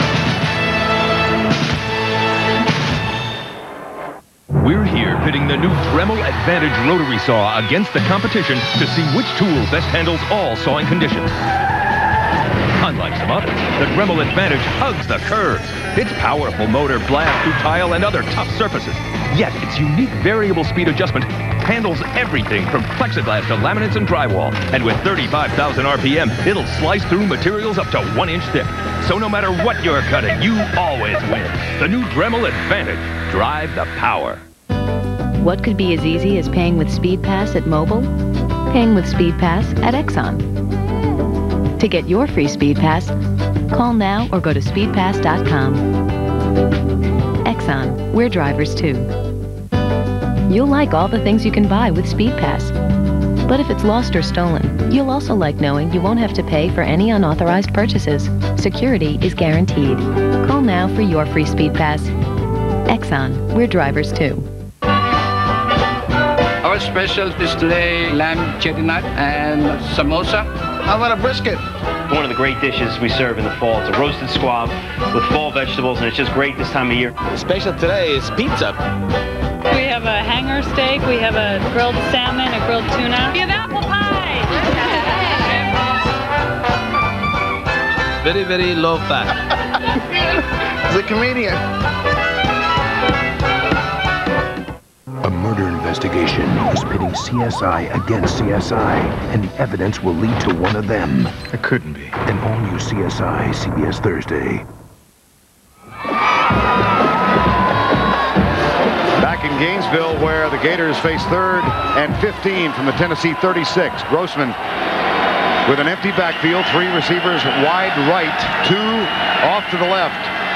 We're here pitting the new Dremel Advantage rotary saw against the competition to see which tool best handles all sawing conditions. Unlike some others, the Dremel Advantage hugs the curves. Its powerful motor blasts through tile and other tough surfaces. Yet its unique variable speed adjustment handles everything from plexiglass to laminates and drywall. And with thirty-five thousand R P M, it'll slice through materials up to one inch thick. So no matter what you're cutting, you always win. The new Dremel Advantage. Drive the power. What could be as easy as paying with SpeedPass at Mobil? Paying with SpeedPass at Exxon. To get your free SpeedPass, call now or go to speed pass dot com. Exxon, we're drivers too. You'll like all the things you can buy with SpeedPass. But if it's lost or stolen, you'll also like knowing you won't have to pay for any unauthorized purchases. Security is guaranteed. Call now for your free SpeedPass. Exxon, we're drivers too. Our special display lamb chestnut and samosa. How about a brisket? One of the great dishes we serve in the fall. It's a roasted squab with fall vegetables, and it's just great this time of year. The special today is pizza. We have a hanger Fulmer steak. We have a grilled salmon, a grilled tuna. We have apple pie. Very, very low fat. The comedian. A murder investigation is pitting C S I against C S I, and the evidence will lead to one of them. It couldn't be. An all-new C S I, C B S Thursday. Back in Gainesville, where the Gators face third and fifteen from the Tennessee thirty-six. Grossman with an empty backfield, three receivers wide right, two off to the left.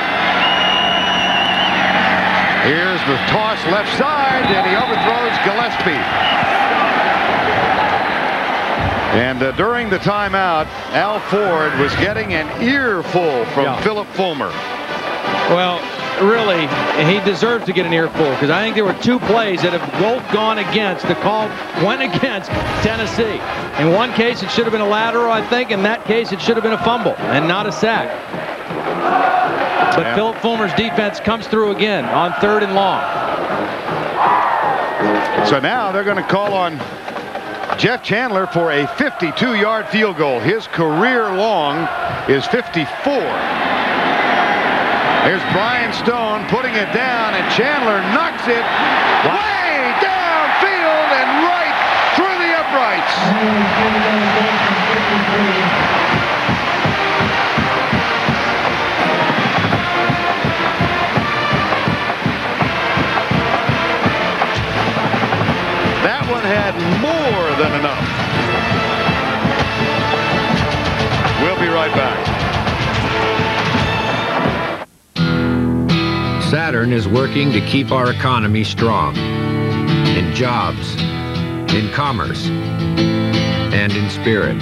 Here's the toss left side, and he overthrows Gillespie. And uh, during the timeout, Al Ford was getting an earful from Yeah. Philip Fulmer. Well, really, he deserves to get an earful because I think there were two plays that have both gone against. The call went against Tennessee. In one case, it should have been a lateral, I think. In that case, it should have been a fumble and not a sack. But Yeah. Philip Fulmer's defense comes through again on third and long. So now they're going to call on Jeff Chandler for a fifty-two yard field goal. His career long is fifty-four. There's Brian Stone putting it down, and Chandler knocks it way downfield and right through the uprights. That one had more than enough. We'll be right back. Saturn is working to keep our economy strong in jobs, in commerce, and in spirit.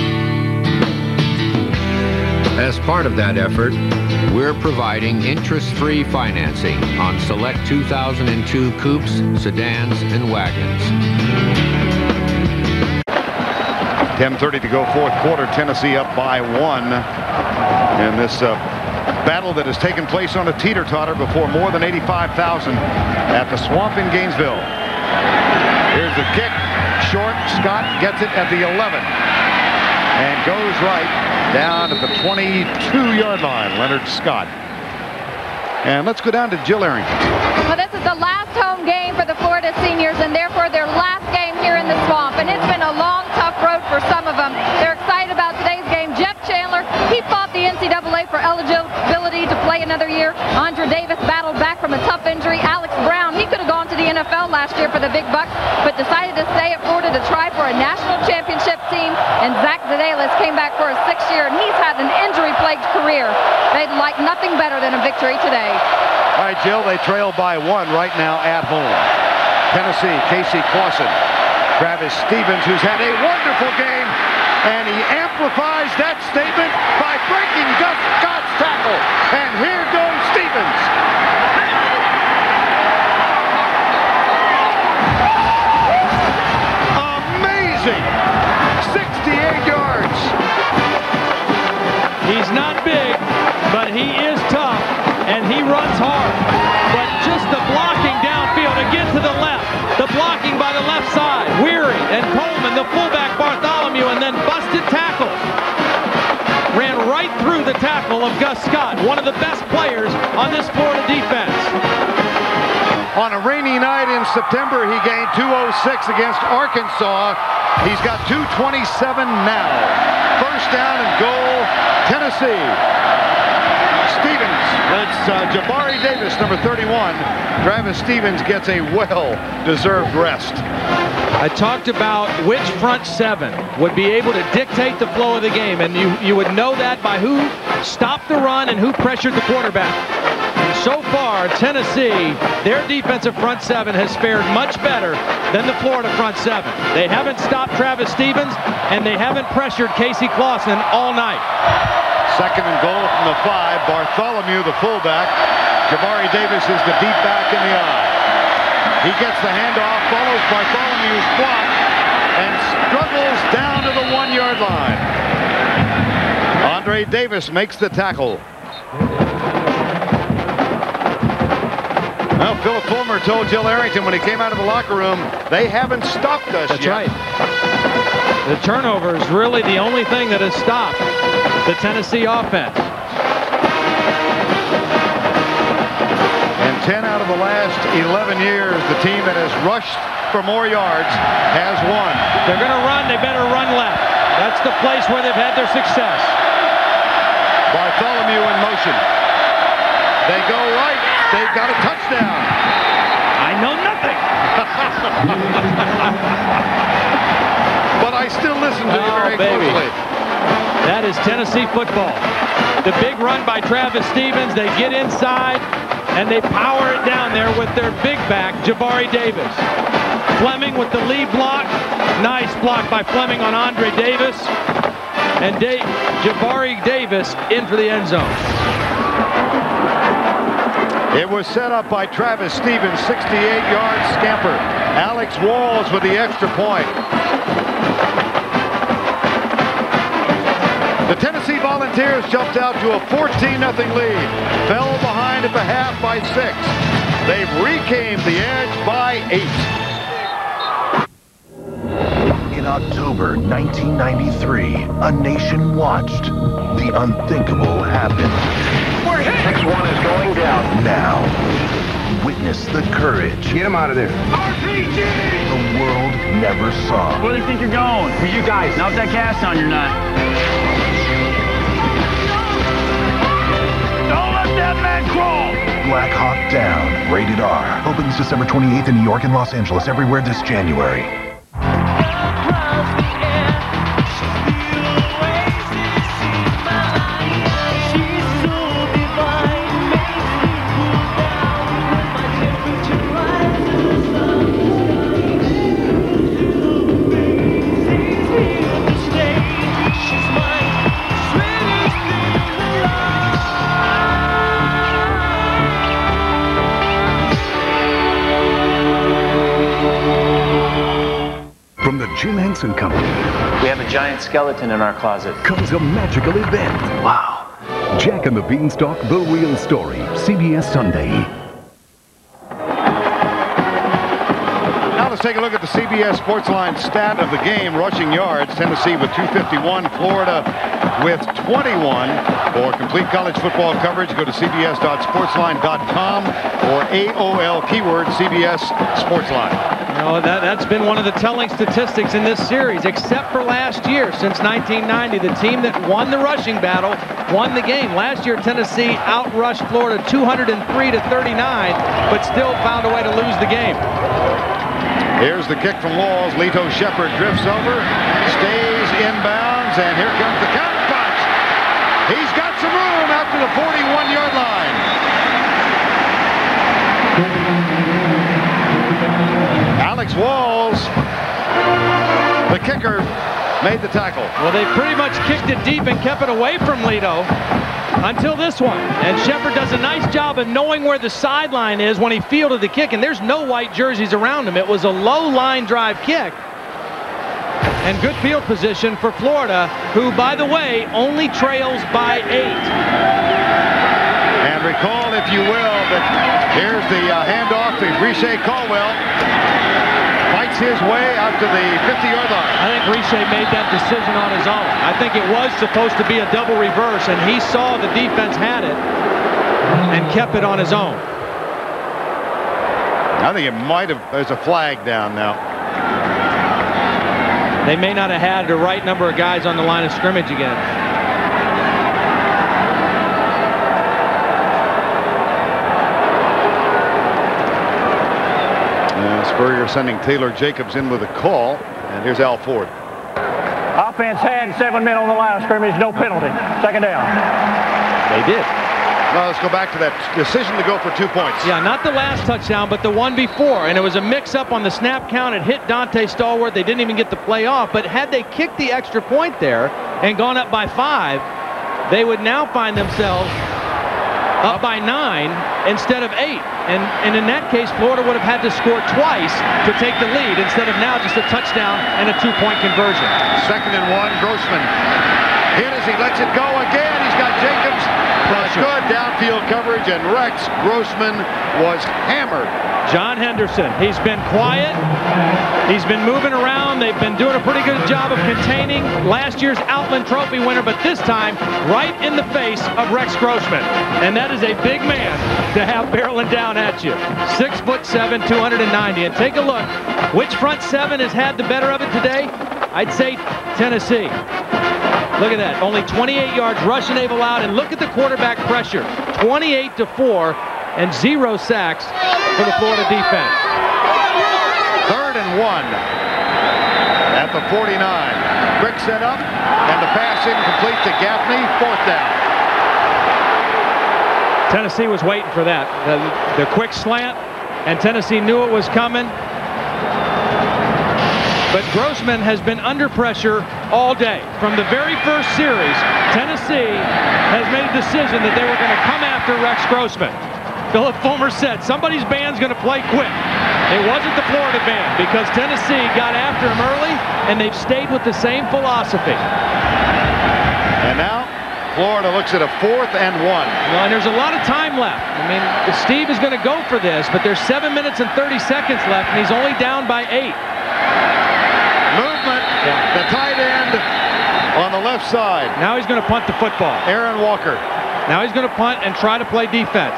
As part of that effort, we're providing interest-free financing on select two thousand two coupes, sedans, and wagons. ten thirty to go, fourth quarter. Tennessee up by one in this uh, battle that has taken place on a teeter-totter before more than eighty-five thousand at the Swamp in Gainesville. Here's the kick. Short. Scott gets it at the eleven and goes right down at the twenty-two yard line. Leonard Scott. And let's go down to Jill Arrington. Well, this is the last home game for the Florida seniors, and therefore their last game here in the Swamp. And it's been a long, tough road for some of them. They're excited about today's game. Jeff Chandler, he fought the N C double A for eligibility to play another year. Andre Davis battled back from a tough injury. Alex Brown, he could have gone to the N F L last year for the big bucks, but decided to stay at Florida to try for a national championship team. And Zach Zadelis came back for his sixth year, and he's had an injury-plagued career. They'd like nothing better than a victory today. All right, Jill, they trail by one right now at home. Tennessee, Casey Clausen, Travis Stevens, who's had a wonderful game, and he amplifies that statement by breaking Gus Scott's tackle. And here goes Stevens. Amazing! sixty-eight yards. He's not big, but he is tough, and he runs hard. But just the blocking downfield, again to the left. The blocking by the left side. Weary and Coleman, the fullback Bartholomew, and then busted tackles. Ran right through the tackle of Gus Scott, one of the best players on this Florida defense. On a rainy night in September, he gained two oh six against Arkansas. He's got two twenty-seven now. First down and goal, Tennessee. Stevens, that's uh, Jabari Davis, number thirty-one. Travis Stevens gets a well-deserved rest. I talked about which front seven would be able to dictate the flow of the game, and you, you would know that by who stopped the run and who pressured the quarterback. And so far, Tennessee, their defensive front seven has fared much better than the Florida front seven. They haven't stopped Travis Stevens, and they haven't pressured Casey Clausen all night. Second and goal from the five. Bartholomew, the fullback. Jabari Davis is the deep back in the eye. He gets the handoff, follows Bartholomew's block, and struggles down to the one-yard line. Andre Davis makes the tackle. Well, Philip Fulmer told Jill Arrington when he came out of the locker room, they haven't stopped us That's yet. right. The turnover is really the only thing that has stopped the Tennessee offense. And ten out of the last eleven years, the team that has rushed for more yards has won. They're going to run. They better run left. That's the place where they've had their success. Bartholomew in motion. They go right. They've got a touchdown. I know nothing. But I still listen to oh, you very baby. closely. That is Tennessee football. The big run by Travis Stevens. They get inside, and they power it down there with their big back, Jabari Davis. Fleming with the lead block. Nice block by Fleming on Andre Davis. And da Jabari Davis in for the end zone. It was set up by Travis Stevens, sixty-eight yard scamper. Alex Walls with the extra point. The Tennessee Volunteers jumped out to a fourteen nothing lead. Fell behind at the half by six. They've reclaimed the edge by eight. In October nineteen ninety-three, a nation watched. The unthinkable happen. We're hit! Next one is going down. Now, witness the courage. Get him out of there. R P G! The world never saw. Where do you think you're going? For you guys. Not with that cast on, you're not. Don't let that man crawl! Black Hawk Down, rated R. Opens December twenty-eighth in New York and Los Angeles, everywhere this January. Jim Henson Company. We have a giant skeleton in our closet. Comes a magical event. Wow. Jack and the Beanstalk, The Real Story. C B S Sunday. Now let's take a look at the C B S Sportsline stat of the game. Rushing yards, Tennessee with two fifty-one, Florida with twenty-one. For complete college football coverage, go to C B S dot sportsline dot com or A O L keyword C B S Sportsline. You know, that, that's been one of the telling statistics in this series, except for last year. Since nineteen ninety, the team that won the rushing battle won the game. Last year, Tennessee outrushed Florida two hundred three to thirty-nine, but still found a way to lose the game. Here's the kick from Walls. Lito Shepherd drifts over, stays inbounds, and here comes the counter punch. He's got some room after the forty-one yard line. Alex Walls, the kicker, made the tackle. Well, they pretty much kicked it deep and kept it away from Lito until this one. And Shepherd does a nice job of knowing where the sideline is when he fielded the kick, and there's no white jerseys around him. It was a low line drive kick. And good field position for Florida, who, by the way, only trails by eight. And recall, if you will, that here's the uh, handoff to Riche Caldwell. Fights his way out to the fifty yard line. I think Riche made that decision on his own. I think it was supposed to be a double reverse, and he saw the defense had it and kept it on his own. I think it might have, there's a flag down now. They may not have had the right number of guys on the line of scrimmage again. Uh, Spurrier sending Taylor Jacobs in with a call, and here's Al Ford. Offense had seven men on the line of scrimmage, no penalty. Second down. They did. Well, let's go back to that decision to go for two points. Yeah, not the last touchdown, but the one before. And it was a mix-up on the snap count. It hit Dante Stallworth. They didn't even get the play off. But had they kicked the extra point there and gone up by five, they would now find themselves up by nine instead of eight. And, and in that case, Florida would have had to score twice to take the lead instead of now just a touchdown and a two-point conversion. Second and one, Grossman. Hit as he lets it go again. He's got Jacobs. Good downfield coverage, and Rex Grossman was hammered. John Henderson, he's been quiet. He's been moving around. They've been doing a pretty good job of containing last year's Outland Trophy winner, but this time right in the face of Rex Grossman. And that is a big man to have barreling down at you. Six foot seven, two hundred ninety. And take a look. Which front seven has had the better of it today? I'd say Tennessee. Look at that. Only twenty-eight yards rushing they've allowed. And look at the quarterback pressure. twenty-eight to four and zero sacks for the Florida defense. Third and one at the forty-nine. Quick set up, and the pass incomplete to Gaffney. Fourth down. Tennessee was waiting for that. The, the quick slant, and Tennessee knew it was coming. But Grossman has been under pressure all day. From the very first series, Tennessee has made a decision that they were going to come after Rex Grossman. Philip Fulmer said, somebody's band's going to play quick. It wasn't the Florida band, because Tennessee got after him early, and they've stayed with the same philosophy. And now, Florida looks at a fourth and one. Well, and there's a lot of time left. I mean, Steve is going to go for this, but there's seven minutes and thirty seconds left, and he's only down by eight. Movement, yeah. The tight end on the left side. Now he's going to punt the football. Aaron Walker. Now he's going to punt and try to play defense.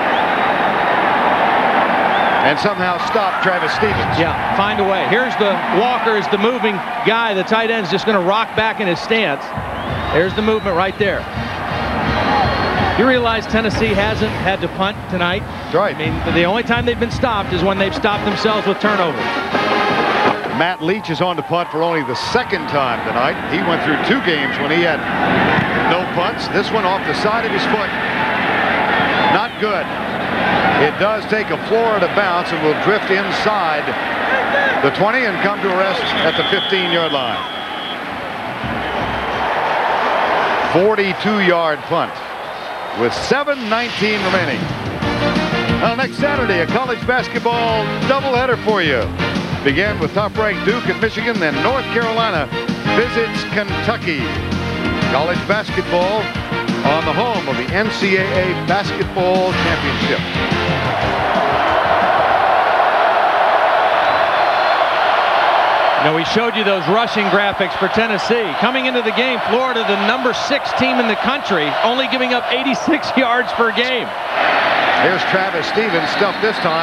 And somehow stop Travis Stevens. Yeah, find a way. Here's the Walker is the moving guy. The tight end's just going to rock back in his stance. There's the movement right there. You realize Tennessee hasn't had to punt tonight? That's right. I mean, the only time they've been stopped is when they've stopped themselves with turnovers. Matt Leach is on to punt for only the second time tonight. He went through two games when he had no punts. This one off the side of his foot. Not good. It does take a Florida bounce and will drift inside the twenty and come to a rest at the fifteen yard line. forty-two yard punt with seven nineteen remaining. Well, next Saturday, a college basketball doubleheader for you. Began with top-ranked Duke at Michigan, then North Carolina visits Kentucky. College basketball on the home of the N C double A Basketball Championship. Now, we showed you those rushing graphics for Tennessee. Coming into the game, Florida, the number six team in the country, only giving up eighty-six yards per game. Here's Travis Stevens, stuffed this time.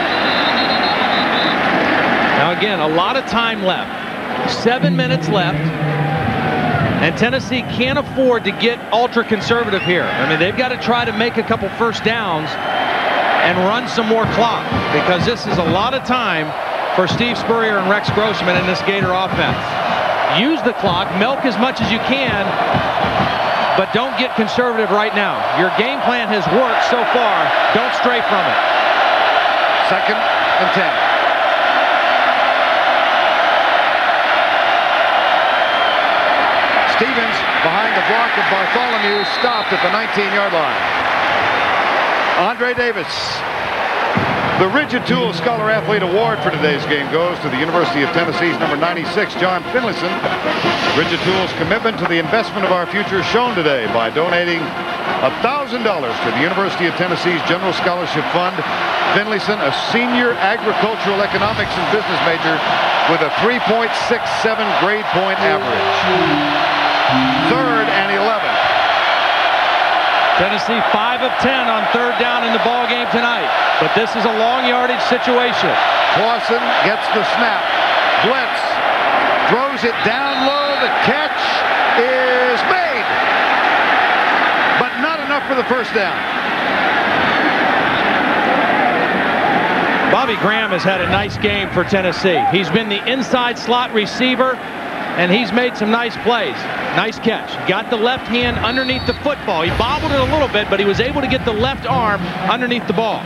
Now, again, a lot of time left. Seven minutes left. And Tennessee can't afford to get ultra-conservative here. I mean, they've got to try to make a couple first downs and run some more clock, because this is a lot of time for Steve Spurrier and Rex Grossman in this Gator offense. Use the clock, milk as much as you can, but don't get conservative right now. Your game plan has worked so far. Don't stray from it. Second and ten. Stevens behind the block of Bartholomew, stopped at the nineteen yard line. Andre Davis. The Rigid Tool Scholar Athlete Award for today's game goes to the University of Tennessee's number ninety-six, John Finlayson. Rigid Tool's commitment to the investment of our future shown today by donating one thousand dollars to the University of Tennessee's General Scholarship Fund. Finlayson, a senior agricultural economics and business major with a three point six seven grade point average. Third and eleven. Tennessee five of ten on third down in the ball game tonight. But this is a long yardage situation. Clausen gets the snap. Blitz. Throws it down low. The catch is made. But not enough for the first down. Bobby Graham has had a nice game for Tennessee. He's been the inside slot receiver, and he's made some nice plays. Nice catch. Got the left hand underneath the football. He bobbled it a little bit, but he was able to get the left arm underneath the ball.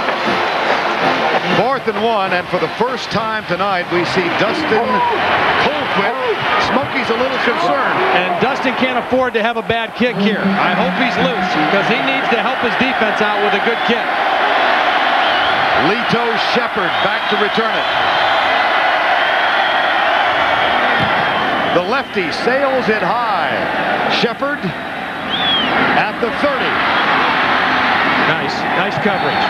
Fourth and one, and for the first time tonight, we see Dustin Colquitt. Smokey's a little concerned. And Dustin can't afford to have a bad kick here. I hope he's loose, because he needs to help his defense out with a good kick. Lito Shepard back to return it. The lefty sails it high. Shepard at the thirty. Nice, nice coverage.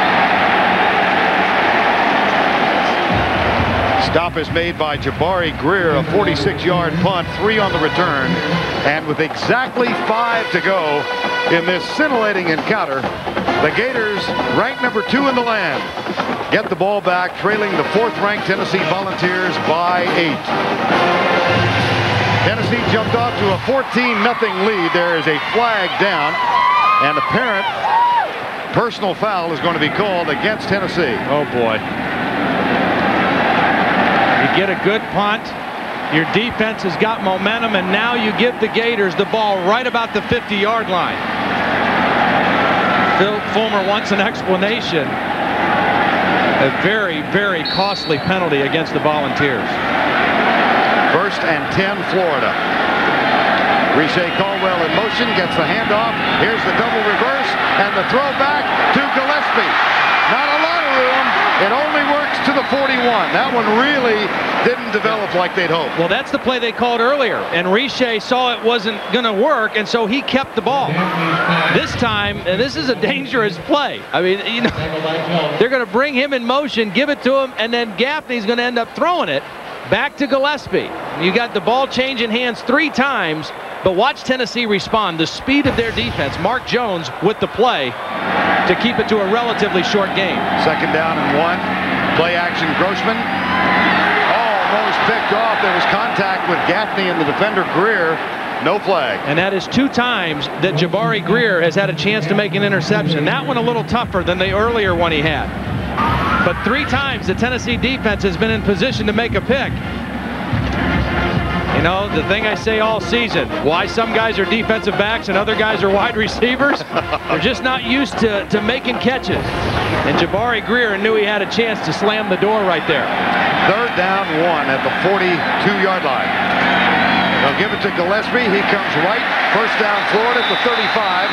Stop is made by Jabari Greer, a forty-six yard punt, three on the return. And with exactly five to go in this scintillating encounter, the Gators, ranked number two in the land, get the ball back, trailing the fourth-ranked Tennessee Volunteers by eight. Tennessee jumped off to a fourteen nothing lead. There is a flag down, and apparent personal foul is going to be called against Tennessee. Oh, boy. You get a good punt. Your defense has got momentum, and now you give the Gators the ball right about the fifty yard line. Phil Fulmer wants an explanation. A very, very costly penalty against the Volunteers. First and ten, Florida. Riche Caldwell in motion, gets the handoff. Here's the double reverse, and the throw back to Gillespie. Not a lot of room. It only works to the forty-one. That one really didn't develop like they'd hoped. Well, that's the play they called earlier, and Riche saw it wasn't going to work, and so he kept the ball. This time, and this is a dangerous play. I mean, you know, they're going to bring him in motion, give it to him, and then Gaffney's going to end up throwing it back to Gillespie. You got the ball changing hands three times, but watch Tennessee respond. The speed of their defense. Mark Jones with the play to keep it to a relatively short game. Second down and one. Play action, Grossman. Almost picked off. There was contact with Gaffney and the defender Greer. No flag. And that is two times that Jabari Greer has had a chance to make an interception. That one a little tougher than the earlier one he had. But three times the Tennessee defense has been in position to make a pick. You know, the thing I say all season, why some guys are defensive backs and other guys are wide receivers, they're just not used to, to making catches. And Jabari Greer knew he had a chance to slam the door right there. Third down, one at the forty-two yard line. They'll give it to Gillespie. He comes right. First down, Florida at the thirty-five.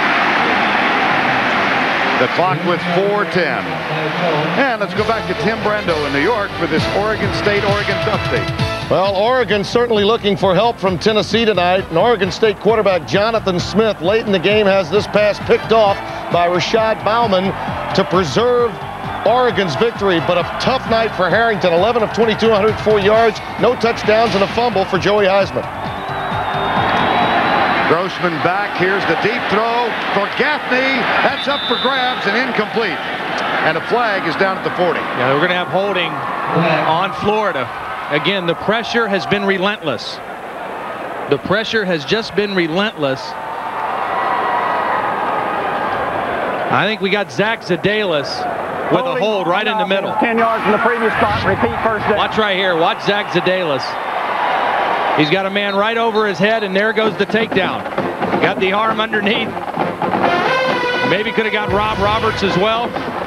The clock with four ten. And let's go back to Tim Brando in New York for this Oregon State-Oregon update. Well, Oregon certainly looking for help from Tennessee tonight. And Oregon State quarterback Jonathan Smith late in the game has this pass picked off by Rashad Bauman to preserve Oregon's victory. But a tough night for Harrington. eleven of twenty-two, one hundred four yards, no touchdowns, and a fumble for Joey Heisman. Grossman back. Here's the deep throw for Gaffney. That's up for grabs and incomplete. And a flag is down at the forty. Yeah, we're going to have holding on Florida. Again, the pressure has been relentless. The pressure has just been relentless. I think we got Zach Zadalis with a hold right in the middle. ten yards from the previous spot. Repeat first down. Watch right here. Watch Zach Zadalis. He's got a man right over his head, and there goes the takedown. Got the arm underneath. Maybe could have got Rob Roberts as well.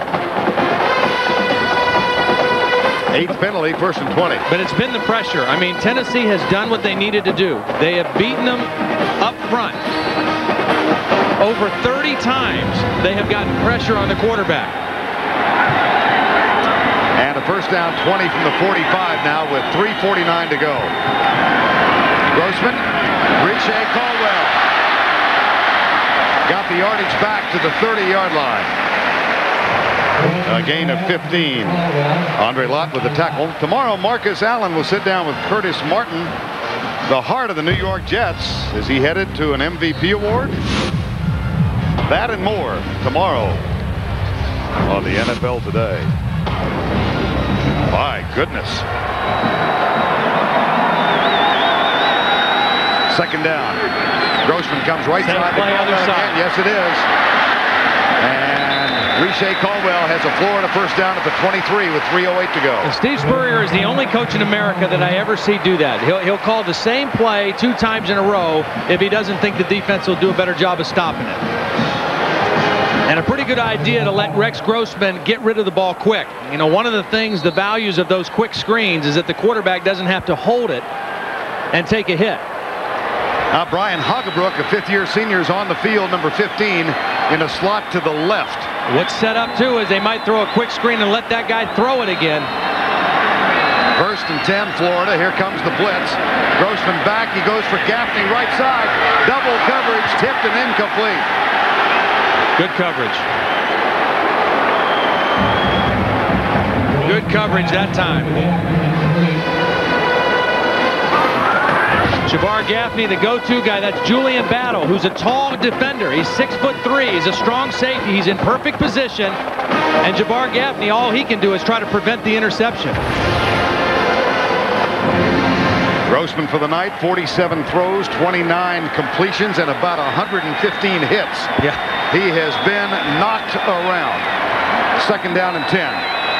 Eighth penalty, first and twenty. But it's been the pressure. I mean, Tennessee has done what they needed to do. They have beaten them up front. Over thirty times, they have gotten pressure on the quarterback. And a first down, twenty from the forty-five now with three forty-nine to go. Grossman, Riche Caldwell. Got the yardage back to the thirty yard line. A gain of fifteen. Andre Lott with the tackle. Tomorrow, Marcus Allen will sit down with Curtis Martin, the heart of the New York Jets. Is he headed to an M V P award? That and more tomorrow on the N F L Today. My goodness. Second down. Grossman comes right side. Play other side. Yes, it is. And Riche Caldwell has a Florida first down at the twenty-three with three oh eight to go. And Steve Spurrier is the only coach in America that I ever see do that. He'll, he'll call the same play two times in a row if he doesn't think the defense will do a better job of stopping it. And a pretty good idea to let Rex Grossman get rid of the ball quick. You know, one of the things, the values of those quick screens is that the quarterback doesn't have to hold it and take a hit. Now Brian Hagebrook, a fifth-year senior, is on the field, number fifteen, in a slot to the left. What's set up, too, is they might throw a quick screen and let that guy throw it again. First and ten, Florida. Here comes the blitz. Grossman back. He goes for Gaffney, right side. Double coverage, tipped and incomplete. Good coverage. Good coverage that time. Jabbar Gaffney, the go-to guy. That's Julian Battle, who's a tall defender. He's six foot three. He's a strong safety. He's in perfect position. And Jabbar Gaffney, all he can do is try to prevent the interception. Grossman for the night, forty-seven throws, twenty-nine completions, and about one hundred fifteen hits. Yeah. He has been knocked around. Second down and ten.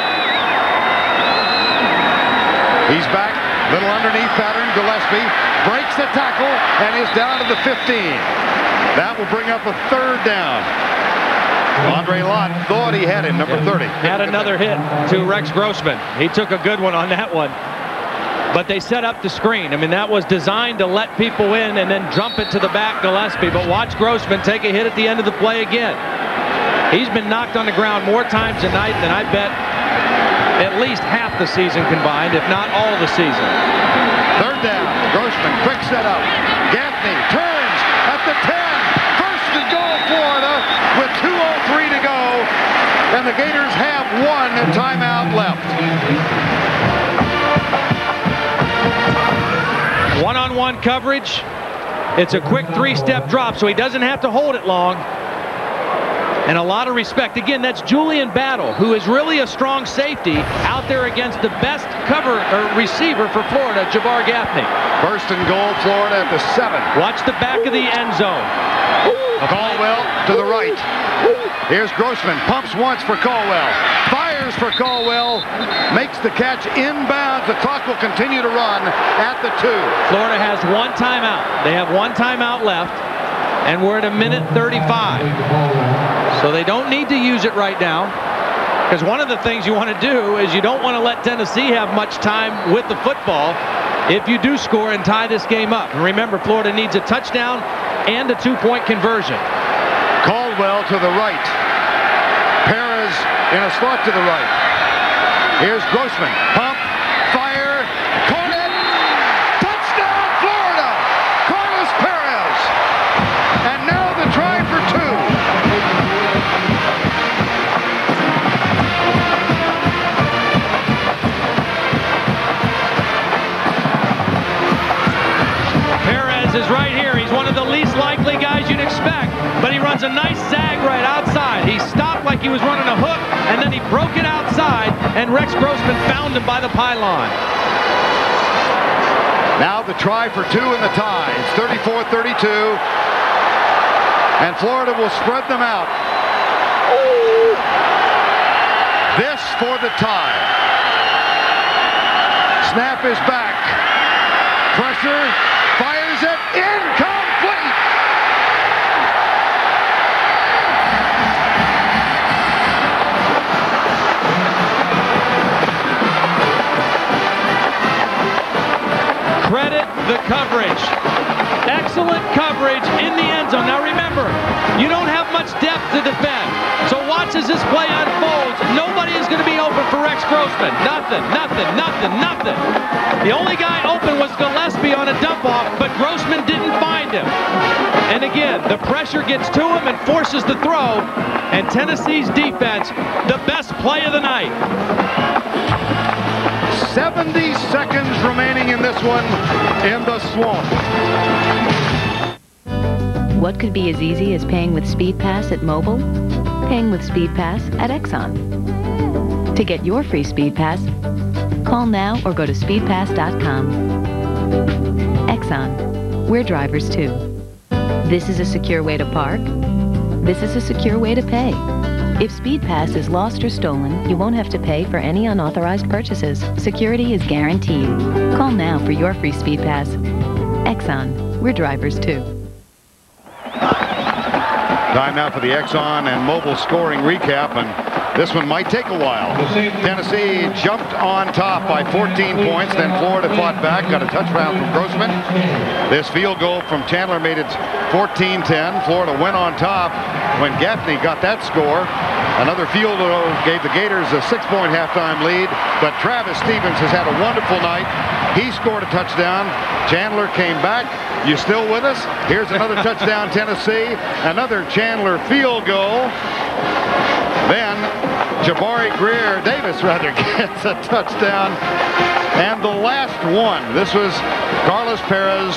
He's back. Little underneath pattern. Gillespie breaks the tackle and is down to the fifteen. That will bring up a third down. Andre Lott thought he had him, number thirty. Had another hit to Rex Grossman. He took a good one on that one. But they set up the screen. I mean, that was designed to let people in and then jump it to the back, Gillespie. But watch Grossman take a hit at the end of the play again. He's been knocked on the ground more times tonight than I bet at least half the season combined, if not all the season. Third down. Grossman, quick setup. Gaffney turns at the ten. First and goal, Florida, with two oh three to go. And the Gators have one timeout left. One-on-one coverage. It's a quick three-step drop, so he doesn't have to hold it long. And a lot of respect. Again, that's Julian Battle, who is really a strong safety out there against the best cover or receiver for Florida, Jabbar Gaffney. First and goal, Florida at the seven. Watch the back of the end zone. Caldwell to the right. Here's Grossman. Pumps once for Caldwell. Fires for Caldwell. Makes the catch inbounds. The clock will continue to run at the two. Florida has one timeout. They have one timeout left. And we're at a minute thirty-five. So they don't need to use it right now. Because one of the things you want to do is you don't want to let Tennessee have much time with the football if you do score and tie this game up. And remember, Florida needs a touchdown and a two-point conversion. Caldwell to the right. Perez in a slot to the right. Here's Grossman. Pump, fire, caught it. Touchdown, Florida! Carlos Perez. And now the try for two. Perez is right here. He's one of the least likely guys you'd expect, but he runs a nice zag right outside. He stopped like he was running a hook, and then he broke it outside, and Rex Grossman found him by the pylon. Now the try for two in the tie. It's thirty-four thirty-two. And Florida will spread them out. This for the tie. Snap is back. Pressure. Fires it. Incomplete. Credit the coverage. Excellent coverage in the end zone. Now remember, you don't have much depth to defend. So watch as this play unfolds. Nobody is going to be open for Rex Grossman. Nothing, nothing, nothing, nothing. The only guy open was Gillespie on a dump-off, but Grossman didn't find him. And again, the pressure gets to him and forces the throw. And Tennessee's defense, the best play of the night. seventy seconds remaining in this one in the swamp. What could be as easy as paying with SpeedPass at Mobile? Paying with SpeedPass at Exxon. To get your free SpeedPass, call now or go to speed pass dot com. Exxon. We're drivers too. This is a secure way to park. This is a secure way to pay. If SpeedPass is lost or stolen, you won't have to pay for any unauthorized purchases. Security is guaranteed. Call now for your free SpeedPass. Exxon. We're drivers too. Time now for the Exxon and Mobile scoring recap, and this one might take a while. Tennessee jumped on top by fourteen points, then Florida fought back, got a touchdown from Grossman. This field goal from Chandler made it fourteen ten. Florida went on top when Gaffney got that score. Another field goal gave the Gators a six-point halftime lead, but Travis Stevens has had a wonderful night. He scored a touchdown. Chandler came back. You still with us? Here's another touchdown, Tennessee. Another Chandler field goal. Then Jabari Greer, Davis rather, gets a touchdown. And the last one, this was Carlos Perez.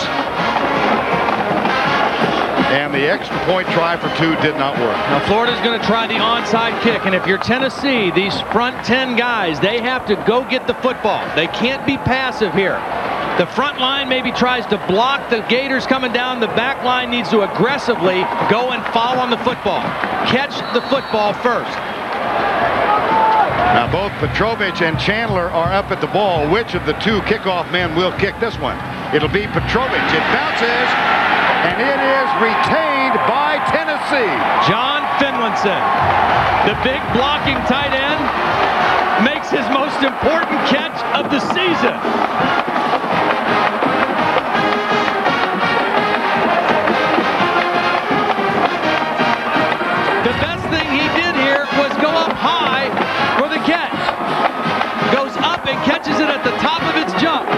And the extra point try for two did not work. Now Florida's going to try the onside kick, and if you're Tennessee, these front ten guys, they have to go get the football. They can't be passive here. The front line maybe tries to block the Gators coming down. The back line needs to aggressively go and foul on the football. Catch the football first. Now both Petrovich and Chandler are up at the ball. Which of the two kickoff men will kick this one? It'll be Petrovich. It bounces, and it is retained by Tennessee. John Finlinson, the big blocking tight end, makes his most important catch of the season. The best thing he did here was go up high for the catch. Goes up and catches it at the top of its jump.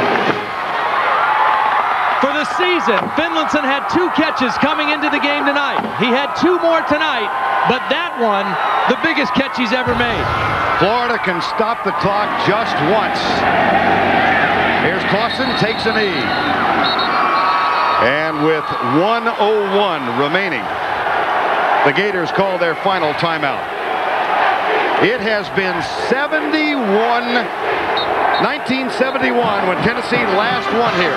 For the season, Finlinson had two catches coming into the game tonight. He had two more tonight, but that one, the biggest catch he's ever made. Florida can stop the clock just once. Here's Clausen, takes a knee. And with one oh one remaining, the Gators call their final timeout. It has been seventy-one, nineteen seventy-one when Tennessee last won here.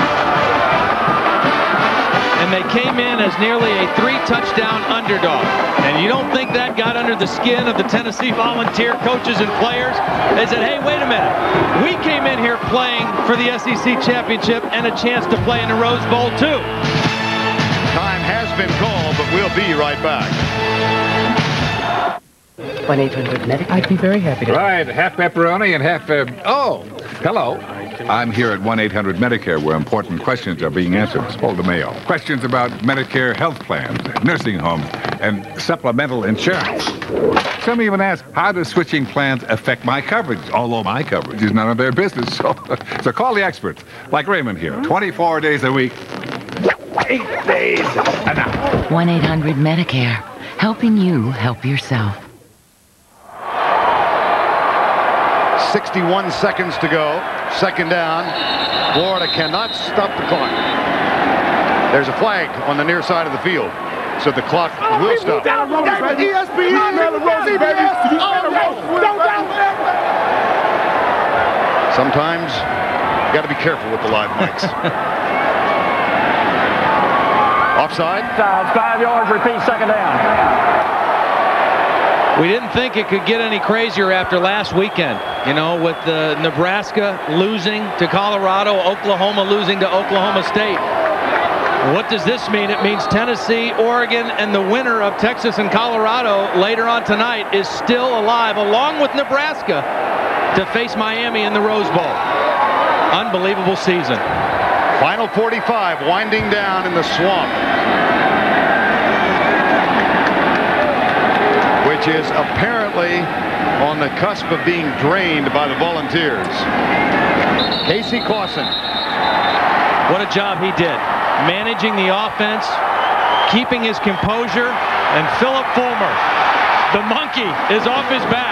And they came in as nearly a three-touchdown underdog. And you don't think that got under the skin of the Tennessee Volunteer coaches and players? They said, hey, wait a minute. We came in here playing for the S E C championship and a chance to play in the Rose Bowl, too. Time has been called, but we'll be right back. one eight hundred medic. I'd be very happy to. Right, half pepperoni and half... Uh, oh, hello. I'm here at one eight hundred Medicare, where important questions are being answered. It's Paul DeMayo. Questions about Medicare health plans, nursing homes, and supplemental insurance. Some even ask, how does switching plans affect my coverage? Although my coverage is none of their business. So, so call the experts, like Raymond here, twenty-four days a week, eight days a night. one eight hundred Medicare, helping you help yourself. sixty-one seconds to go. Second down. Florida cannot stop the clock. There's a flag on the near side of the field, so the clock will stop. Sometimes you got to be careful with the live mics. Offside. Five yards. Repeat. Second down. We didn't think it could get any crazier after last weekend, you know, with the Nebraska losing to Colorado, Oklahoma losing to Oklahoma State. What does this mean? It means Tennessee, Oregon, and the winner of Texas and Colorado later on tonight is still alive, along with Nebraska, to face Miami in the Rose Bowl. Unbelievable season. Final forty-five, winding down in the swamp, which is apparently on the cusp of being drained by the Volunteers. Casey Clausen. What a job he did, managing the offense, keeping his composure, and Philip Fulmer, the monkey, is off his back.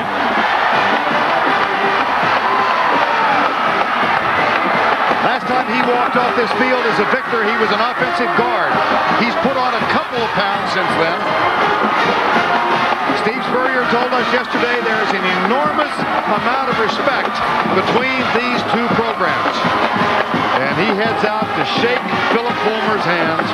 Last time he walked off this field as a Victor, he was an offensive guard. He's put on a couple of pounds since then. Steve Spurrier told us yesterday there is an enormous amount of respect between these two programs. And he heads out to shake Philip Fulmer's hands.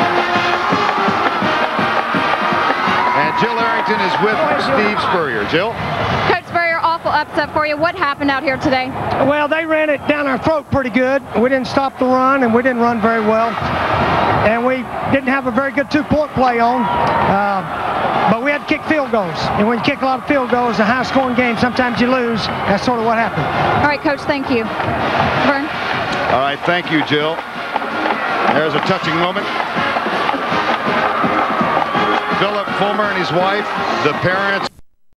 And Jill Arrington is with Steve Spurrier. Jill? Coach Spurrier, awful upset for you. What happened out here today? Well, they ran it down our throat pretty good. We didn't stop the run, and we didn't run very well. And we didn't have a very good two-point play on. Uh, but we had to kick field goals. And when you kick a lot of field goals, a high-scoring game, sometimes you lose. That's sort of what happened. All right, Coach, thank you. Vern? All right, thank you, Jill. There's a touching moment. Philip Fulmer and his wife, the parents.